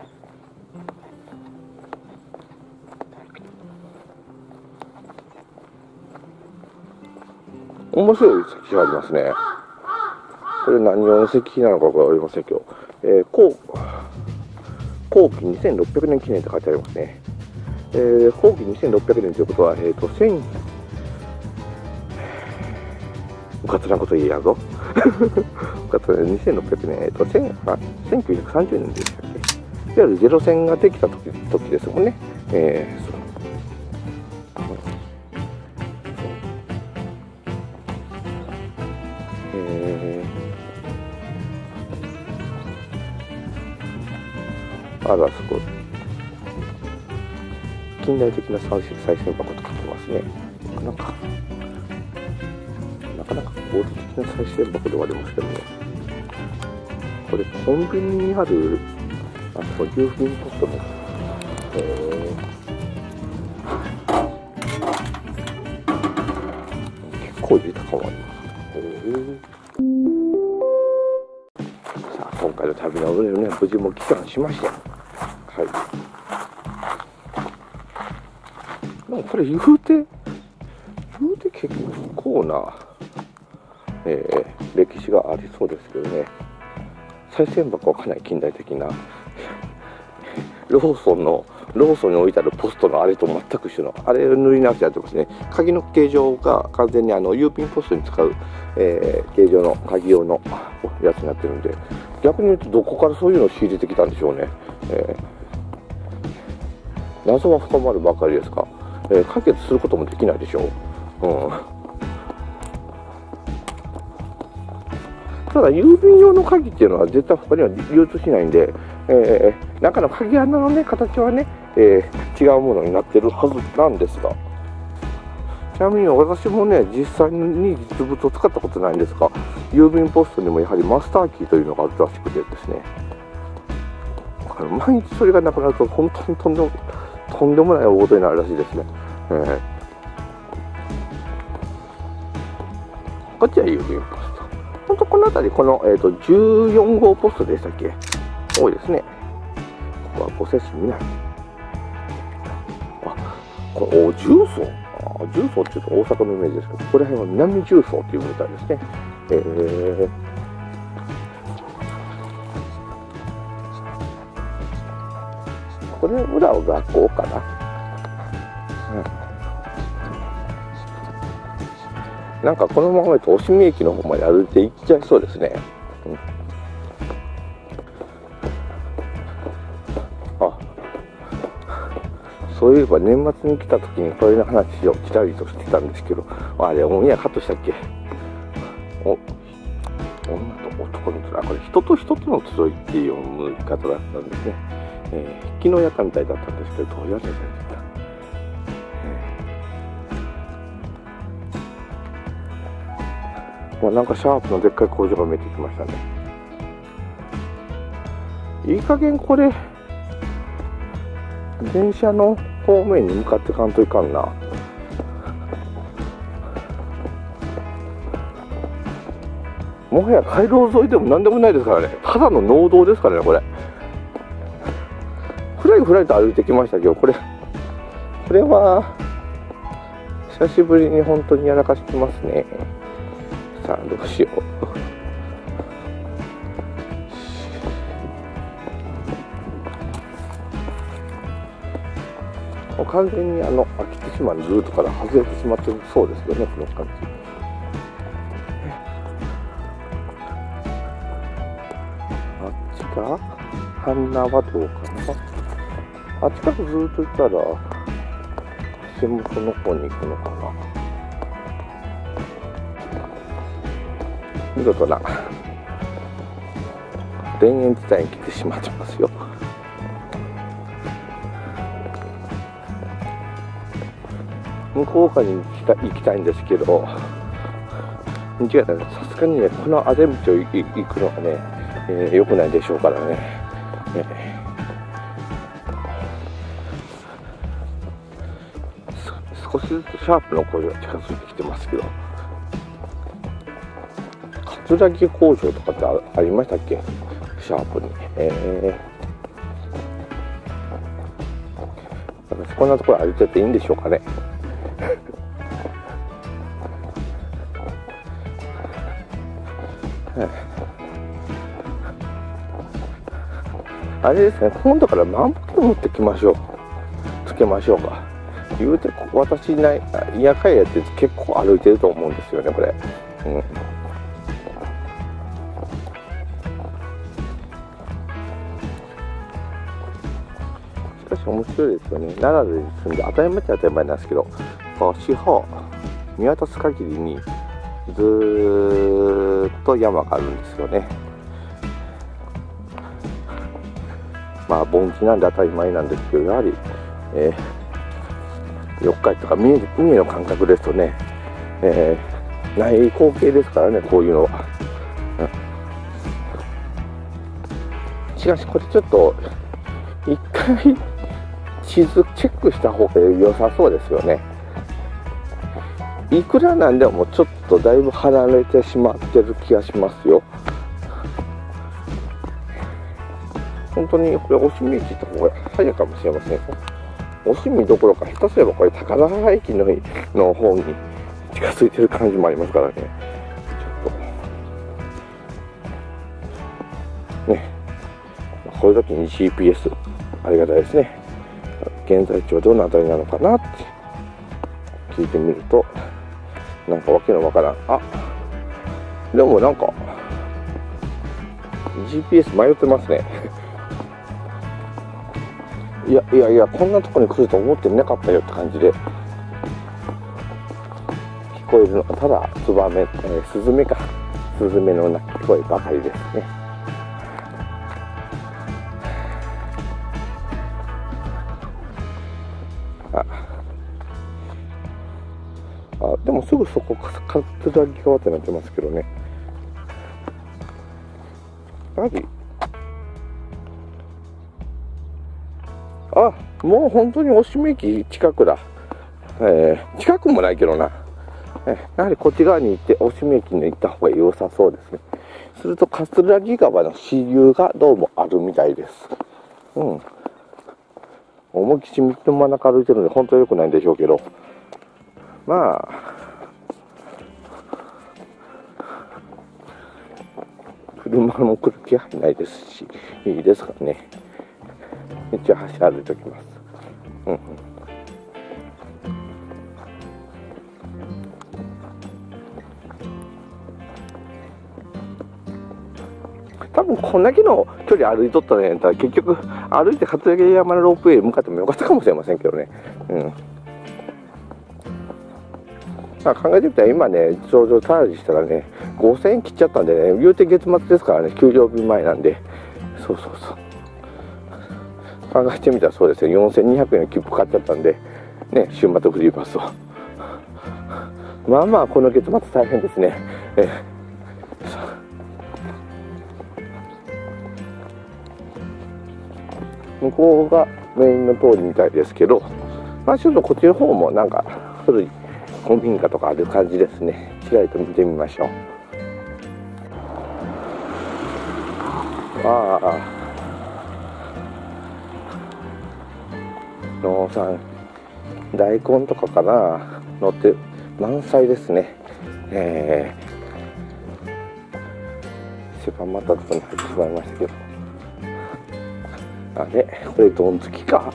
面白い石がありますね。これ何の石なのかわかりませんけど、えー、後後期にせんろっぴゃくねん記念って書いてありますね。えー、後期にせんろっぴゃくねんということは、えっ、ー、と、千、うかつなこと言えやんぞ。うかつなにせんろっぴゃくねん、えっ、ー、と、せんきゅうひゃくさんじゅうねんでしたっけ。いわゆるゼロ戦ができた時時ですもんね。えー、そうえー、あら、すごい。近代的な再銭箱と書きますね。なかなか、なかなか合理的な再銭箱ではありますけどね。これ、コンビニにある、あ、そう、郵便ポストの、えー、結構豊かもあります。さあ、今回の旅の上でね、無事も帰還しました。はい。でもこれ言うて、言うて結構な、えー、歴史がありそうですけどね。賽銭箱はかなり近代的な、ローソンの、ローソンに置いてあるポストのあれと全く一緒の、あれを塗り直してやってますね。鍵の形状が完全にあの郵便ポストに使う、えー、形状の鍵用のやつになってるんで、逆に言うとどこからそういうのを仕入れてきたんでしょうね。えー、謎は深まるばかりですが、えー、解決することもできないでしょう。うん、ただ郵便用の鍵っていうのは絶対他には流通しないんで、えー、中の鍵穴のね形はね、えー、違うものになってるはずなんですが、ちなみに私もね実際に実物を使ったことないんですが、郵便ポストにもやはりマスターキーというのがあるらしくてですね、毎日それがなくなると本当にとんでもとんでもない大事になるらしいですね。えー、こっちは郵便ポスト。本当この辺りこの、えー、とじゅうよん号ポストでしたっけ、多いですね。ここは五摂市南。あ、これお重曹。あ、重曹っていうと大阪のイメージですけど、ここら辺は南重曹っていうみたいですね。えーこれ裏は学校かな、うん、なんかこのままだと伏見駅の方まで歩いて行っちゃいそうですね、うん、あ、そういえば年末に来た時にこれの話をちらりとしてたんですけど、あれオンエアカットしたっけ。お、女と男の面、これ一人と人との集いっていう読み方だったんですね。えー、昨日やったみたいだったんですけど、どうやってやった、えーまあ、なんかシャープのでっかい工場が見えてきましたね。いい加減これ電車の方面に向かってかんといかんな。もはや街道沿いでも何でもないですからね。ただの農道ですからね、これ。ふらりふらりと歩いてきましたけど、これこれは久しぶりに本当にやらかしてますね。さあどうしよう。もう完全にあの秋津島のルートから外れてしまってそうですよね、この感じ。あっちか半縄はどうかな。あっちからずっと行ったら橋本の方に行くのかな。見事な田園地帯に来てしまってますよ。向こう側に行きた、行きたいんですけど、間違えたね。さすがにね、このあぜ道を行くのはね、えー、良くないでしょうからね。えー、少しずつシャープの工場が近づいてきてますけど、葛城工場とかって あ, ありましたっけ、シャープに。えー、なんかこんなところ歩いてていいんでしょうかね。あれですね、今度から万歩持ってきましょう。つけましょうか。言うて、私いない、いやかいやって結構歩いてると思うんですよね、これ。うん。しかし面白いですよね。奈良で住んで当たり前っちゃ当たり前なんですけど、四方見渡す限りにずーっと山があるんですよね。まあ盆地なんで当たり前なんですけど、やはり、えー、四日市とか三重、三重の感覚ですとね、えー、ない光景ですからね、こういうのは。うん、しかしこれちょっと一回地図チェックした方が良さそうですよね。いくらなんでもちょっとだいぶ離れてしまってる気がしますよ。本当にこれ押見駅行った方が早いかもしれません。押見どころか下手すればこれ高田駅のの方に近づいてる感じもありますからね。ちょっとね、こういう時に ジーピーエス ありがたいですね。現在地はどの辺りなのかなって聞いてみると、なんかわけのわからん。あ、でもなんか ジーピーエス 迷ってますね。いやいやいや、こんなとこに来ると思ってなかったよって感じで聞こえるのがただツバメ、えー、スズメか、スズメの鳴き声ばかりですね。ああ、でもすぐそこ葛城川ってなってますけどね。やはりあ、もう本当に押見駅近くだ。えー、近くもないけどな。えー、やはりこっち側に行って押見駅に行った方が良さそうですね。すると葛城川の支流がどうもあるみたいです。うん。思いっきり道の真ん中歩いてるので本当に良くないんでしょうけど、まあ車も来る気配ないですし、いいですからね。一応橋歩いておきます。うんうん、多分こんだけの距離歩いとったらね、結局歩いて葛城山のロープウェイに向かってもよかったかもしれませんけどね。うん。 まあ、考えてみたら今ね、ちょうどチャージしたらね、ごせんえん切っちゃったんでね、言うて月末ですからね、給料日前なんで、そうそうそう。考えてみたらそうですよ、よんせんにひゃくえんの切符買っちゃったんで、ね、週末フリーパスを。まあまあ、この月末大変ですね。え向こうがメインの通りみたいですけど、まあ、ちょっとこっちの方もなんか古い古民家とかある感じですね。ちらりと見てみましょう。ああ、農産大根とかかな、乗って満載ですね。えー、狭まったところに入ってしまいましたけど、あれこれどんつきか。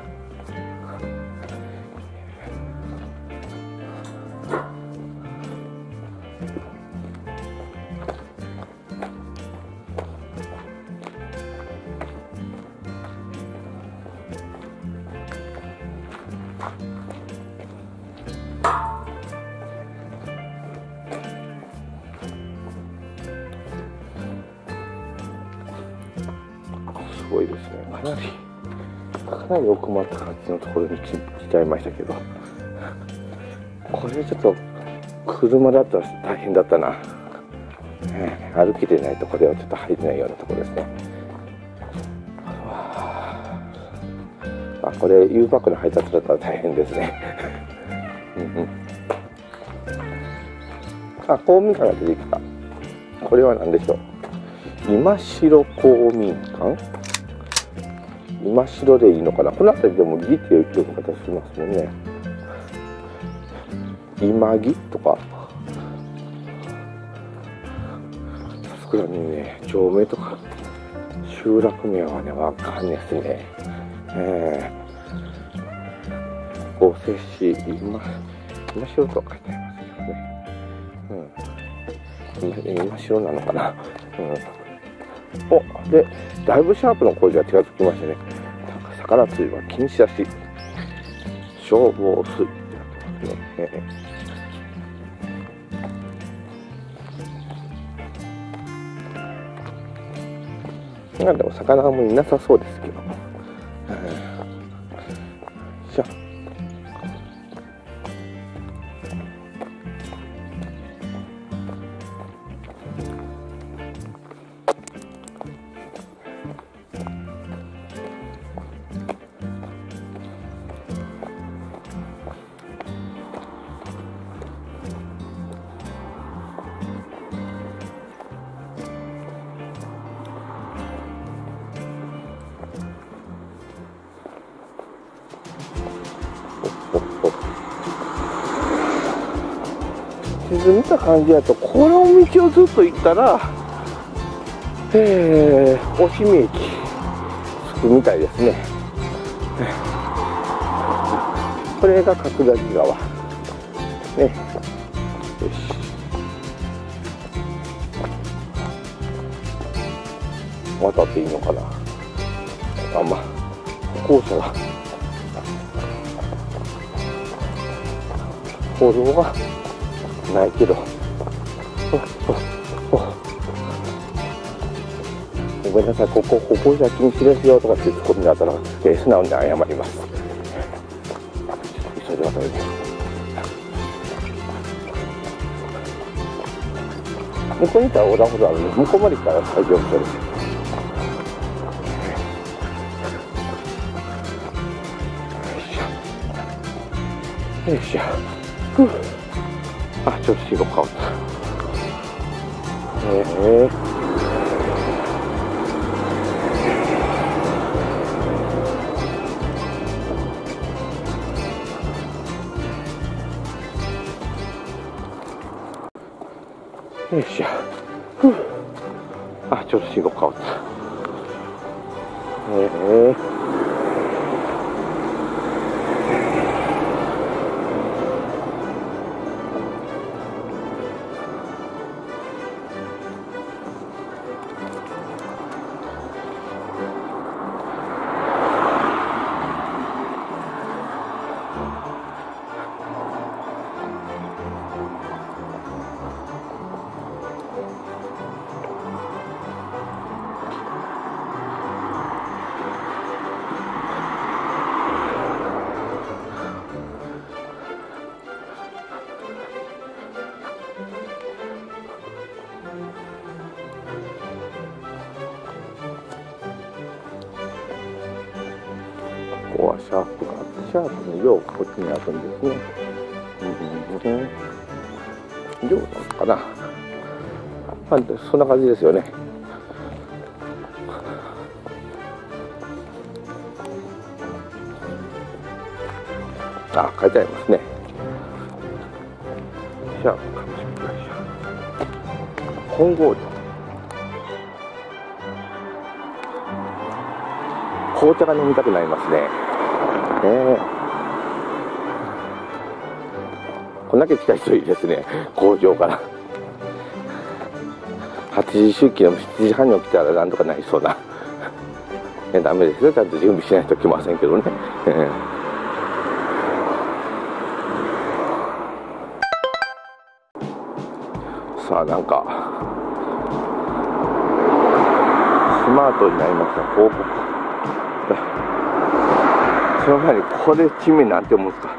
すごいですね。かなりかなり奥まった感じのところに来ちゃいましたけど、これちょっと車だったら大変だったな、ね、歩きでないとこれはちょっと入れないようなところですね。あ、これ U パックの配達だったら大変ですね。うんうん、あ、公民館が出てきた。これは何でしょう。今城公民館、今城でいいのかな。この辺りでも義っていう呼び方しますもんね。今義とか。さすがにね、町名とか集落名はね、わかんないですね。えー、合成市今今城と書いてありますけどね。うん。今, 今城なのかな。うん。お、で、だいぶシャープの工事が近づきましてね。魚釣りは禁止だし、消防水ってなってますね。なんでお魚もいなさそうですけど。じゃあ。地図見た感じだとこの道をずっと行ったら、えー、押見駅着くみたいですね。これが角崎川ね。よし、渡っていいのかな。あ、まあ歩行者が歩道がないけど、ごめんなさい、ここ歩行者禁止ですよとかってツッコミがあったら、えー、素直に謝ります。急いで渡るね。向こうに行ったら横断歩道あるんで、向こうまで行ったら大丈夫そうです。よいしょ。ふう。あ、ちょっと信号変わった。ええー。よいしょ。ふう。あ、ちょっと信号変わった。ええー。 ここはシャープがあって、シャープに寮がこっちにあるんですね。うんうんうん。寮なのかな。まあ、そんな感じですよね。あ、書いてありますね。シャープ株式会社本郷寮。紅茶が飲みたくなりますね。えー、こんだけ近い人いいですね、工場から。はちじ出勤でもしちじはんに起きたらなんとかなりそうな。ね、ダメですよ、ちゃんと準備しないと来ませんけどね。えーさあ、なんかスマートになりました広告。その前にこれ地名なんて思うんですか。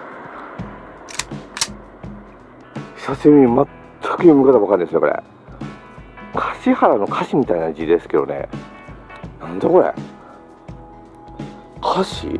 久しぶりに全く読み方わかんないですねこれ。橿原の歌詞みたいな字ですけどね。なんだこれ。歌詞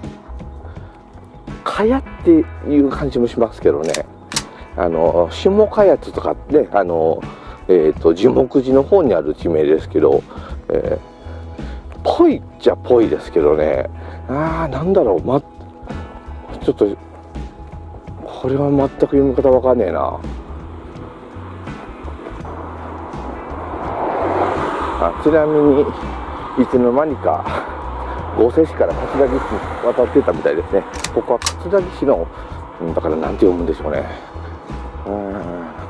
かやっていう感じもしますけどね。あの下かやつとかね、あのえっ、ー、と樹木寺の方にある地名ですけど、えー、ぽいっちゃぽいですけどね。あー、なんだろう、ま、ちょっとこれは全く読み方わかんねえな。あ、ちなみにいつの間にか合瀬市から桂木市に渡ってたみたいですね。ここは桂木市の、だからなんて読むんでしょうね。うん、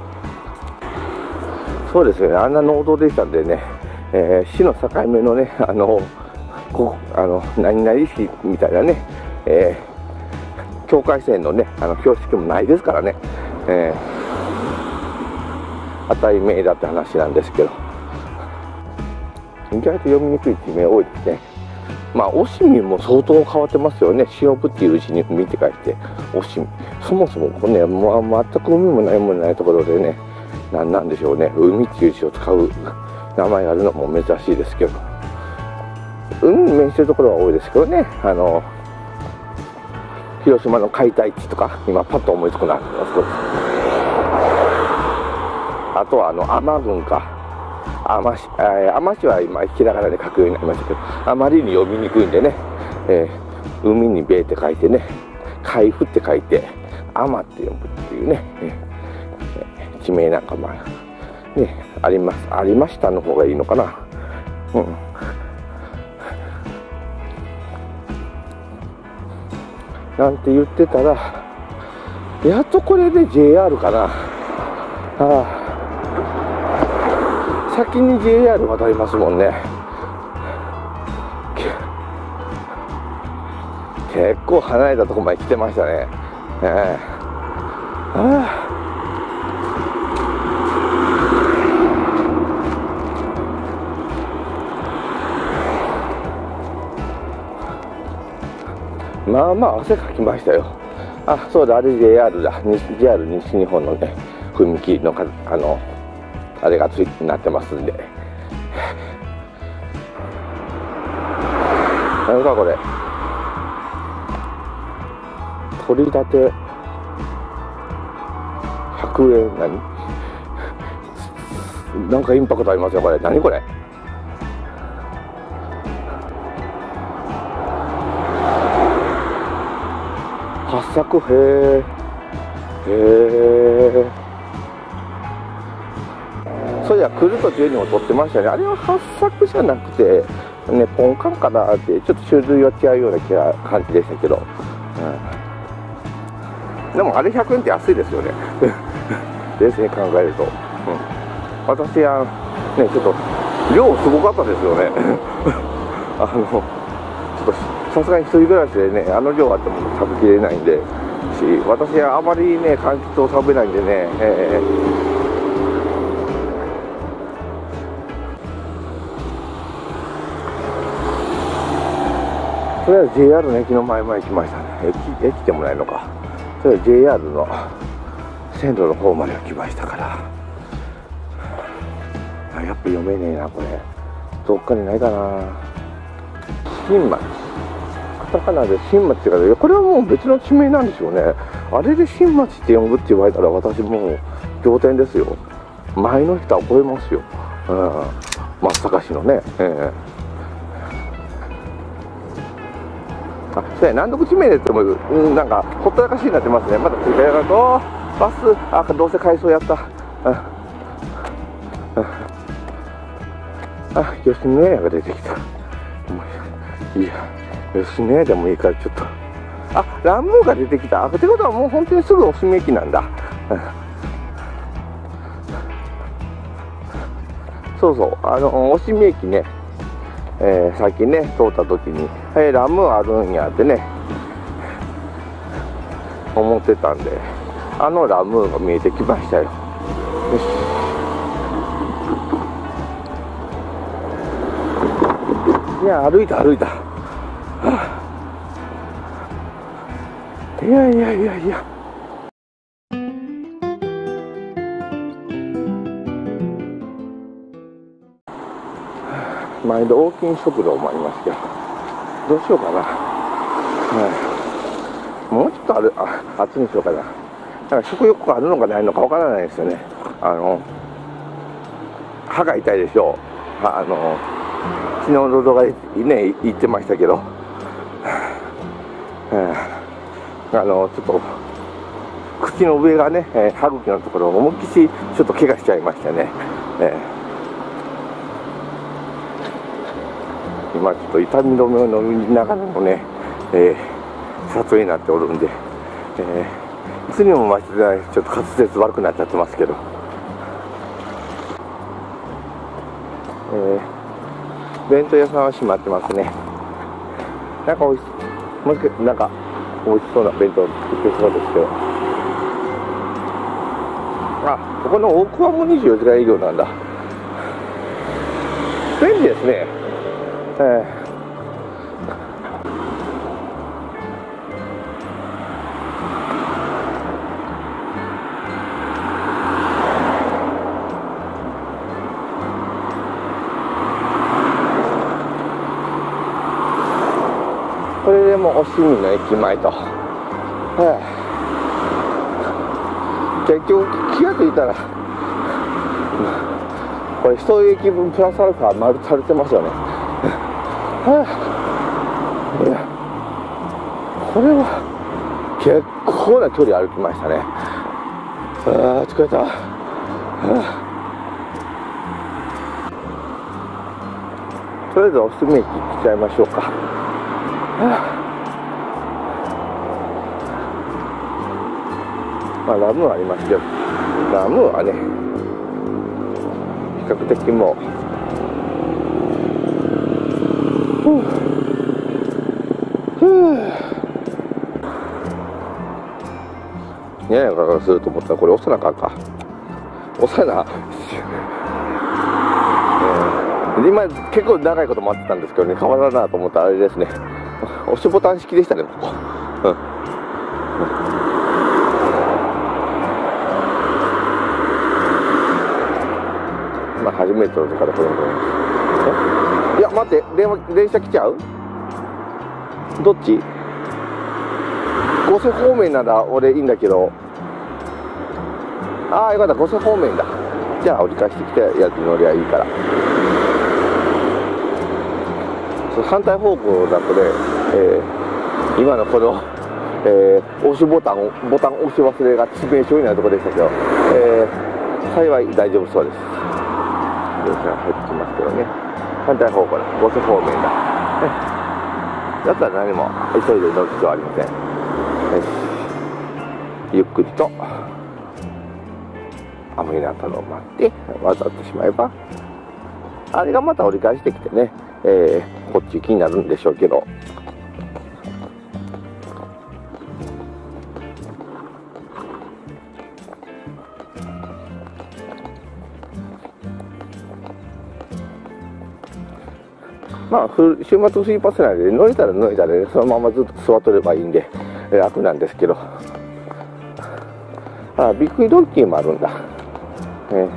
そうですね、あんな農道でしたんでね、えー、市の境目のね、あのこあの何々市みたいなね、えー、境界線のね、あの標識もないですからね、えー、当たり前だって話なんですけど、意外と読みにくい地名多いですね。まあ、押見も相当変わってますよね。忍ぶっていう字に海って書いて、押見。そもそもこれね、まあ、全く海もないもんないところでね、なんなんでしょうね。海っていう字を使う名前があるのも珍しいですけど。海に面してるところは多いですけどね。あの、広島の解体地とか、今パッと思いつくな。あとは、あの、海士郡か。海士、えー、海士は今ひらがなで書くようになりましたけど、あまりに読みにくいんでね、えー、海に米って書いてね、海部って書いて海って読むっていうね、えー、地名なんかもねありますありましたの方がいいのかな。うん。なんて言ってたら、やっとこれで ジェイアール かな。ああ。先に ジェイアール 渡りますもんね。結構離れたところまで来てましたね。えー、あまあまあ汗かきましたよ。あ、そうだ、あれ ジェイアール だ。ジェイアール 西日本のね、踏切のかあのあれがついてなってますんで。何かこれ。取り立てひゃくえん、何なんかインパクトありますよこれ。何これ。八作、へえへえ。そういや、来る途中にも撮ってましたね。あれは八作じゃなくてね、ポンカンかなって、ちょっと種類は違うような気が感じでしたけど、うん、でもあれひゃくえんって安いですよね冷静に考えると、うん、私はね、ちょっと量すごかったですよねあのちょっとさすがに一人暮らしでね、あの量あっても食べきれないんでし、私はあまりね柑橘を食べないんでね、えーとりあえず ジェイアール の駅の前まで来ましたね。駅、駅でもないのか。とりあえず ジェイアール の線路の方までは来ましたから。あ、やっぱ読めねえな、これ。どっかにないかな。新町。 タカナで新町って書いてある。これはもう別の地名なんでしょうね。あれで新町って呼ぶって言われたら私もう仰天ですよ。前の人は覚えますよ。うん、松阪市のね、えー、あ、そうや、難読地名で言っても、うん、なんかほったらかしになってますね。まだ追加やらとバス、あ、どうせ改装やった。ああ、吉野家が出てきた。もういや、吉野家でもいいからちょっと。あ、ランムーが出てきた。あ、ってことはもう本当にすぐおすみ駅なんだ。そうそう、あの、おしみ駅ね、えー、最近ね、通った時に、えー、ランムーあるんやってね、思ってたんで、あのラムーが見えてきましたよ。よし。いや、歩いた歩いた。はあ、いやいやいやいや。毎度大きい食堂もありますけど、どうしようかな。はい、もうちょっとある、あ、あっちにしようかな。なんか食欲があるのかないのかわからないですよね。あの歯が痛いでしょう。あの昨日の動画でね言ってましたけど、あのちょっと口の上がね、歯茎のところを思いっきりちょっと怪我しちゃいましたね。えー、今ちょっと痛み止めを飲みながらのね、えー、撮影になっておるんで、えー、いつにも増してないちょっと滑舌悪くなっちゃってますけど、えー、弁当屋さんは閉まってますね。なんかおいしもしかなんか美味しそうな弁当売ってそうですけど、あ、ここの大桑もにじゅうよじかん営業なんだ。便利ですね。えーこれでもう伏見の駅前と、はあ、結局気が付いたらこれ一駅分プラスアルファ丸されてますよね。はあ、いやこれは結構な距離歩きましたね。ああ疲れた。はあ、とりあえず伏見駅来ちゃいましょうか。はあ、まあラムはありますけど、ラムはね比較的もう、ふうふうにややからすると思ったらこれ押さなあかんか。押さな、えー、今結構長いこと待ってたんですけどね、変わらなと思ったらあれですね、押しボタン式でしたね、ここ。うん、まあ初めての時からこれもいや待って、電話電車来ちゃう？どっち？五瀬方面なら俺いいんだけど、ああよかった、五瀬方面だ。じゃあ折り返してきたやつ乗りゃいいから。反対方向だとね、えー、今のこの、えー、押しボタンをボタン押し忘れが致命傷になるところでしたけど、えー、幸い大丈夫そうです。電車が入ってきますけどね、反対方向だ、五瀬方面だ。だったら何も急いで乗る必要はありません。ゆっくりと雨になったのを待って渡ってしまえば、あれがまた折り返してきてね、えー、こっち行きになるんでしょうけど、まあ週末フリーパス内で乗れたら乗れたら、ね、そのままずっと座っとればいいんで楽なんですけど、あ、びっくりドンキーもあるんだ。えー、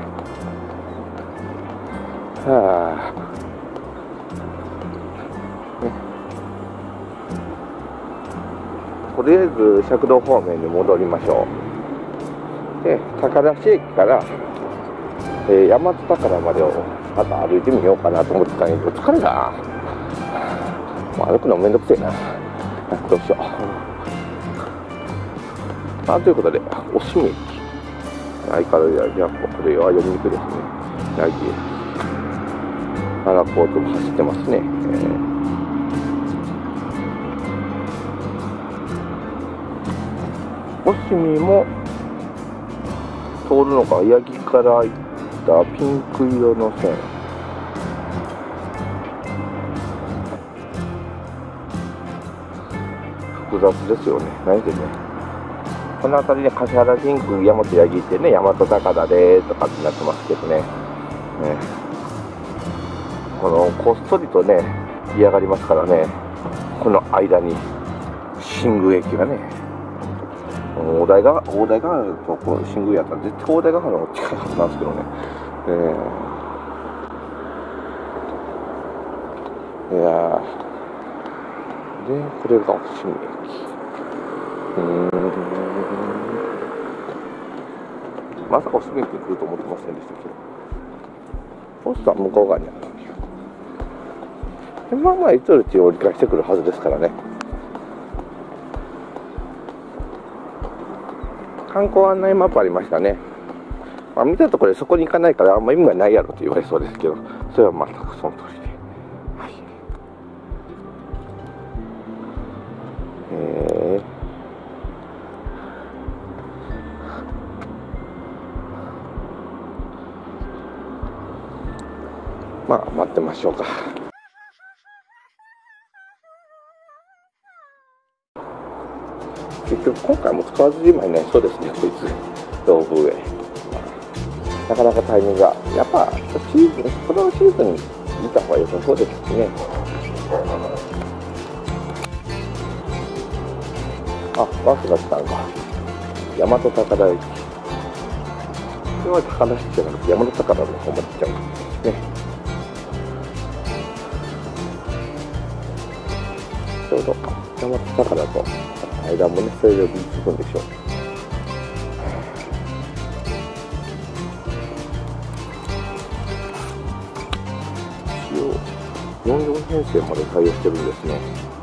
はあ、ね、 りあえず赤道方面に戻りましょう。で高田市駅から、えー、大和宝までをまた歩いてみようかなと思ってたんやけど、疲れたな。もう歩くのめんどくせえな。どうしよう。あ、ということで、おしみ駅。相変わらず、やっぱこれは読みにくいですね。ヤギ。奈良交通走ってますね。えー、おしみも通るのか、ヤギから行ったピンク色の線。複雑ですよね。何でね。この辺りで橿原神宮、大和八木ってね、大和高田でとかってなってますけどね。ね、このこっそりとね、嫌がりますからね。この間に新宮駅がね、大台が大台がとこ新宮やったら絶対大台ヶ原の近いはずなんですけどね。えー、いやー、でこれがおしみ駅。うーん、まさかおしみ駅に来ると思ってませんでしたけど、ポストは向こう側にあったんですよ。でまあまあいつより折り返してくるはずですからね。観光案内マップありましたね。まあ、見たところでそこに行かないからあんま意味がないやろと言われそうですけど、それは全くその通りで、はい、えー、まあ待ってましょうか。結局今回も使わずじまいね。そうですね、こいつロープウェイ、なかなかタイミングがやっぱシーズン、このシーズンに見た方が良さそうですね。あ、バスが来たんか。大和高田駅。これは高田市じゃなくて大和高田の方まで行っちゃうんですね。ちょうど大和高田と間もね、それで結ぶんでしょう。一応よんじゅうよん編成まで対応してるんですね。